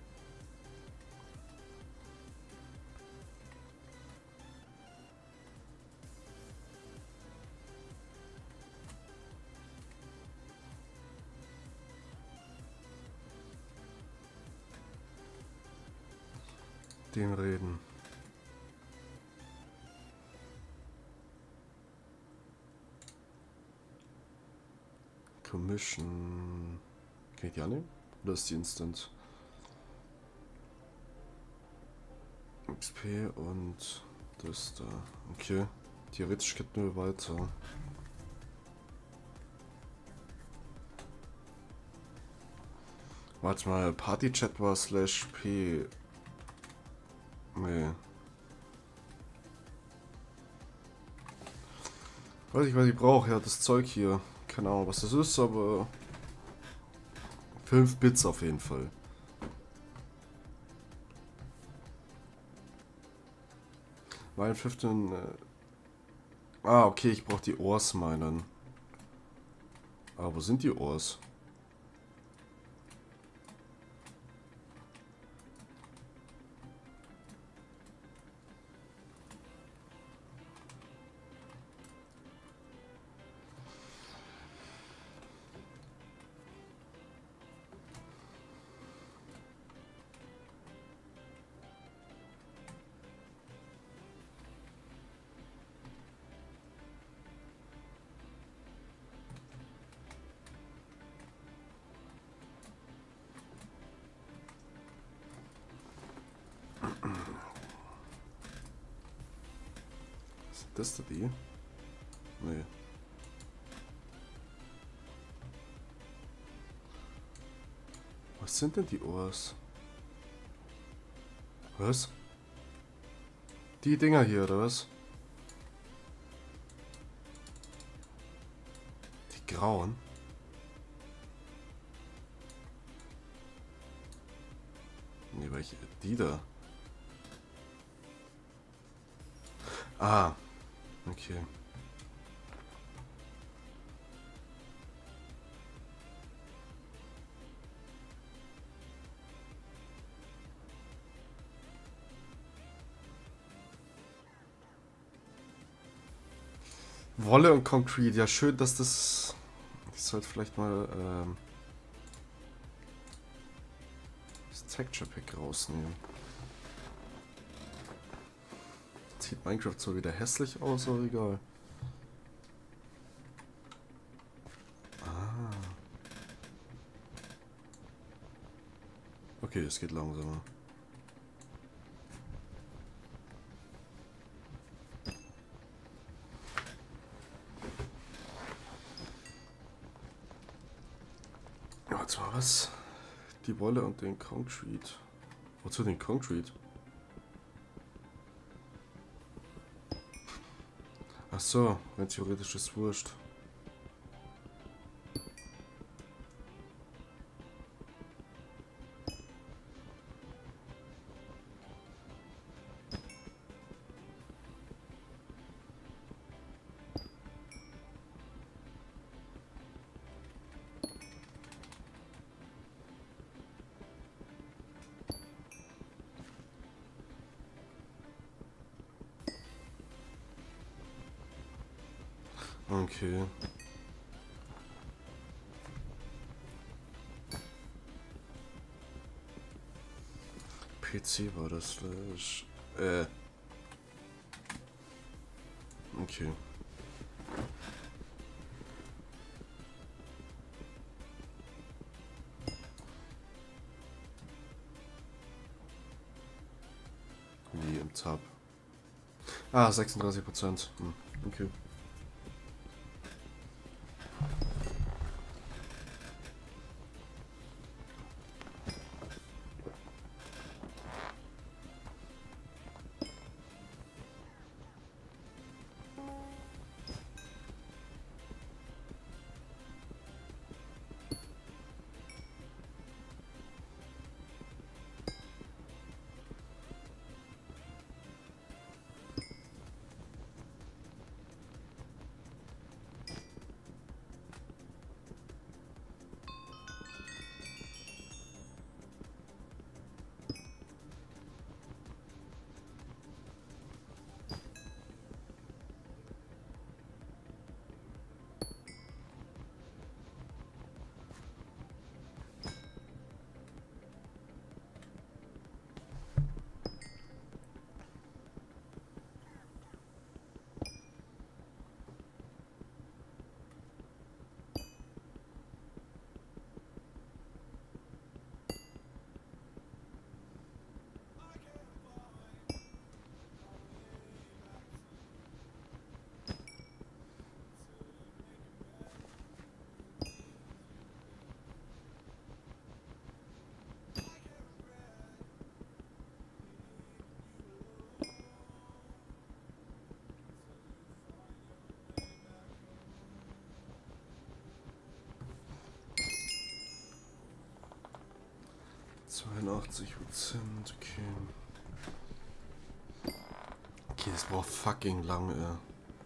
Den reden. Commission. Kann ich die annehmen? Oder ist die Instant? X P und das da. Okay. Theoretisch geht nur weiter. Warte mal, Partychat war slash P. Nee. Weiß ich, was ich brauche. Ja, das Zeug hier. Keine Ahnung, was das ist, aber fünf Bits auf jeden Fall. Mein fünfzehn. Äh ah, okay, ich brauche die Ohrs meinen. Aber wo sind die Ohrs? Das da die? Nee. Was sind denn die Ohrs? Was? Die Dinger hier, oder was? Die grauen? Nee, welche? Die da? Ah. Okay. Wolle und Concrete. Ja, schön, dass das... Ich sollte vielleicht mal ähm, das Texture Pack rausnehmen. Sieht Minecraft so wieder hässlich aus, aber egal. Ah. Okay, es geht langsamer. Warte mal, was? Die Wolle und den Concrete. Wozu den Concrete? Ach so, rein theoretisch ist wurscht. Okay. P C war das slash. Äh. Okay. Wie im Tab. Ah, sechsunddreißig Prozent. Hm, okay. zweiundachtzig Prozent, okay. Okay, das braucht fucking lang, ey.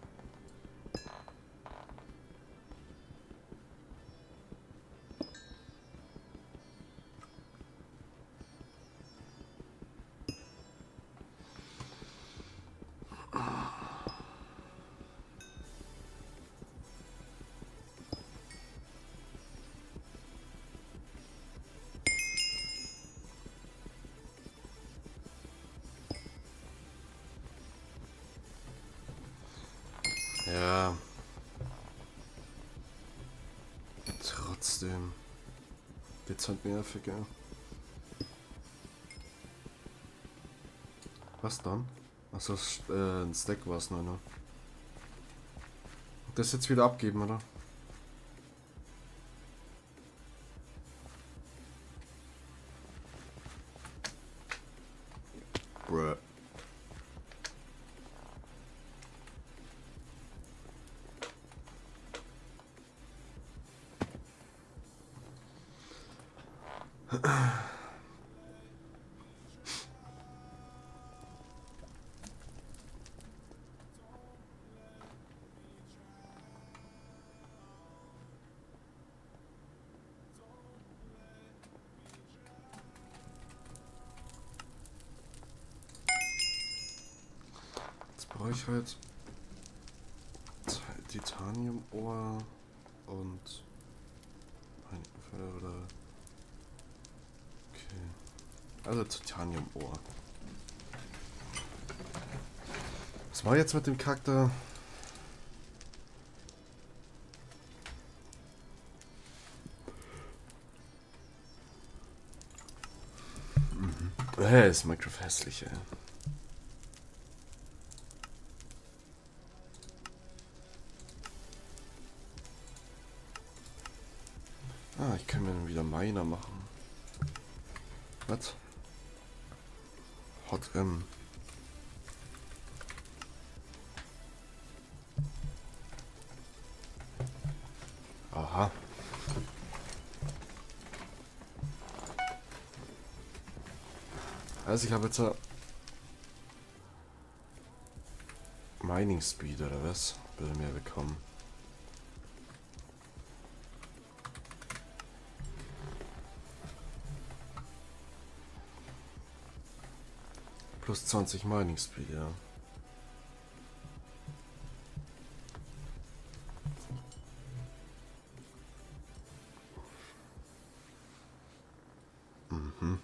Ja. Trotzdem. Dezent nervig, ja. Was dann? Achso, äh, ein Stack war es nur, ne? Das jetzt wieder abgeben, oder? Bruh. Jetzt brauche ich halt Titanium-Ohr und ein oder okay. Also Titanium-Ohr. Was war jetzt mit dem Charakter? Mhm. Äh, ist Minecraft hässlich, ey. Ah, ich können wir denn wieder Miner machen? Was? Hot M. Aha. Also ich habe jetzt ein Mining Speed oder was? Will mehr bekommen. Plus zwanzig Mining Speed, ja. Mhm.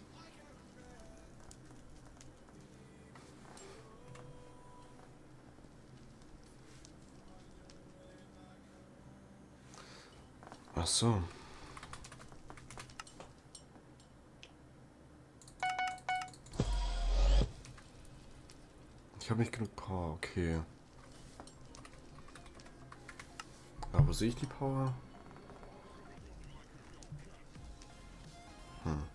Ach so. Ich habe nicht genug Power, okay. Aber wo sehe ich die Power? Hm.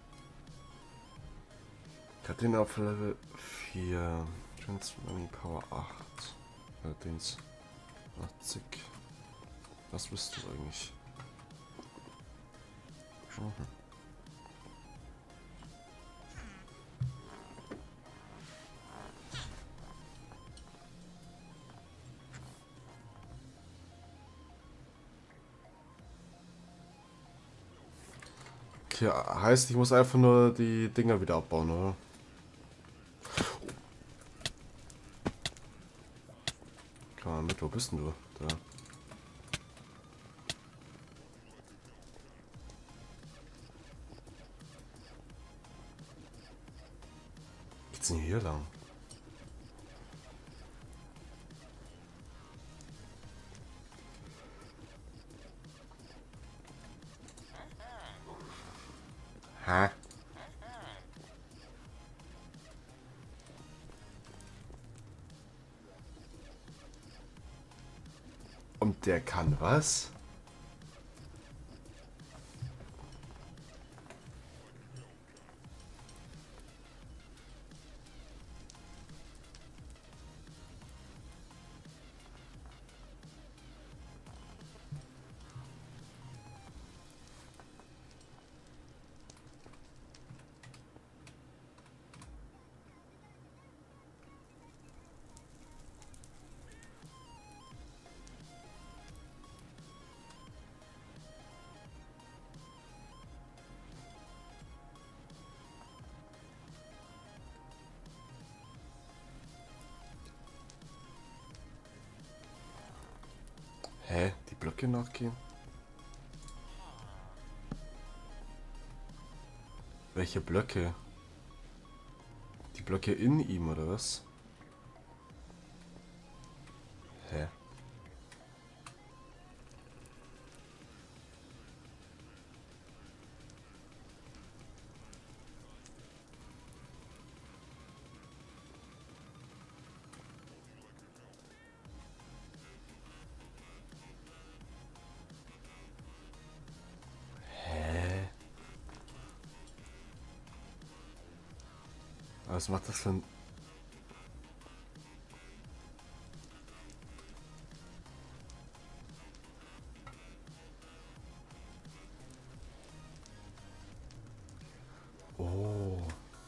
Ich hatte den auf Level vier. Transforming Power acht. Allerdings achtzig. Was bist du eigentlich? Mhm. Okay, heißt, ich muss einfach nur die Dinger wieder abbauen, oder? Komm mal mit, wo bist denn du? Da. Geht's denn hier lang? Hä? Und der kann was? Hä? Die Blöcke nachgehen? Welche Blöcke? Die Blöcke in ihm, oder was? Hä? Hä? Was macht das für ein... Oh.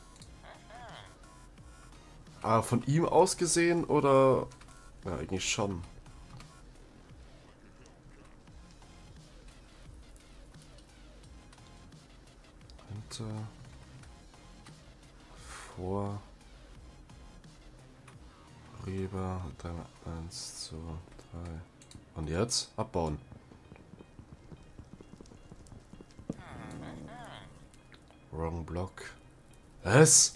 Ah, von ihm aus gesehen oder... Ja, eigentlich schon. Hinter... Vor... Rüber... Und dann eins, zwei, drei... Und jetzt? Abbauen. Wrong Block. Was?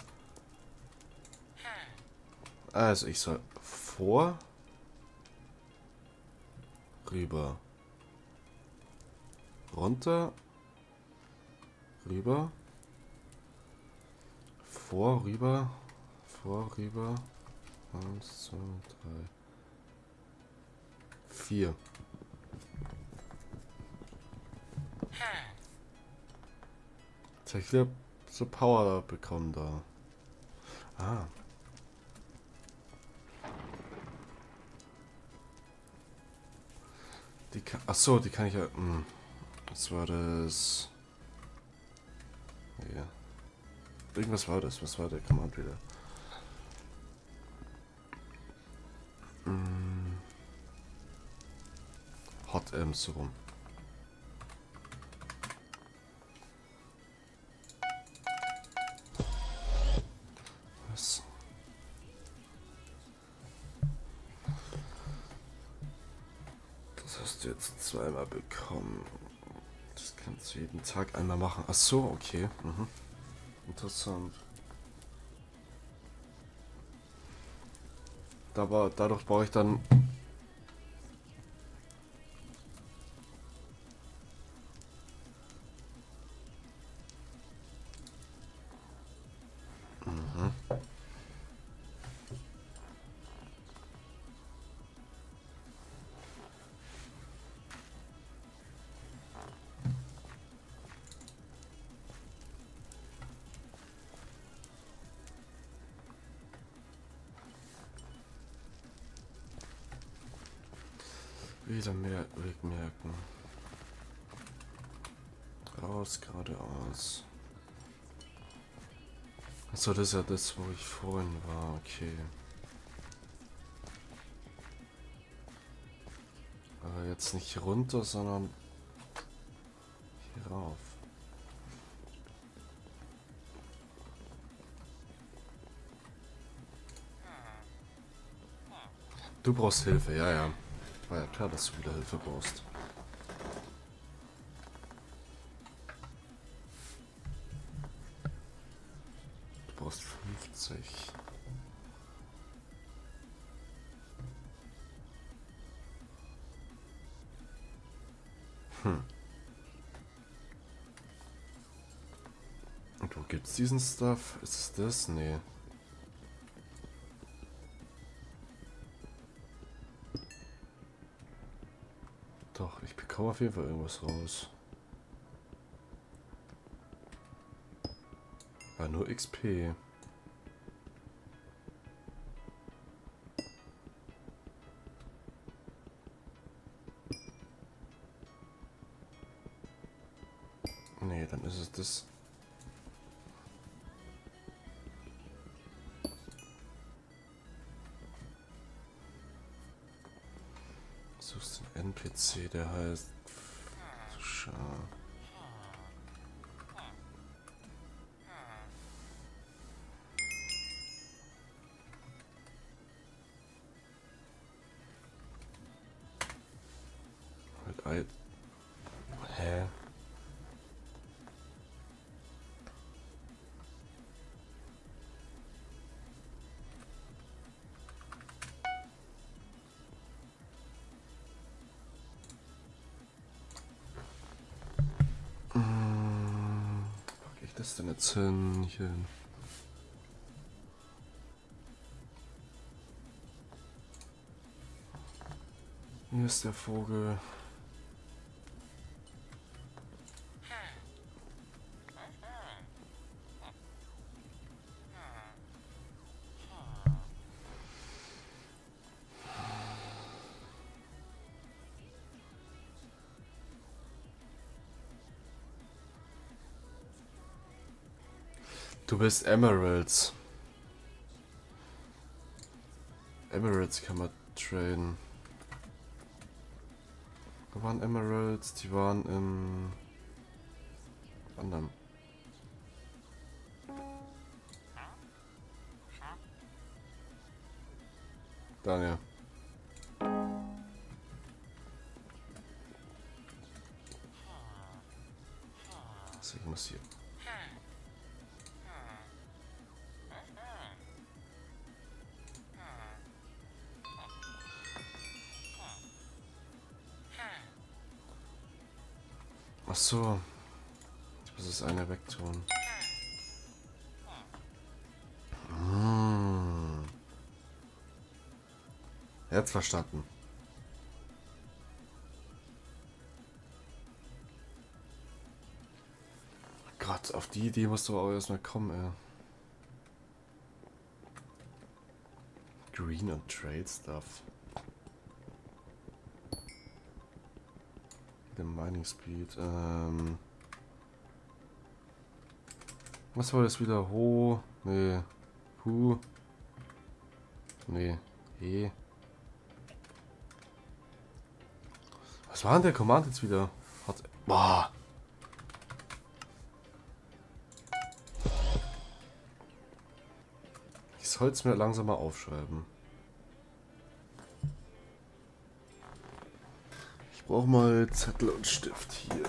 Also ich soll vor, rüber, runter, rüber, vor, rüber, vor, rüber, eins, zwei, drei, vier. Vielleicht wieder so Power bekommen da. Ah. Die kann, ach so, die kann ich ja. Mh. Was war das? Ja. Irgendwas war das. Was war der Command wieder? Hm. Hot M so rum. Was? Das hast du jetzt zweimal bekommen. Das kannst du jeden Tag einmal machen. Ach so, okay. Mhm. Interessant. Da war, dadurch brauche ich dann. Mhm. Wieder mehr wegmerken. Raus, geradeaus. Achso, das ist ja das, wo ich vorhin war. Okay. Aber jetzt nicht runter, sondern hier rauf. Du brauchst Hilfe, ja, ja. War ja klar, dass du wieder Hilfe brauchst. Du brauchst fünfzig. Hm. Und wo gibt's diesen Stuff? Ist es das? Nee. Doch, ich bekomme auf jeden Fall irgendwas raus. War nur X P. Nee, dann ist es das. Suchst den N P C, der heißt. Schau. Mit Ei. Hä? Hm, pack ich das denn jetzt hin? Hier hin. Hier ist der Vogel. Du bist Emeralds. Emeralds kann man traden. Wo waren Emeralds? Die waren im anderen. Daniel. Also ich muss hier. Ach so. Ich muss das eine wegtun. Hm. Jetzt verstanden. Gott, auf die Idee musst du auch erstmal kommen, ey. Green und Trade Stuff. Der Mining Speed. Ähm. Was war das wieder? Ho? Nee. Hu? Nee. He? Was war denn der Command jetzt wieder? Hat. Boah! Ich soll es mir langsam mal aufschreiben. Ich brauche mal Zettel und Stift hier.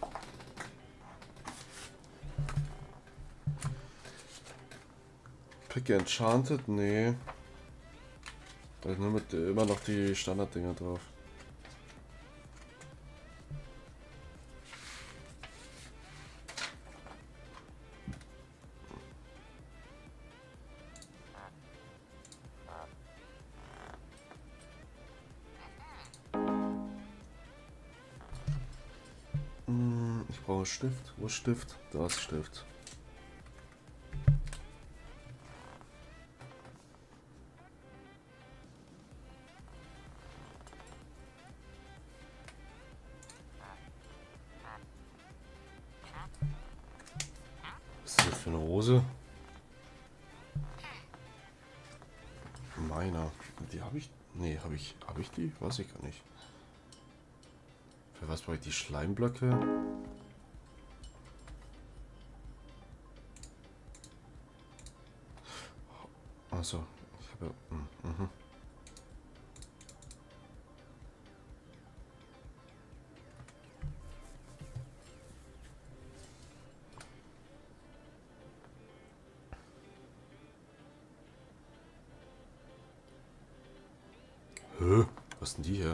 Pick Enchanted? Nee. Da ist nur mit äh, immer noch die Standarddinger drauf. Hm, ich brauche Stift. Wo ist Stift? Da ist Stift. Was ist das jetzt für eine Hose? Meiner. Die habe ich. Nee, habe ich. Habe ich die? Weiß ich gar nicht. Für was brauche ich die Schleimblöcke? Also, ich habe. Mhm. Hä? Was sind die hier?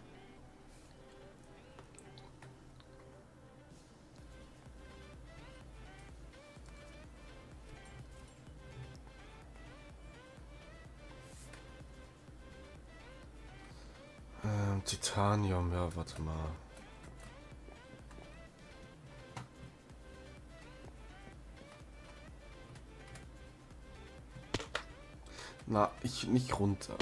Ähm, Titanium, ja, warte mal. Na, ich nicht runter.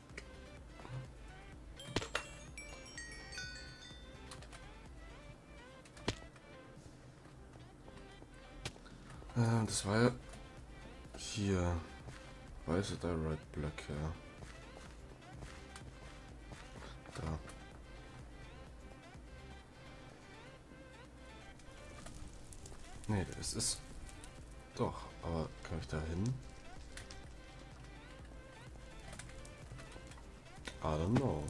Ähm, das war ja hier. Weiße Direct Black, ja. Da. Nee, das ist. Doch, aber kann ich da hin? I don't know.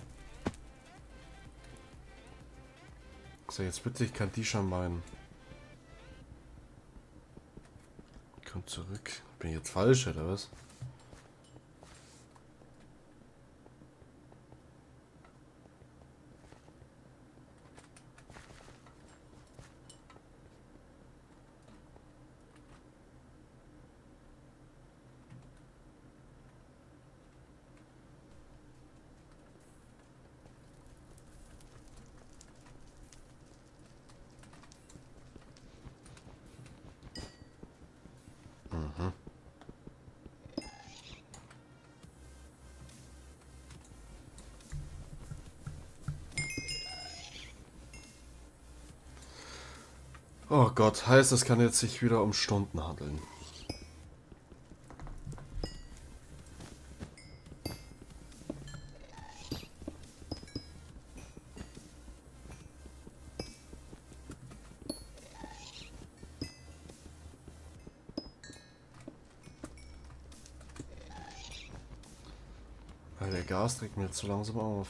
So, jetzt bitte, ich kann die schon meinen. Komm zurück. Bin ich jetzt falsch, oder was? Mhm. Oh Gott, heißt, es kann jetzt sich wieder um Stunden handeln. Weil der Gas trägt mir jetzt zu langsam auf.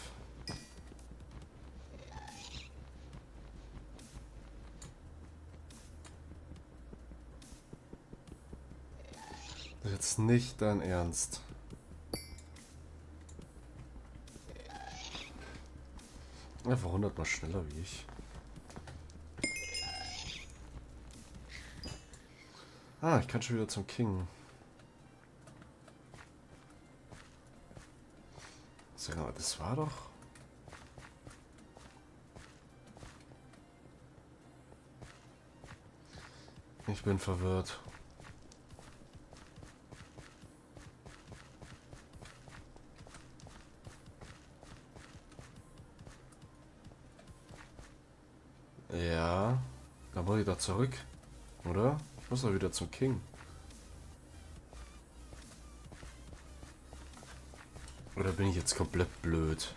Das ist jetzt nicht dein Ernst. Einfach hundertmal schneller wie ich. Ah, ich kann schon wieder zum King. Sag mal, das war doch... Ich bin verwirrt. Ja, dann muss ich da zurück, oder? Ich muss doch wieder zum King. Oder bin ich jetzt komplett blöd?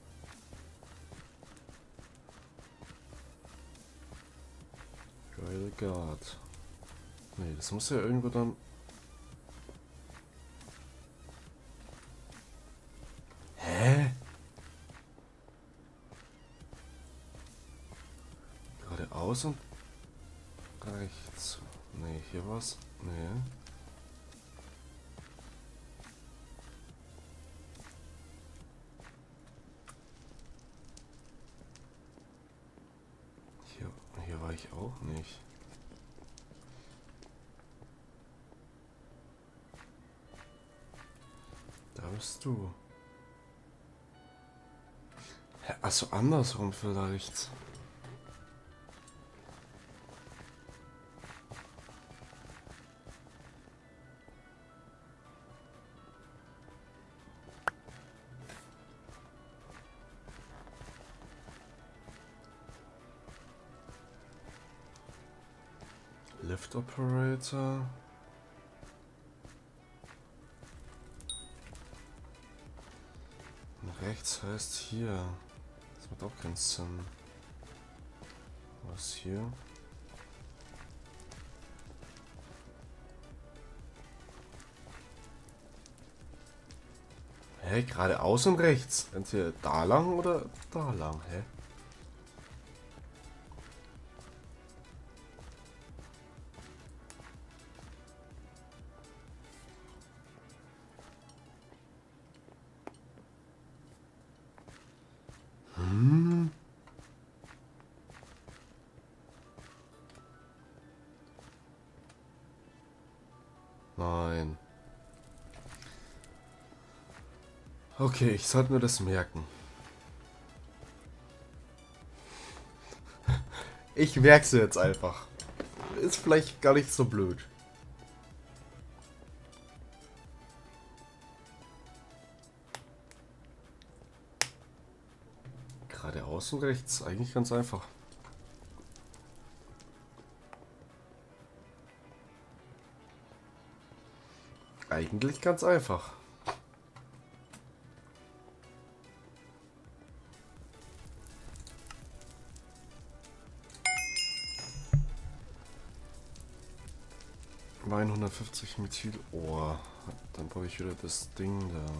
Geile Guard. Nee, das muss ja irgendwo dann... Hä? Geradeaus und rechts. Nee, hier war's. Nee. Hier, hier war ich auch nicht. Da bist du. Hä, achso, andersrum vielleicht. Lift Operator. Und rechts heißt hier. Das macht auch keinen Sinn. Was hier? Hä, geradeaus und rechts. Entweder da lang oder da lang, hä? Hm. Nein. Okay, ich sollte mir das merken. Ich merk's jetzt einfach. Ist vielleicht gar nicht so blöd. Geradeaus und rechts, eigentlich ganz einfach. Eigentlich ganz einfach. Wein hundertfünfzig Methyl. Oh, dann brauche ich wieder das Ding da.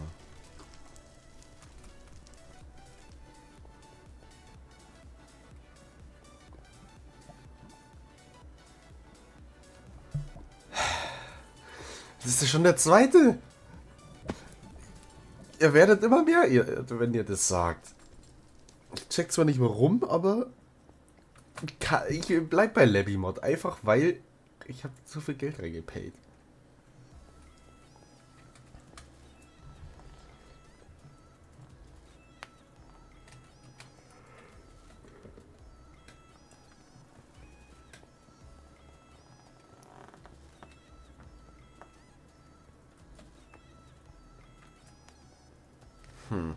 Das ist ja schon der zweite. Ihr werdet immer mehr, ihr, wenn ihr das sagt. Ich check zwar nicht warum, aber ich bleib bei Labimod. Einfach weil ich habe zu viel Geld reingepaid. Hm.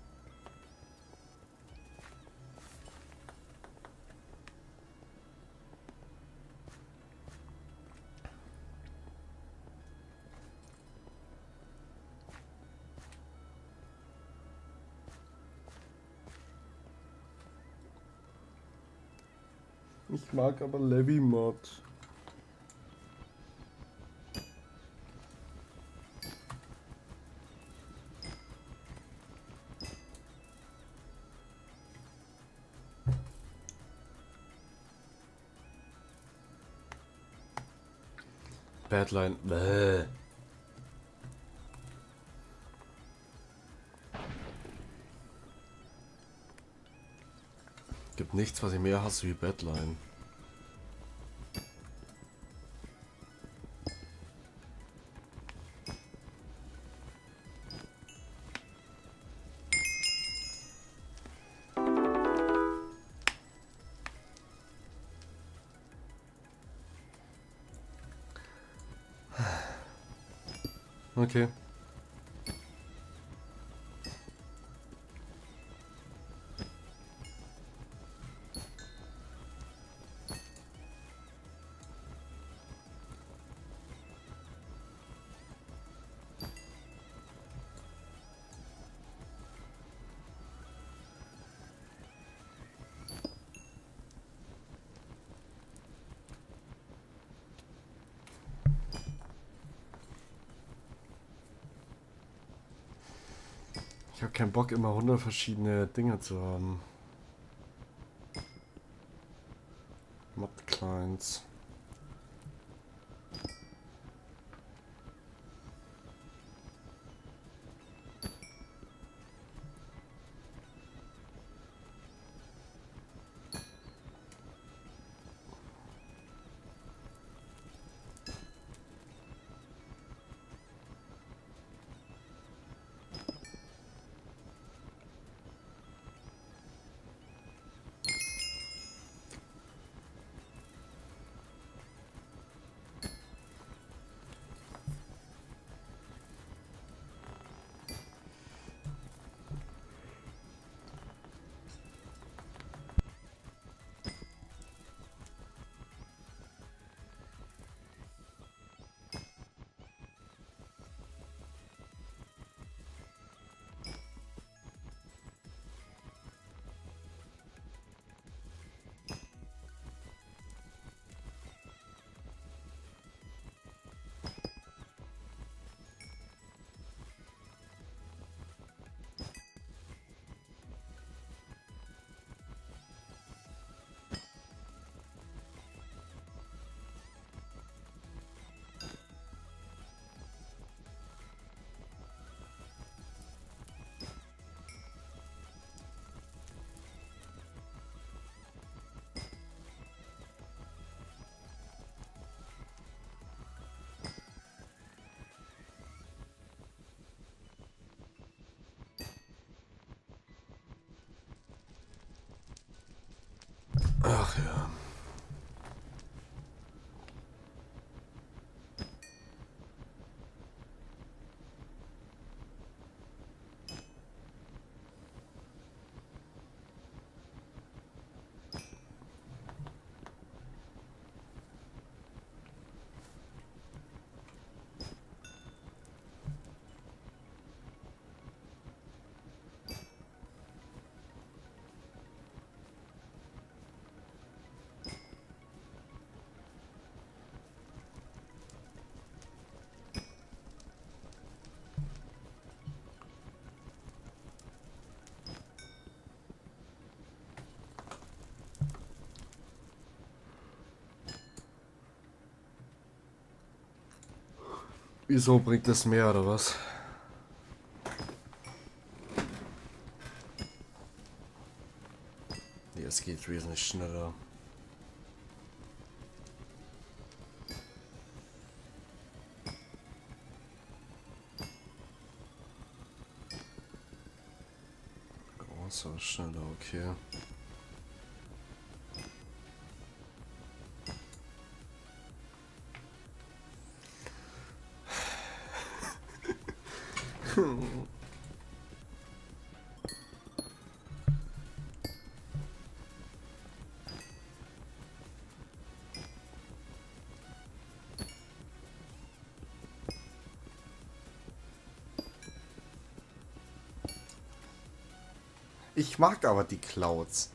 Ich mag aber Labimod. Badline. Bäh. Gibt nichts, was ich mehr hasse wie Badline. Okay. Ich habe keinen Bock, immer hundert verschiedene Dinge zu haben. Mod Clients. Ach ja. Wieso bringt das mehr oder was? Nee, es geht wesentlich schneller. Großer, schneller, okay. Ich mag aber die Clouds.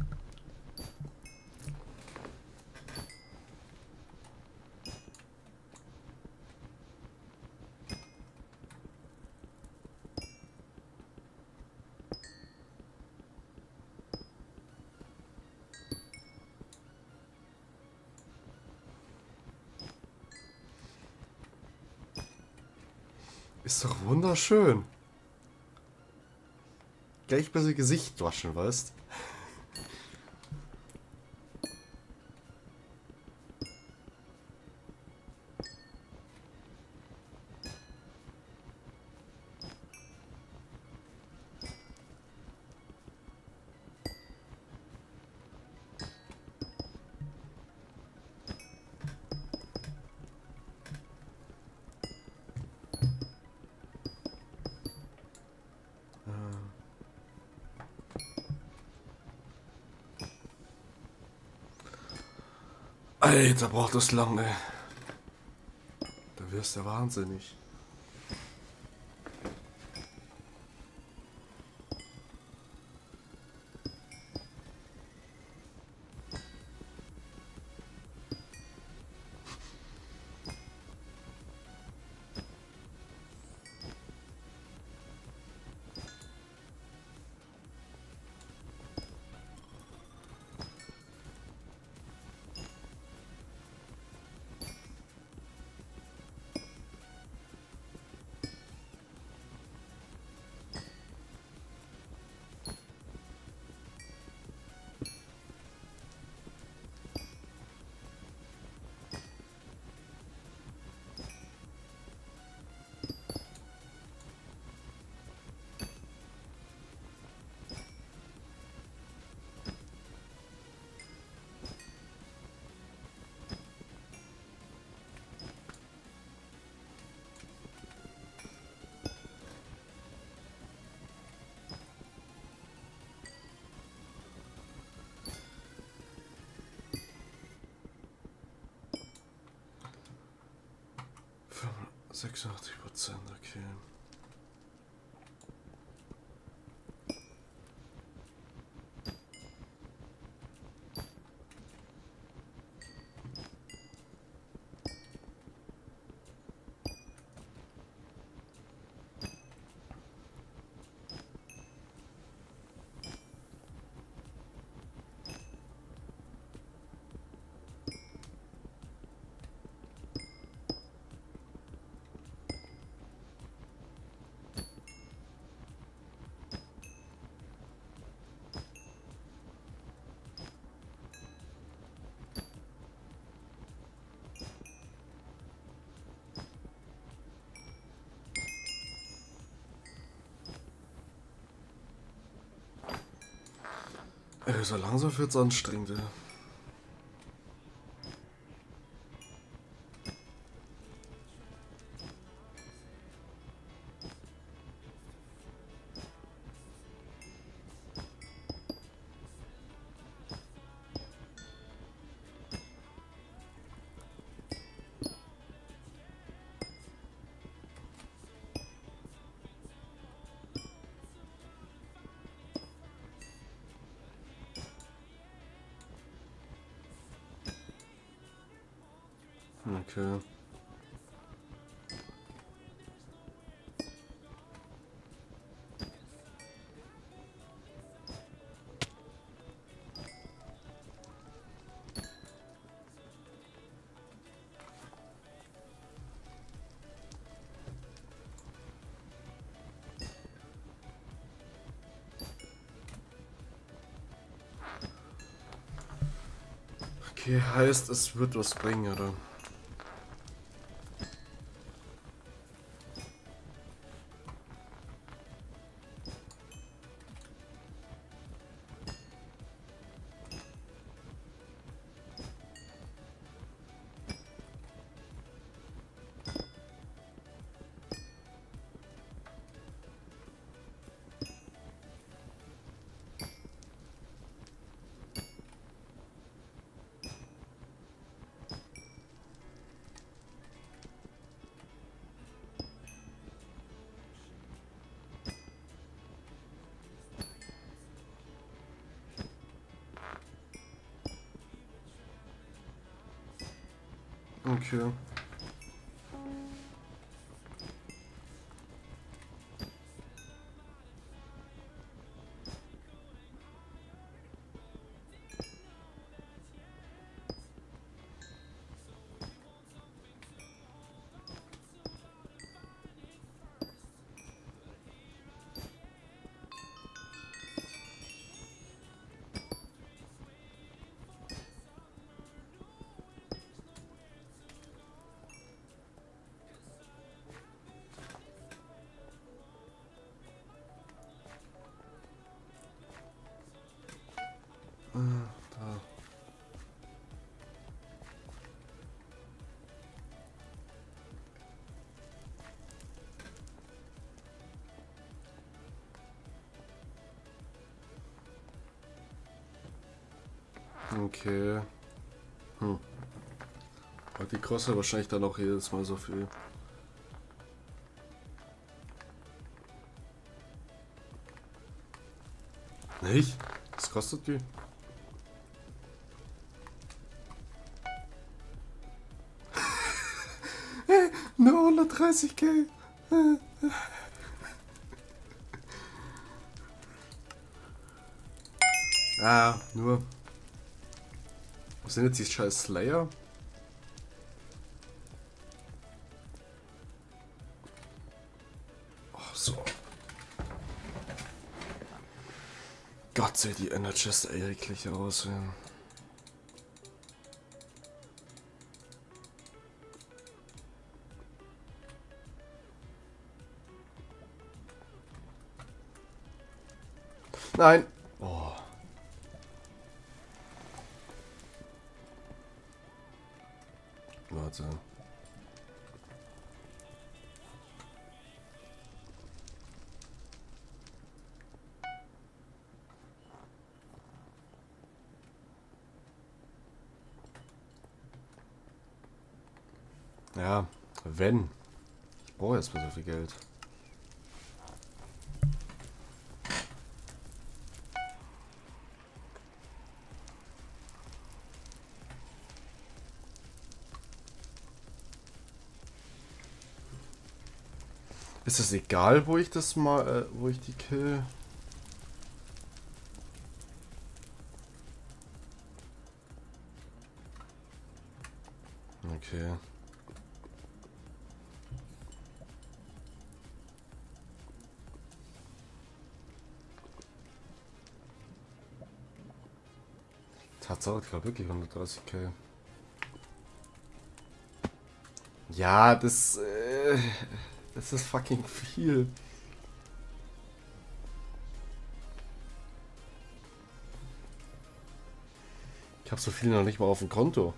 Ist doch wunderschön. Gleich besser Gesicht waschen, weißt? Alter, braucht das lange. Da wirst du wahnsinnig. sechsundachtzig Prozent, okay. Ey, so langsam wird's anstrengend, ey. Okay. Okay, heißt, es wird was bringen, oder? Okay. Äh, da. Okay. Hm. die kostet wahrscheinlich dann auch jedes Mal so viel. Nicht? Was kostet die? Nur hundertdreißig K. Ah, nur. Was sind jetzt die scheiß Slayer? Oh, so. Gott, sieht die Energist eklig aus, ja. Nein. Oh. Warte. Ja, wenn. Ich brauche erstmal so viel Geld. Ist es egal, wo ich das mal, äh, wo ich die kill? Okay. Tatsache, ich glaube wirklich hundertdreißig K. Ja, das, äh, das ist fucking viel. Ich habe so viel noch nicht mal auf dem Konto.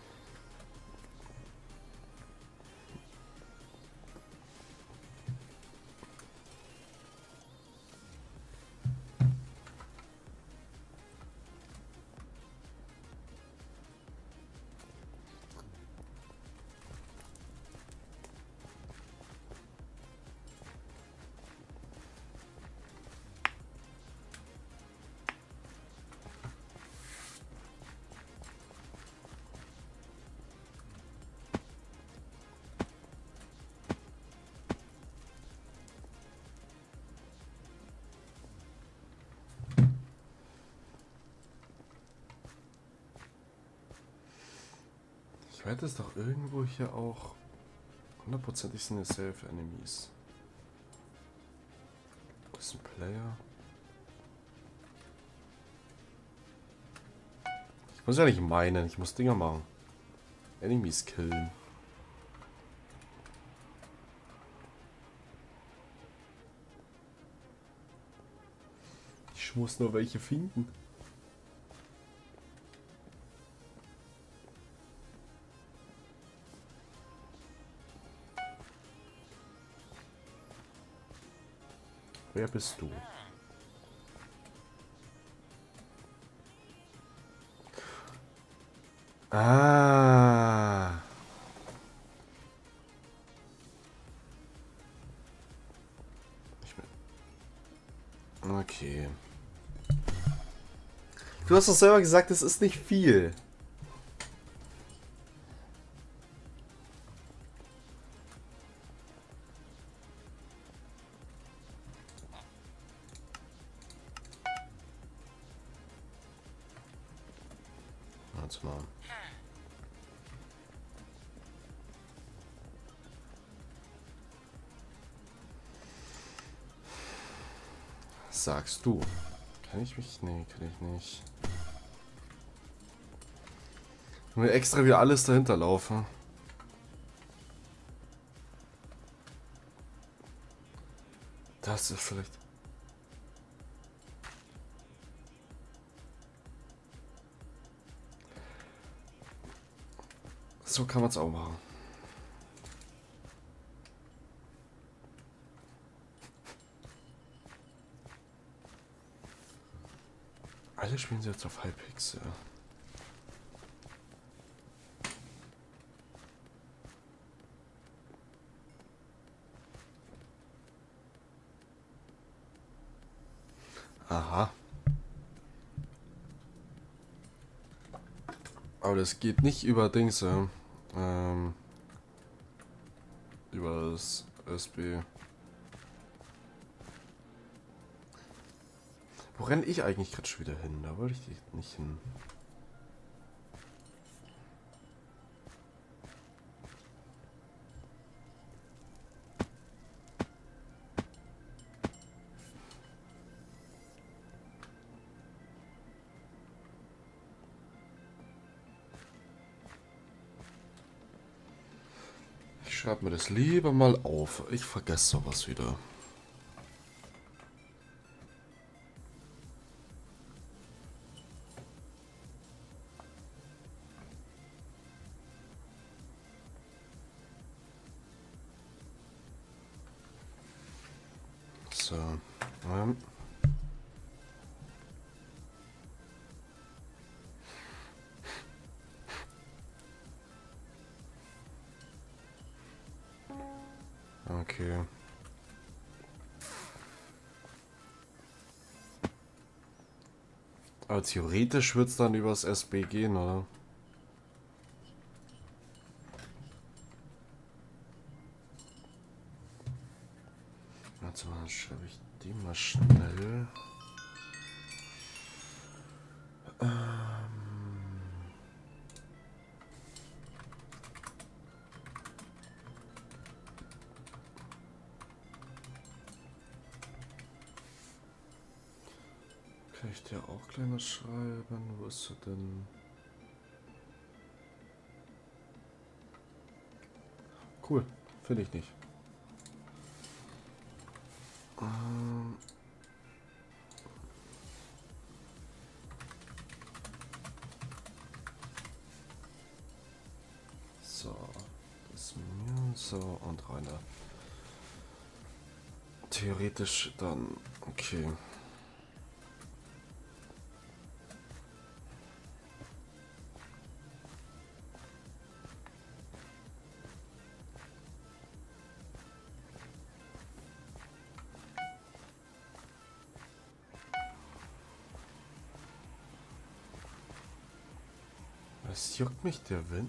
Ich werde es doch irgendwo hier auch hundertprozentig sind es Safe Enemies. Das ist ein Player. Ich muss ja nicht meinen, ich muss Dinger machen. Enemies killen. Ich muss nur welche finden. Wer bist du? Ah. Okay. Du hast doch selber gesagt, es ist nicht viel. Warte mal. Sagst du? Kann ich mich? Nee, kann ich nicht. Ich will extra wieder alles dahinter laufen. Das ist vielleicht. So kann man es auch machen. Alle spielen sie jetzt auf Hypixel. Aber das geht nicht über Dings, ja. Ähm, über das S B. Wo renne ich eigentlich gerade schon wieder hin? Da wollte ich nicht hin. Ich schreibe mir das lieber mal auf. Ich vergesse sowas wieder. So. Ähm. Okay. Aber theoretisch wird es dann übers S B gehen, oder? Warte mal, schreibe ich die mal schnell. Ähm. Kann ich dir auch gleich mal schreiben? Wo ist er denn? Cool, finde ich nicht. Ähm. So, das ist mir so und Rainer. Theoretisch dann, okay. Was juckt mich der Wind?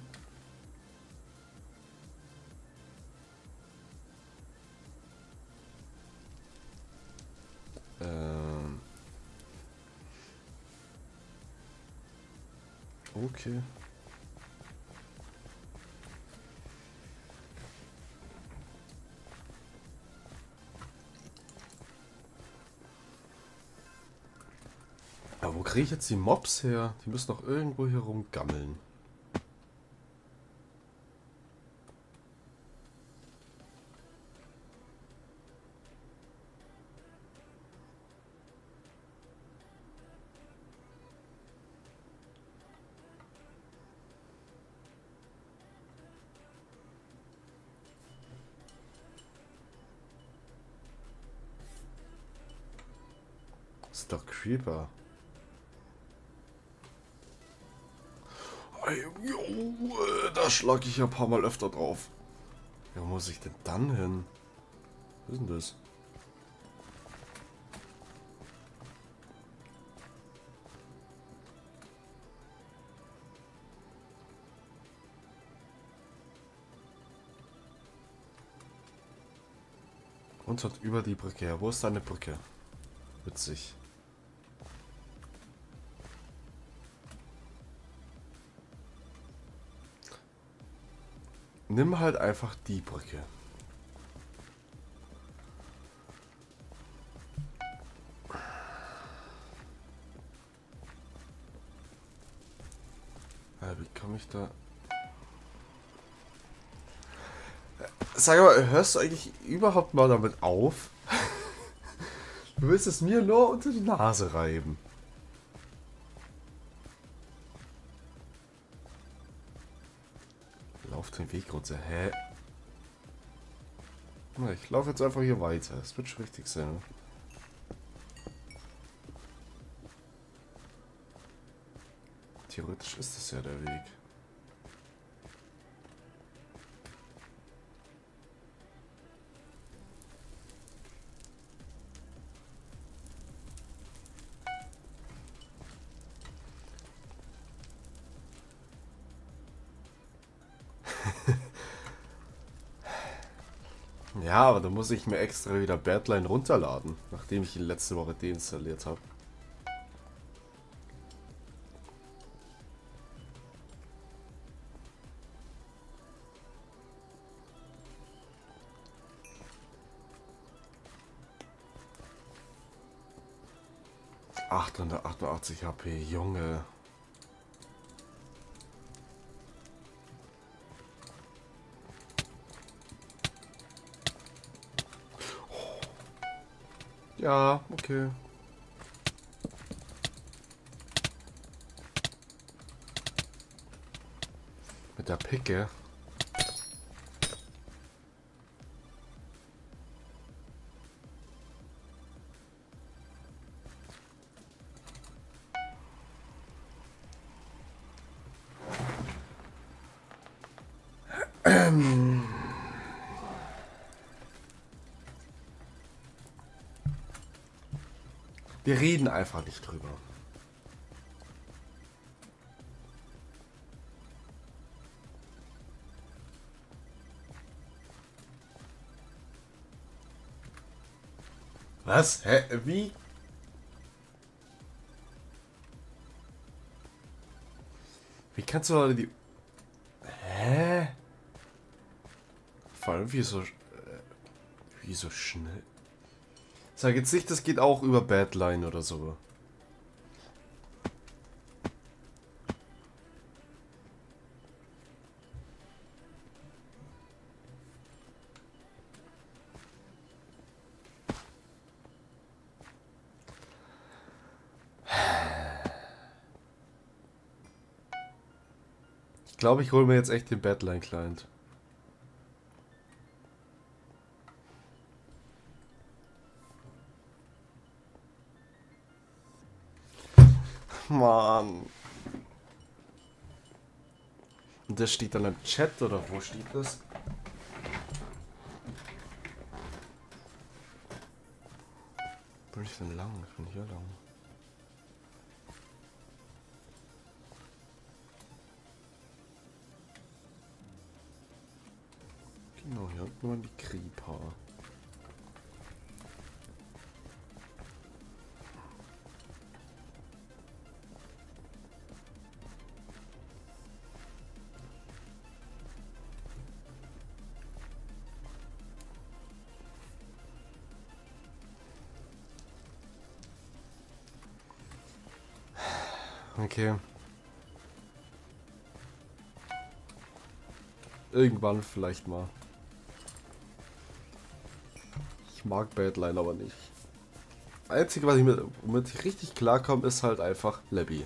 Ähm. Okay. Aber wo kriege ich jetzt die Mobs her? Die müssen doch irgendwo hier rumgammeln. Das ist doch Creeper. Ey, jo, äh, da schlag ich ja ein paar Mal öfter drauf. Ja, wo muss ich denn dann hin? Was ist denn das? Und hat über die Brücke her. Wo ist deine Brücke? Witzig. Nimm halt einfach die Brücke. Ja, wie komme ich da... Sag mal, hörst du eigentlich überhaupt mal damit auf? Du willst es mir nur unter die Nase reiben. Lauf den Weg runter. Hä? Na, ich laufe jetzt einfach hier weiter. Das wird schon richtig sein. Theoretisch ist das ja der Weg. Ja, aber da muss ich mir extra wieder Badline runterladen, nachdem ich ihn letzte Woche deinstalliert habe. achthundertachtundachtzig H P, Junge. Ja, okay. Mit der Picke. Wir reden einfach nicht drüber. Was? Hä? Wie? Wie kannst du die... Hä? Vor allem wie so... Äh, wie so schnell... Sag jetzt nicht, das geht auch über Badline oder so. Ich glaube, ich hole mir jetzt echt den Badline-Client. Mann. Und das steht dann im Chat, oder wo steht das? Bin ich denn lang? Ich bin hier lang. Genau, hier unten waren die Creeper. Okay. Irgendwann vielleicht mal. Ich mag Badline aber nicht. Einzige, was ich mit, womit ich richtig klarkomme, ist halt einfach Labby.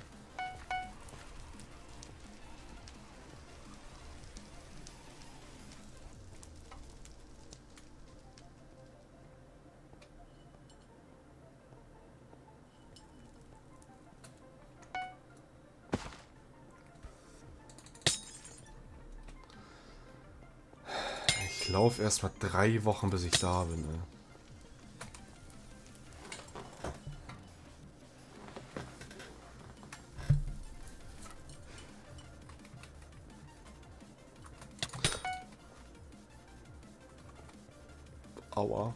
Ich laufe erst mal drei Wochen, bis ich da bin. Ne? Aua.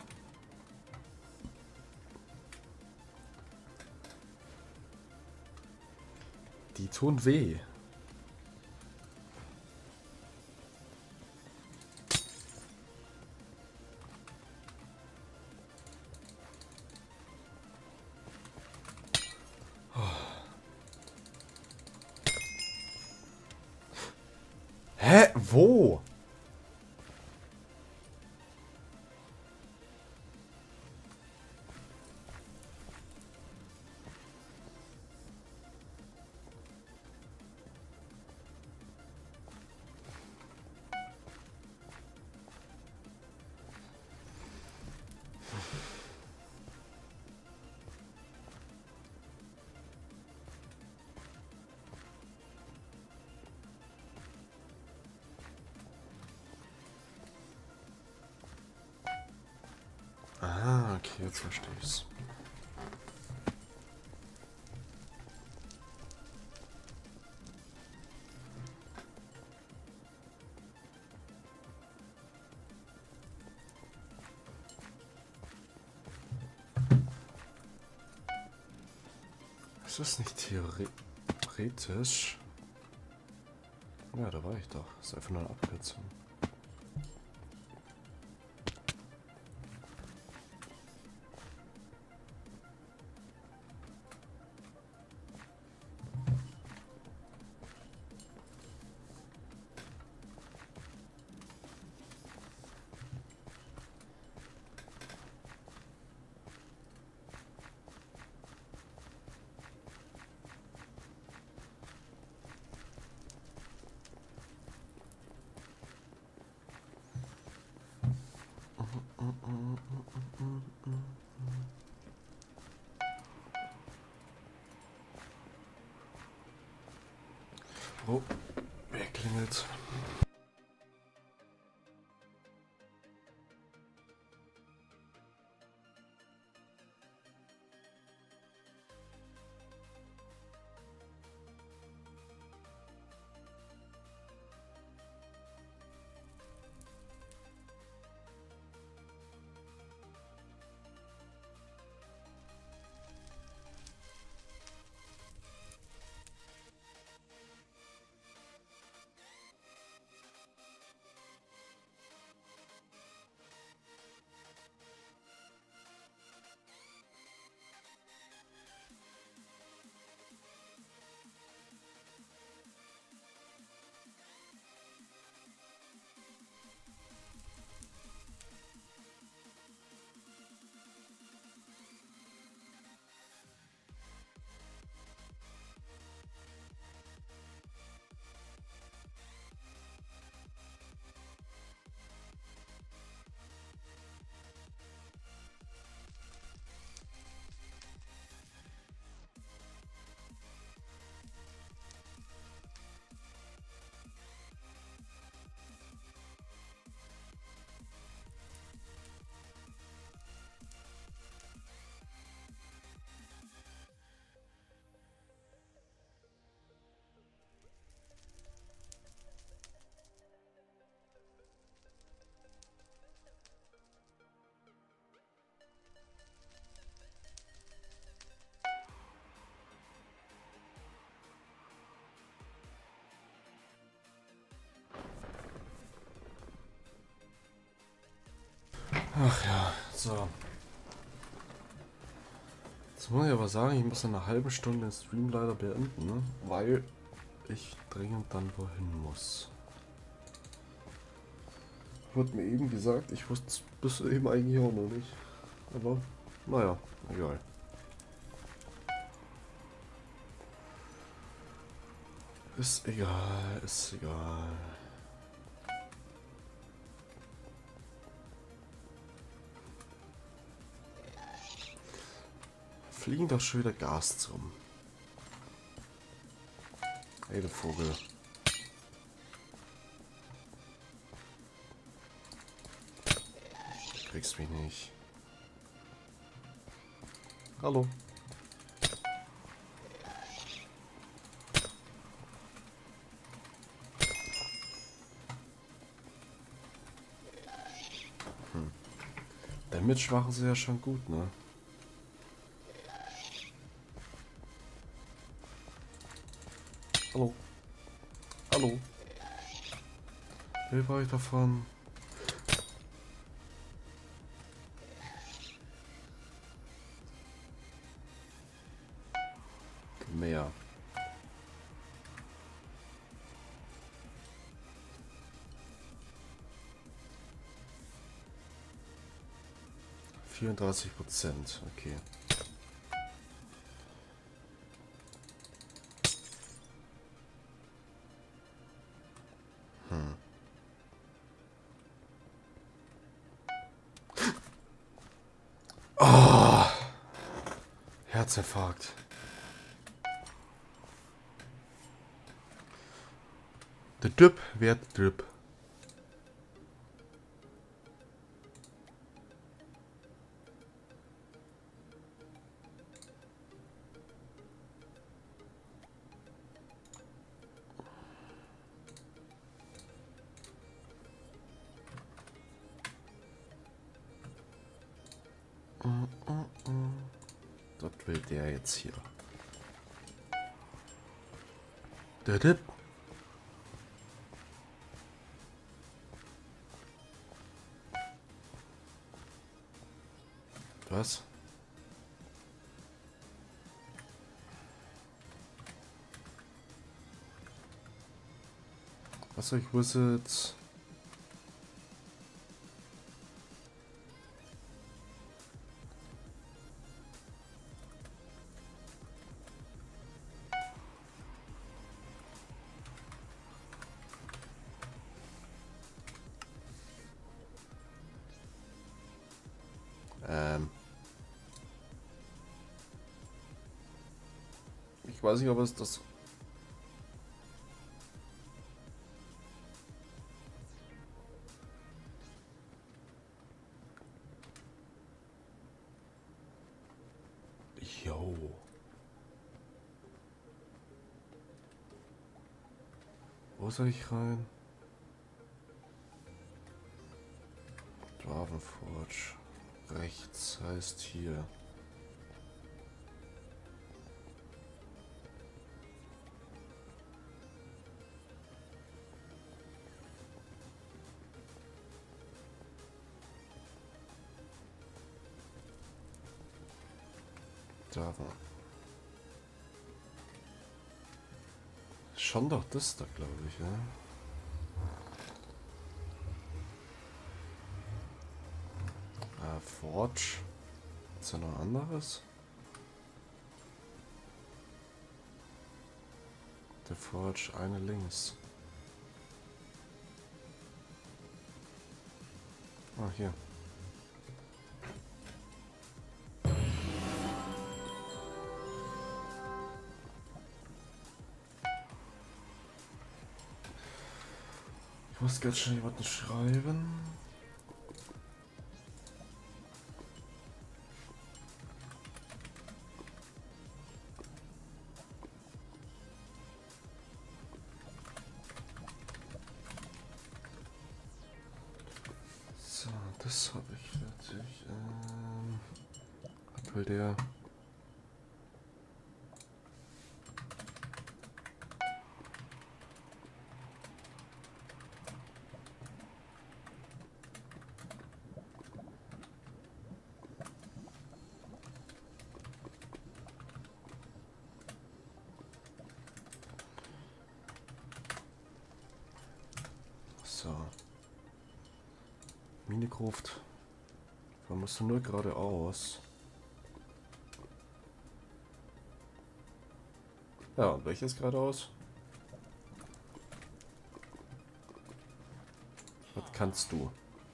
Die tun weh. Hä? Wo? Ah, okay, jetzt verstehe ich's. Ist das nicht theoretisch? Ja, da war ich doch. Das ist einfach nur eine Abkürzung. Oh, wer klingelt? Ach ja, so. Jetzt muss ich aber sagen, ich muss in einer halben Stunde den Stream leider beenden, ne? Weil ich dringend dann wohin muss. Wurde mir eben gesagt, ich wusste es bis eben eigentlich auch noch nicht. Aber naja, egal. Ist egal, ist egal. Fliegen doch schon wieder Gas rum. Ey, der Vogel. Du kriegst mich nicht. Hallo. Hm. Damage machen sie ja schon gut, ne? Hallo. Hallo. Wie war ich davon? Mehr. vierunddreißig Prozent, okay. Hm. Oh, Herzinfarkt. Der Drip wird Drip. Das will der jetzt hier. Der Dip. Was? Was soll ich Wizards? Ähm. Ich weiß nicht, ob es das. Jo. Wo soll ich rein? Dwarvenforge. Rechts heißt hier. Da war. Schon doch das da, glaube ich, ja. Äh, Forge. Ist ja noch anderes? Der Forge, eine links. Ah, hier. Ich muss ganz schnell was schreiben. So, das habe ich fertig. Ähm, was will der? So. Minecraft. Da musst du nur geradeaus. Ja, und welches geradeaus? Was kannst du?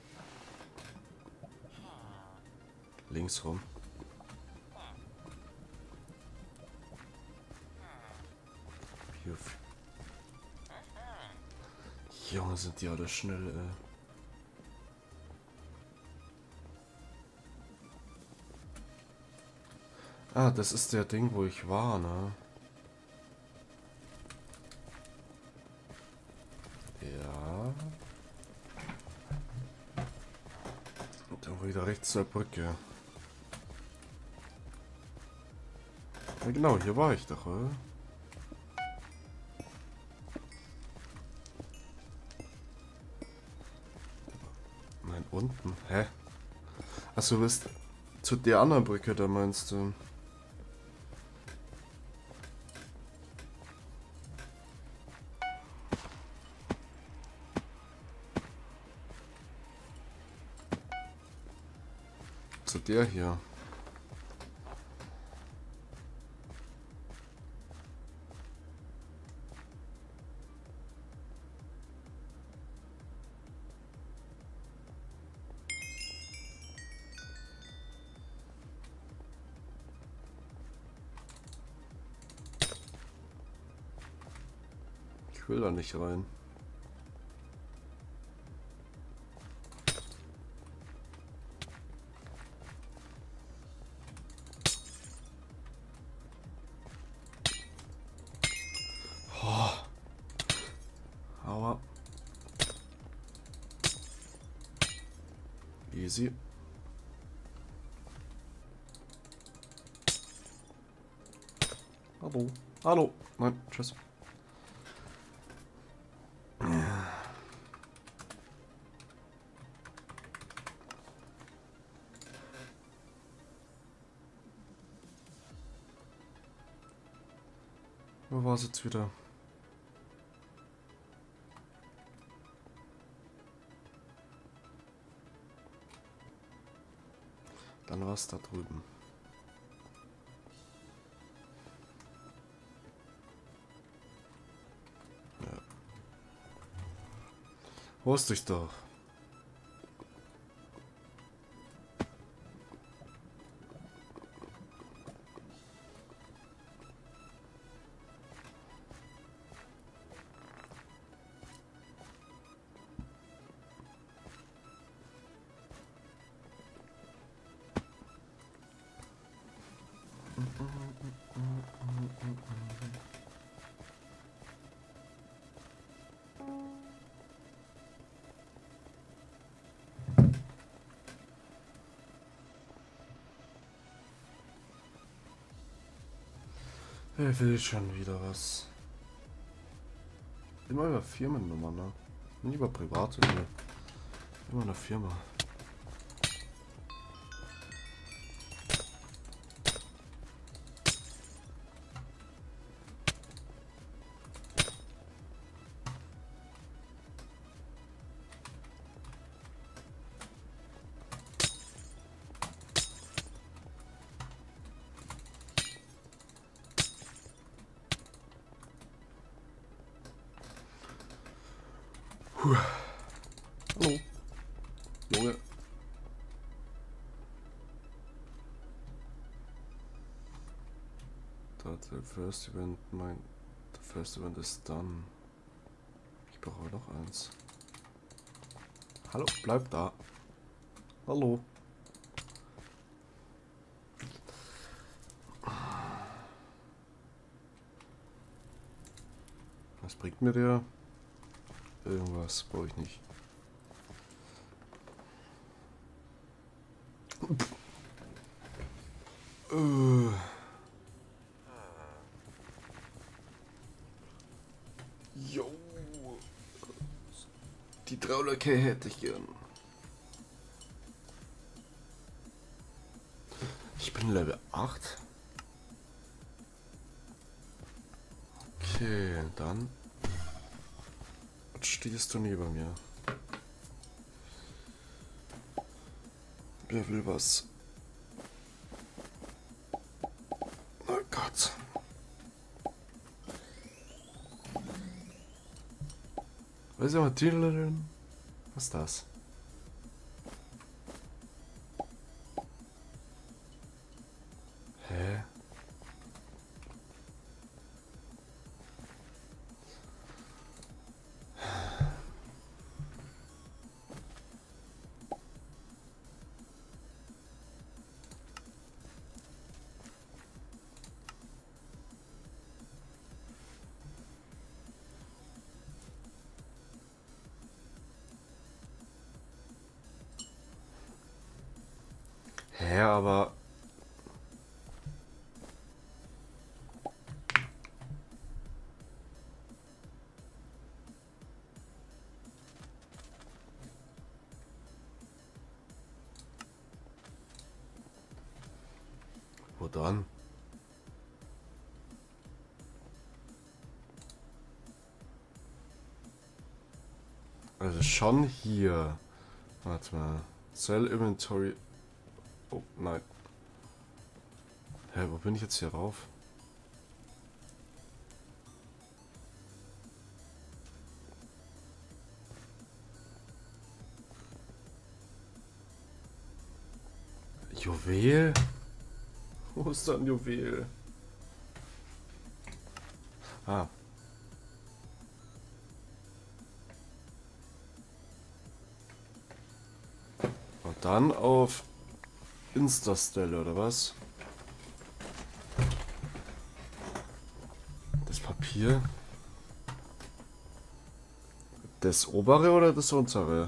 Links rum. Hier. Junge, sind die alle schnell, ey. Ah, das ist der Ding, wo ich war, ne? Ja. Und dann wieder rechts zur Brücke. Ja, genau, hier war ich doch, oder? Nein, unten. Hä? Achso, du bist zu der anderen Brücke, da meinst du? Zu der hier. Ich will da nicht rein. Oh. Aua. Easy. Hallo. Hallo. Nein, tschüss. Wo war es jetzt wieder? Dann war es da drüben. Ja. Wusste ich doch. Wer will schon wieder was? Immer über Firmennummer, ne? Nie über private, ne? Immer eine Firma. Puh. Hallo. Junge. The first event, mein... The first event is done. Ich brauche noch eins. Hallo, bleib da. Hallo. Was bringt mir der? Irgendwas brauche ich nicht. Äh. Jo. Die Traulacke hätte ich gern. Ich bin Level acht. Okay, dann stehst du neben mir. Wer will was? Oh Gott. Was ist aber Tillerin? Was ist das? Hä? Hä, aber... Wo dann? Also schon hier. Warte mal. Cell Inventory. Oh, nein. Hä, wo bin ich jetzt hier rauf? Juwel? Wo ist da ein Juwel? Ah. Und dann auf Insta-Stelle, oder was? Das Papier? Das obere oder das untere?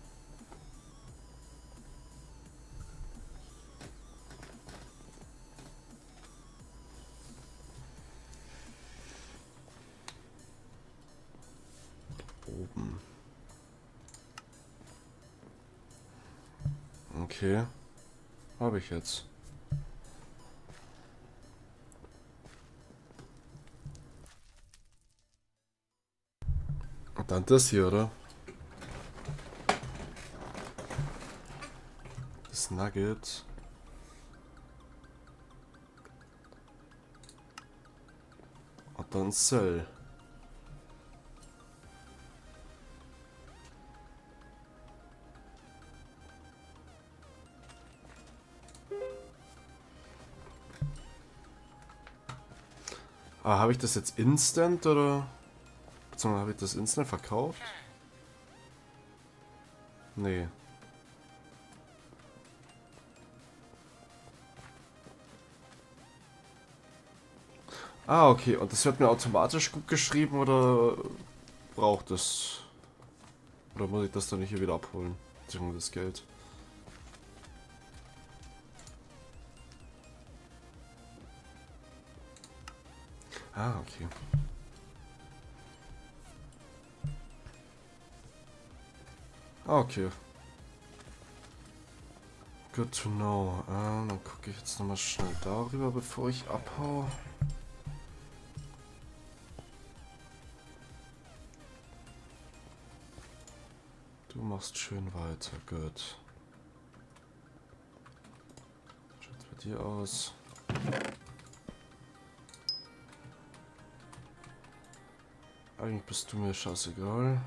Oben. Okay. Habe ich jetzt. Dann das hier, oder? Das Nugget. Und dann Cell. Ah, habe ich das jetzt instant oder? Beziehungsweise habe ich das instant verkauft? Nee. Ah, okay. Und das wird mir automatisch gut geschrieben oder braucht es? Oder muss ich das dann nicht hier wieder abholen? Beziehungsweise das Geld. Ah, okay. Ah, okay. Good to know. Ah, dann gucke ich jetzt nochmal schnell darüber, bevor ich abhau. Du machst schön weiter, gut. Schaut's bei dir aus. Eigentlich bist du mir scheißegal.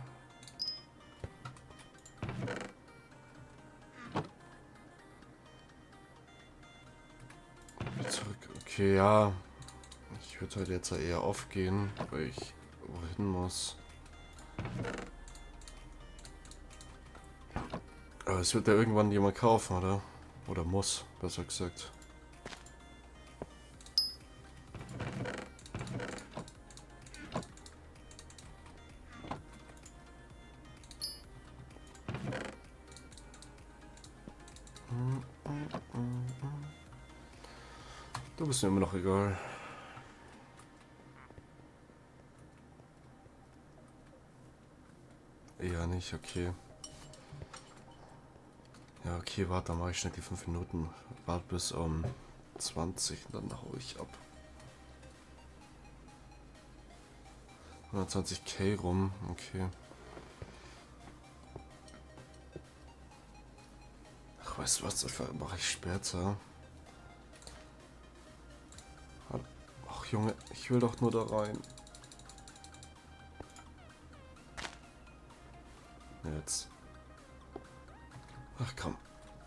Zurück. Okay, ja. Ich würde halt jetzt eher aufgehen, weil ich wohin muss. Aber es wird ja irgendwann jemand kaufen, oder? Oder muss, besser gesagt. Du bist mir immer noch egal. Eher nicht, okay. Ja, okay, warte, dann mache ich schnell die fünf Minuten. Warte bis um zwanzig, dann hau ich ab. hundertzwanzig K rum, okay. Ach, weißt du was, das mache ich später. Ach Junge, ich will doch nur da rein. Jetzt. Ach komm.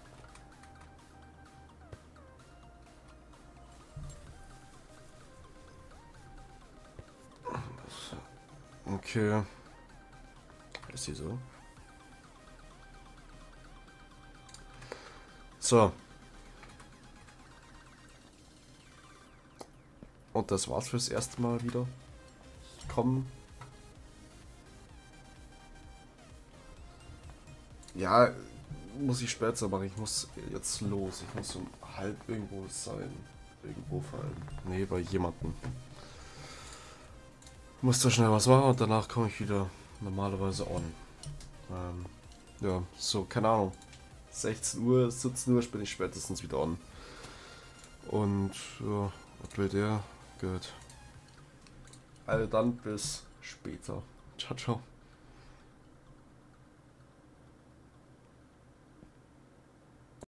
Okay. Ist sie so? So. Und das war's fürs erste Mal wieder. Kommen. Ja, muss ich später machen. Ich muss jetzt los. Ich muss um halb irgendwo sein. Irgendwo fallen. Nee, bei jemandem. Muss da schnell was machen und danach komme ich wieder normalerweise on. Ähm, ja, so, keine Ahnung. sechzehn Uhr, siebzehn Uhr bin ich spätestens wieder on. Und ja, was will der? Gut. Also dann bis später. Ciao, ciao.